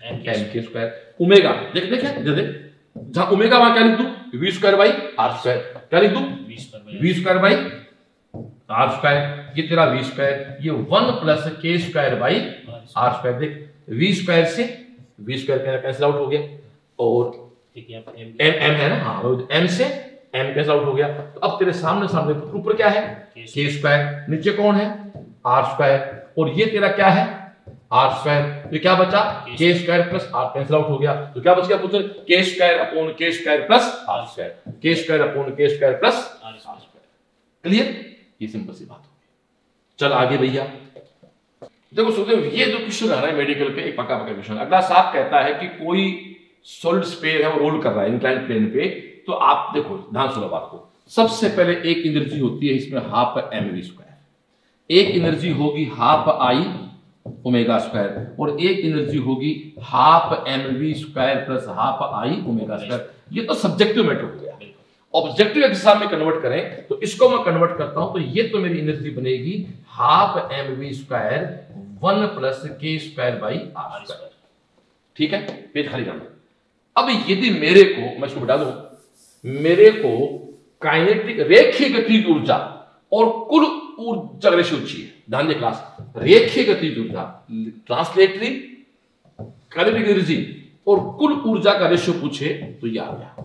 एम के स्क्वायर ओमेगा। देख देख इधर देख, जहां ओमेगा वहां क्या लिख दूं, V square by R square. क्या लिख दूं, V square by R square. ये तेरा वी स्क्वायर, ये one plus K square by R square. देख वी स्क्वायर से वी स्क्वायर कैंसिल आउट हो गया, और एम एम है ना, हाँ एम से एम कैंसिल आउट हो गया। तो अब तेरे सामने सामने ऊपर क्या है, के स्क्वायर, नीचे कौन है, आर स्क्वायर, और ये तेरा क्या है, आर स्क्वायर। तो क्या बचा, K square plus R cancel out हो गया। तो क्या बच गया पुत्र, K square upon K square plus R square, K square upon K square plus R square. Clear, ये सिंपल सी बात होगी। चल आगे भैया देखो सुखदेव, ये जो क्वेश्चन आ रहा है मेडिकल पे, एक पक्का पक्का क्वेश्चन। अगला साफ कहता है कि कोई सॉलिड स्फीयर है, वो रोल कर रहा है इंक्लाइंड प्लेन पे। तो आप देखो ध्यान सुनो बात को, सबसे पहले एक एनर्जी होती है इसमें हाफ एम वी स्क्वायर, एक एनर्जी होगी हाफ आई ओमेगा स्क्वायर, और एक एनर्जी होगी half M V square plus half I omega square. ये तो सब्जेक्टिव मैटर हो गया। ऑब्जेक्टिव एग्जाम में कन्वर्ट करें तो इसको मैं कन्वर्ट करता हूं, तो ये तो मेरी एनर्जी बनेगी half M V square one plus K square by R square. ठीक है, पेज खाली करना। अब यदि मेरे को, मैं इसको बता दूं, मेरे को काइनेटिक रेखीय गतिज ऊर्जा और कुल ऊर्जा रेशियो चाहिए। ध्यान दे क्लास, रेखीय गतिज ऊर्जा ट्रांसलेटरी काइनेटिक एनर्जी और कुल ऊर्जा का रेशियो पूछे तो ये आ गया।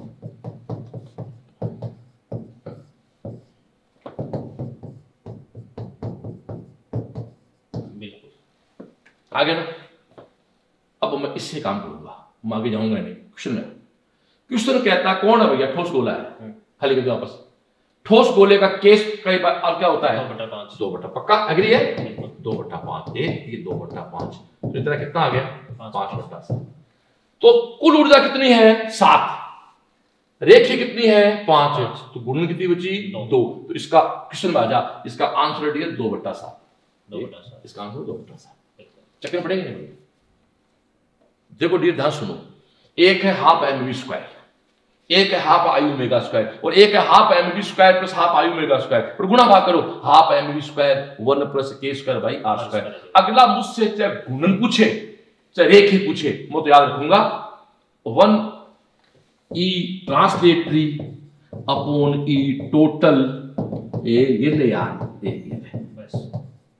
आगे ना, अब मैं इससे काम करूंगा, मैं आगे जाऊंगा नहीं। क्वेश्चन में क्वेश्चन कहता कौन है भैया, ठोस गोला है, खाली कर दो वापस। ठोस गोले का केस कई बार अब क्या होता है, दो बटा पांच, दो बटा पक्का एग्री है, दो बटा पांच एक, ये दो बटा पांच, तो इतना कितना आ गया, पांच बटा सात। तो कुल ऊर्जा कितनी है, सात, रेखीय कितनी है, पांच, तो गुणन कितनी बची, दो। तो इसका क्वेश्चन में आ जा, इसका आंसर है दो बटा सात, दो बटा सात, इसका आंसर दो बटा सात। चक्कर पड़ेंगे नहीं? देखो डियर ध्यान सुनो, एक है हाफ एम वी स्क्वायर, एक है हाफ आई ओमेगा स्क्वायर, और एक है half M V square plus half I omega square, और गुणा भाग करो, half M V square one plus K square by R square. अगला मुझसे चाहे गुणन पूछे चाहे रेखीय पूछे, मैं तो याद रखूंगा one E translatory upon E total, ये ये ले यार, ये ले बस।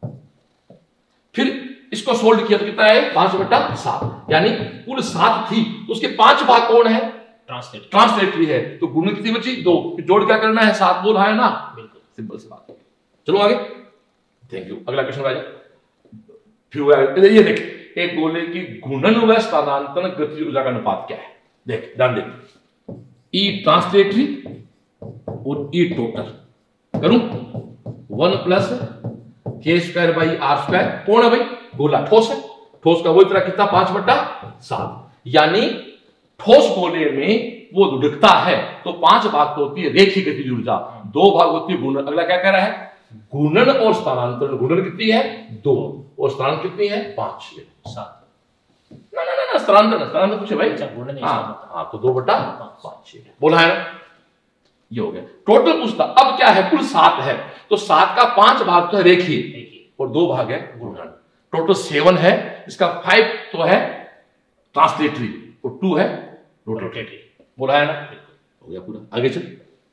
फिर इसको सोल्व किया तो कितना है, पांच बटा सात, यानी कुल सात थी तो उसके पांच भाग कौन है, ट्रांसलेटरी ट्रांसलेटरी है। तो गुणन कितनी बची, दो, जोड़ क्या करना है, सात बोल है ना, बिल्कुल सिंपल सी बात। चलो आगे, थैंक यू। अगला क्वेश्चन आ जाए। फिर ये देख, एक गोले की घूर्णन व स्थानांतरण गतिज ऊर्जा का अनुपात क्या है, देख ध्यान दे, ई ट्रांसलेटरी और ई टोटल करूं, one plus K square by R square. कौन है भाई, गोला, ठोस है, ठोस का वो इतना कितना, पांच बटा सात, यानी ठोस गोले में वो लुढ़कता है तो पांच भाग तो होती है रेखीय गतिज ऊर्जा, दो भाग होती है घूर्णन। अगला क्या कह रहा है, घूर्णन और स्थानांतरण। घूर्णन कितनी है, दो, और स्थानांतरण कितनी है, पांच, सात। ना ना ना, स्थानांतरण स्थानांतरण पूछे भाई, हाँ हाँ, तो दो बटा पांच बोला है ना, ये हो गया। टोटल पूछता, अब क्या है, कुल सात है, तो सात का पांच भाग तो है रेखीय और दो भाग है घूर्णन। टोटल सेवन है, इसका फाइव तो है ट्रांसलेटरी और टू है रोटेटरी, बोला है ना, हो गया पूरा। आगे चल,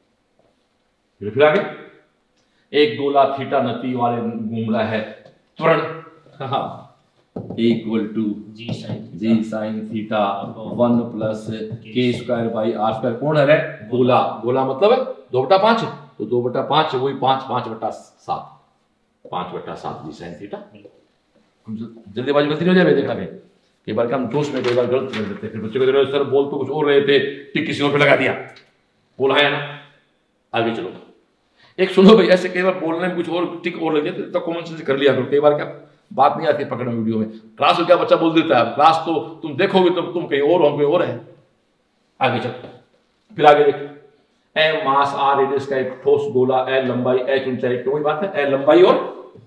फिर फिर आगे, एक गोला थीटा नती वाले घूम रहा है, त्वरण equal to G sine G sine theta one plus K square by R square. कौन है रे, गोला, गोला मतलब है दो बटा पांच, तो दो बटा पांच वही पांच, पांच बटा सात, पांच बटा सात जी साइन थीटा। जल्दीबाजी गलती नहीं हो जाए, देखना भाई, कई बार हम जोश में कई बार गलत कर देते, फिर बच्चे को सर बोल तो कुछ और रहे थे, टिक किसी और पे लगा दिया, बोला है ना। आगे चलो, एक सुनो भाई, ऐसे कई बार बोलने में कुछ और टिक और लग जाते तो कॉमन सेंस कर लिया करो, कई बार क्या बात नहीं आती पकड़ने वीडियो में। क्लास में क्या बच्चा बोल देता है, क्लास तो तुम देखोगे तो तुम कहीं और, हम कहीं और है। आगे चल, फिर आगे देख, एम मास आर रेडियस का एक ठोस गोला, एल लंबाई, एच ऊंचाई, क्यों बात है, एल लंबाई और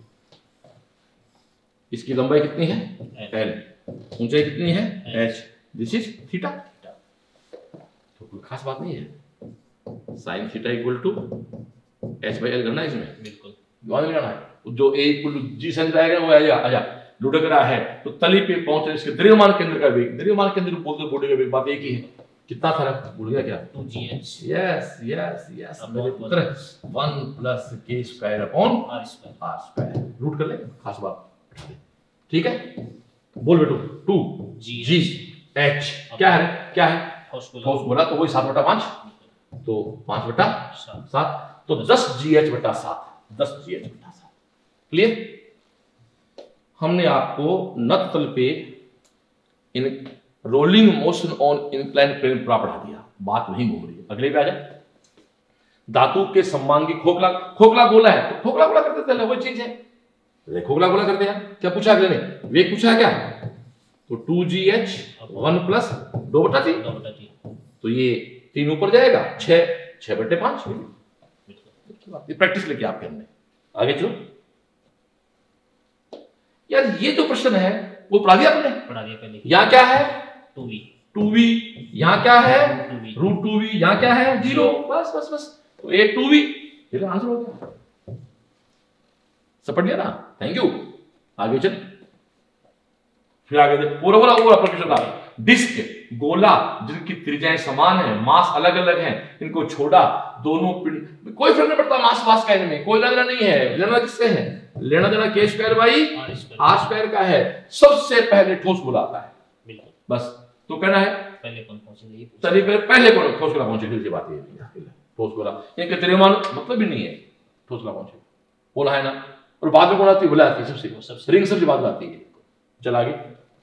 इसकी लंबाई कितनी है, एल, ऊंचाई कितनी है, एच, दिस इज थीटा। तो कोई खास बात नहीं है, sine theta equal to H by L करना है इसमें, बिल्कुल लगाना है। जो A equal to G sine आएगा वो आ जा, आ जा लुढ़क है तो तली पे पहुंचे इसके द्रव्यमान केंद्र का वेग, द्रव्यमान केंद्र बोलते बॉडी का वेग बात एक ही है। कितना था भूल गया क्या? Two G H. Yes yes yes मेरे पुत्र, one plus K square upon R square, R square root कर लेंगे, खास बात। ठीक है, बोल बेटू टू जी जी एच क्या है क्या है ठोस बोला तो वही सात बटा पांच, तो पांच बटा सात, तो दस जी एच बटा सात, दस जी एच बटा सात। क्लियर? हमने आपको नत तल पे in rolling motion on incline plane पूरा पढ़ा दिया, बात वहीं घूम रही है। अगले पे आ जाए, धातु के समांगी खोखला, खोखला गोला है तो खोखला गोला करते थे, वही चीज है, खोखला गोला करते हैं। क्या पूछा अगले ने? वेग पूछा क्या? तो two G H one plus दो बटा तीन, तो ये तीन ऊपर जाएगा, छह छह बटे पांच। प्रैक्टिस लेके आपके हमने आगे चलो यार। ये जो प्रश्न है वो पढ़ा दिया आपने, पढ़ा दिया पहले। यहाँ क्या है? Two V, two V. यहाँ क्या है? Root two V. यहाँ क्या है? जीरो। बस बस बस, तो ए टू वी, ये आंसर हो गया, सपट गया ना। Thank you. आगे चल, फिर आगे देख, पूरा पूरा पूरा प्रश्न का डिस्क गोला जिनकी त्रिज्याएं समान है, मास अलग अलग है, इनको छोड़ा, दोनों पिंड, कोई फर्क नहीं पड़ता मास वास का इनमें, कोई लेना नहीं है। लेना किससे है? लेना देना के स्क्वायर बाई आर स्क्वायर का है। सबसे पहले ठोस गोला आता है, बिल्कुल। बस तो कहना है पहले कौन पहुंचेंगे, चलिए पहले पहले कौन ठोस गोला पहुंचेगी, बात ये है। ठोस गोला इनके द्रव्यमान मतलब भी नहीं है, ठोस गोला पहुंचे बोला है ना। और बाद में कौन आती है? बोला आती है सबसे सबसे रिंग सबसे बाद में आती है। चल आगे,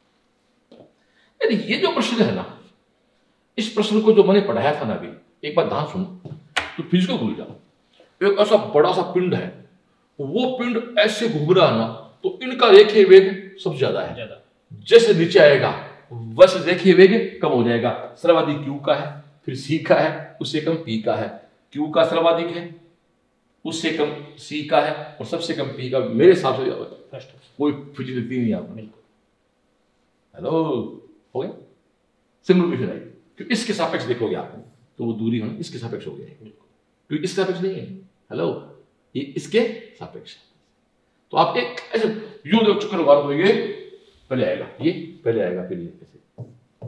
ये जो प्रश्न है ना, इस प्रश्न को जो मैंने पढ़ाया था ना अभी, एक बार ध्यान सुन तो फिजिक्स को भूल जाओ। एक ऐसा बड़ा सा पिंड है, वो पिंड ऐसे घूम रहा ना, तो इनका रेखीय वेग सबसे ज्यादा है, ज्यादा। जैसे नीचे आएगा वैसे रेखीय वेग कम हो जाएगा। सर्वाधिक क्यू का है, फिर सी का है, उससे कम पी का है। क्यू का सर्वाधिक है, उससे कम सी का है, और सबसे कम पी का। मेरे हिसाब से कोई फिजिक्स लिखती नहीं आपने। हेलो, हो गया? सिंपल आई, क्योंकि इसके सापेक्ष देखोगे आप तो वो दूरी होना इसके सापेक्ष हो गया, क्योंकि इसके सापेक्ष नहीं है। हेलो, ये इसके सापेक्ष। तो आप एक ऐसे यूं देखो, चक्कर लगा दो, ये पहले आएगा, ये पहले आएगा, फिर ये ऐसे,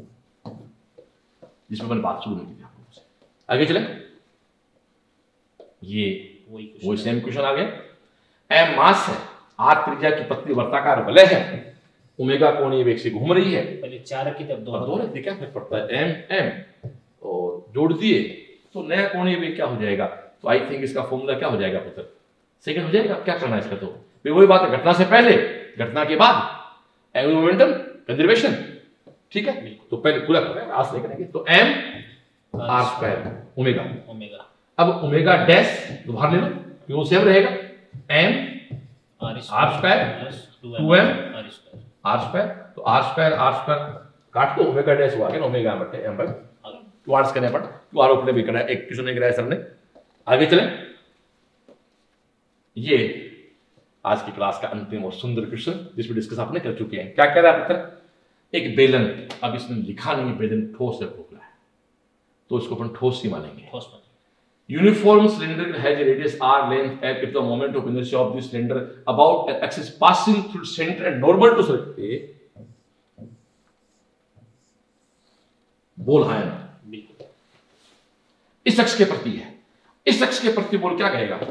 जिसमें मैंने बात शुरू नहीं की आपको। आगे चले, ये वही सेम क्वेश्चन आ गया। एम मास है, आर त्रिज्या की पतली वर्ताकार वलय है, ओमेगा कोणीय वेग से घूम रही है। पहले चार की तरफ दो दो रहते, क्या फर्क पड़ता है? एम एम और जोड़ दिए तो नया कोणीय वेग क्या हो जाएगा? तो आई थिंक इसका फॉर्मूला क्या हो जाएगा पुत्र? सेकंड हो जाएगा। क्या करना है इसका? तो वही बात है, घटना से पहले घटना के बाद एंगुलर मोमेंटम कंजर्वेशन। ठीक है, तो पहले पूरा करेंगे, आज नहीं करेंगे। तो M R square omega omega अब ओमेगा डैश बाहर ले लो, क्यों सेम रहेगा। M R square two M R square, तो आर स्क्वायर आर स्क्वायर काट दो, ओमेगा डैश हुआ गया, ओमेगा बटे एम बाय टू आर करने पड़, टू आर ऊपर भी करा, एक क्वेश्चन नहीं कराया सर ने। आगे चले, ये आज की क्लास का अंतिम और सुंदर क्वेश्चन जिसमें डिस्कस आपने कर चुके हैं। क्या कह रहा है पुत्र? एक बेलन, अब इसने लिखा नहीं बेलन ठोस है खोखला है, तो इसको अपन ठोस ही मानेंगे। ठोस Uniform cylinder has a radius r length and if the moment of inertia of this cylinder about an axis passing through center and normal to surface, बोल है ना, बिल्कुल इस अक्ष के प्रति है। इस अक्ष के प्रति बोल क्या कहेगा?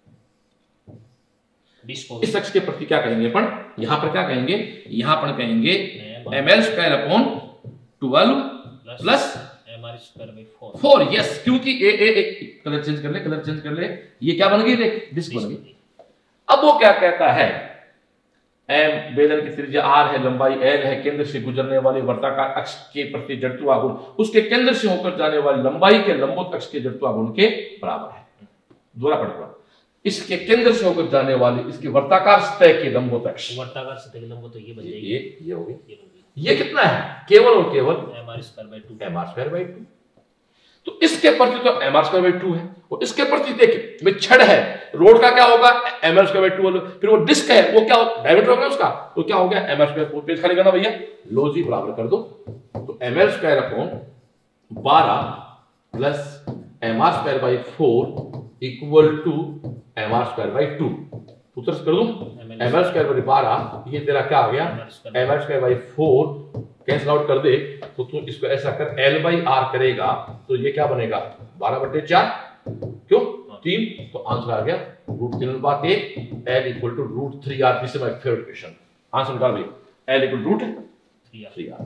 इस अक्ष के प्रति क्या कहेंगे अपन? यहां पर क्या कहेंगे? यहां पर कहेंगे M L square upon twelve plus four. Yes, क्योंकि A A A colour change कर ले, कलर चेंज कर ले, ये क्या बन गई? देख, डिस्क बन गई। अब वो क्या कहता है? एम बेलन की त्रिज्या आर है, लंबाई एल है, केंद्र से गुजरने वाली वर्ताकार अक्ष के प्रति जड़त्वाघूर्ण उसके केंद्र से होकर जाने वाली लंबाई के लंबवत अक्ष के जड़त्वाघूर्ण के बराबर है। दोहरा पढ़, इसके केंद्र से होकर जाने वाली इसकी वर्ताकार सतह के लंबवत अक्ष, वर्ताकार सतह के लंबवत, तो ये बन जाएगी, ये ये हो गई। ये कितना है? केवल और केवल M R square by two, M R square by two. तो इसके प्रति तो M R square by two है, और इसके प्रति देखिए में छड़ है, रोड का क्या होगा? M R square by two. फिर वो डिस्क है, वो क्या डायमीटर होगा उसका, तो क्या हो गया? M R square. पेज खाली करना भैया, लो जी बराबर कर दो, तो एम आर स्क्वायर अपॉन बारह plus M R square by four equal to M R square by two. उत्तर कर दूं? एम एल स्क्वायर बटे बारह, ये तेरा क्या आ गया M L square by four, cancel out कर दे तो तू इसको ऐसा कर एल बाई आर करेगा तो ये क्या बनेगा बारह बटे चार, क्यों तीन, तो आंसर आ गया रूट तीन अनुपात एक, L equal to root three R. This is my favourite question. Answer निकाल भाई, L equal root three R.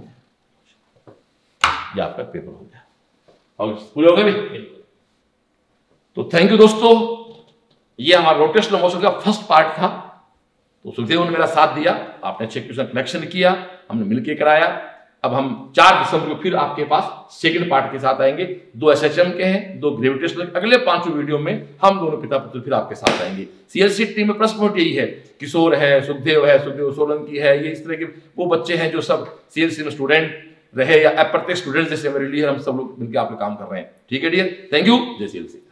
ये आपका पेपर हो गया, और पूरे हो गए भाई। तो थैंक यू दोस्तों, ये हमारा रोटेशनल मोशन का फर्स्ट पार्ट था। तो सुखदेव ने मेरा साथ दिया, आपने अच्छे क्वेश्चन कलेक्शन किया, हमने मिलकर कराया। अब हम चार दिसंबर को फिर आपके पास सेकंड पार्ट के साथ आएंगे। दो एसएचएम के हैं, दो ग्रेविटेशनल। अगले पांचों वीडियो में हम दोनों पिता पुत्र फिर आपके साथ आएंगे। सीएलसी टीम में प्रश्न पॉइंट यही है, किशोर है, सुखदेव है, सुखदेव सोलंकी है, ये इस तरह के वो बच्चे हैं जो सब सीएलसी में स्टूडेंट रहे या अप्रत्यक्ष स्टूडेंट जैसे मेरे लिए, हम सब लोग मिलकर आपके काम कर रहे हैं। ठीक है डियर, थैंक यू, जय सीएलसी।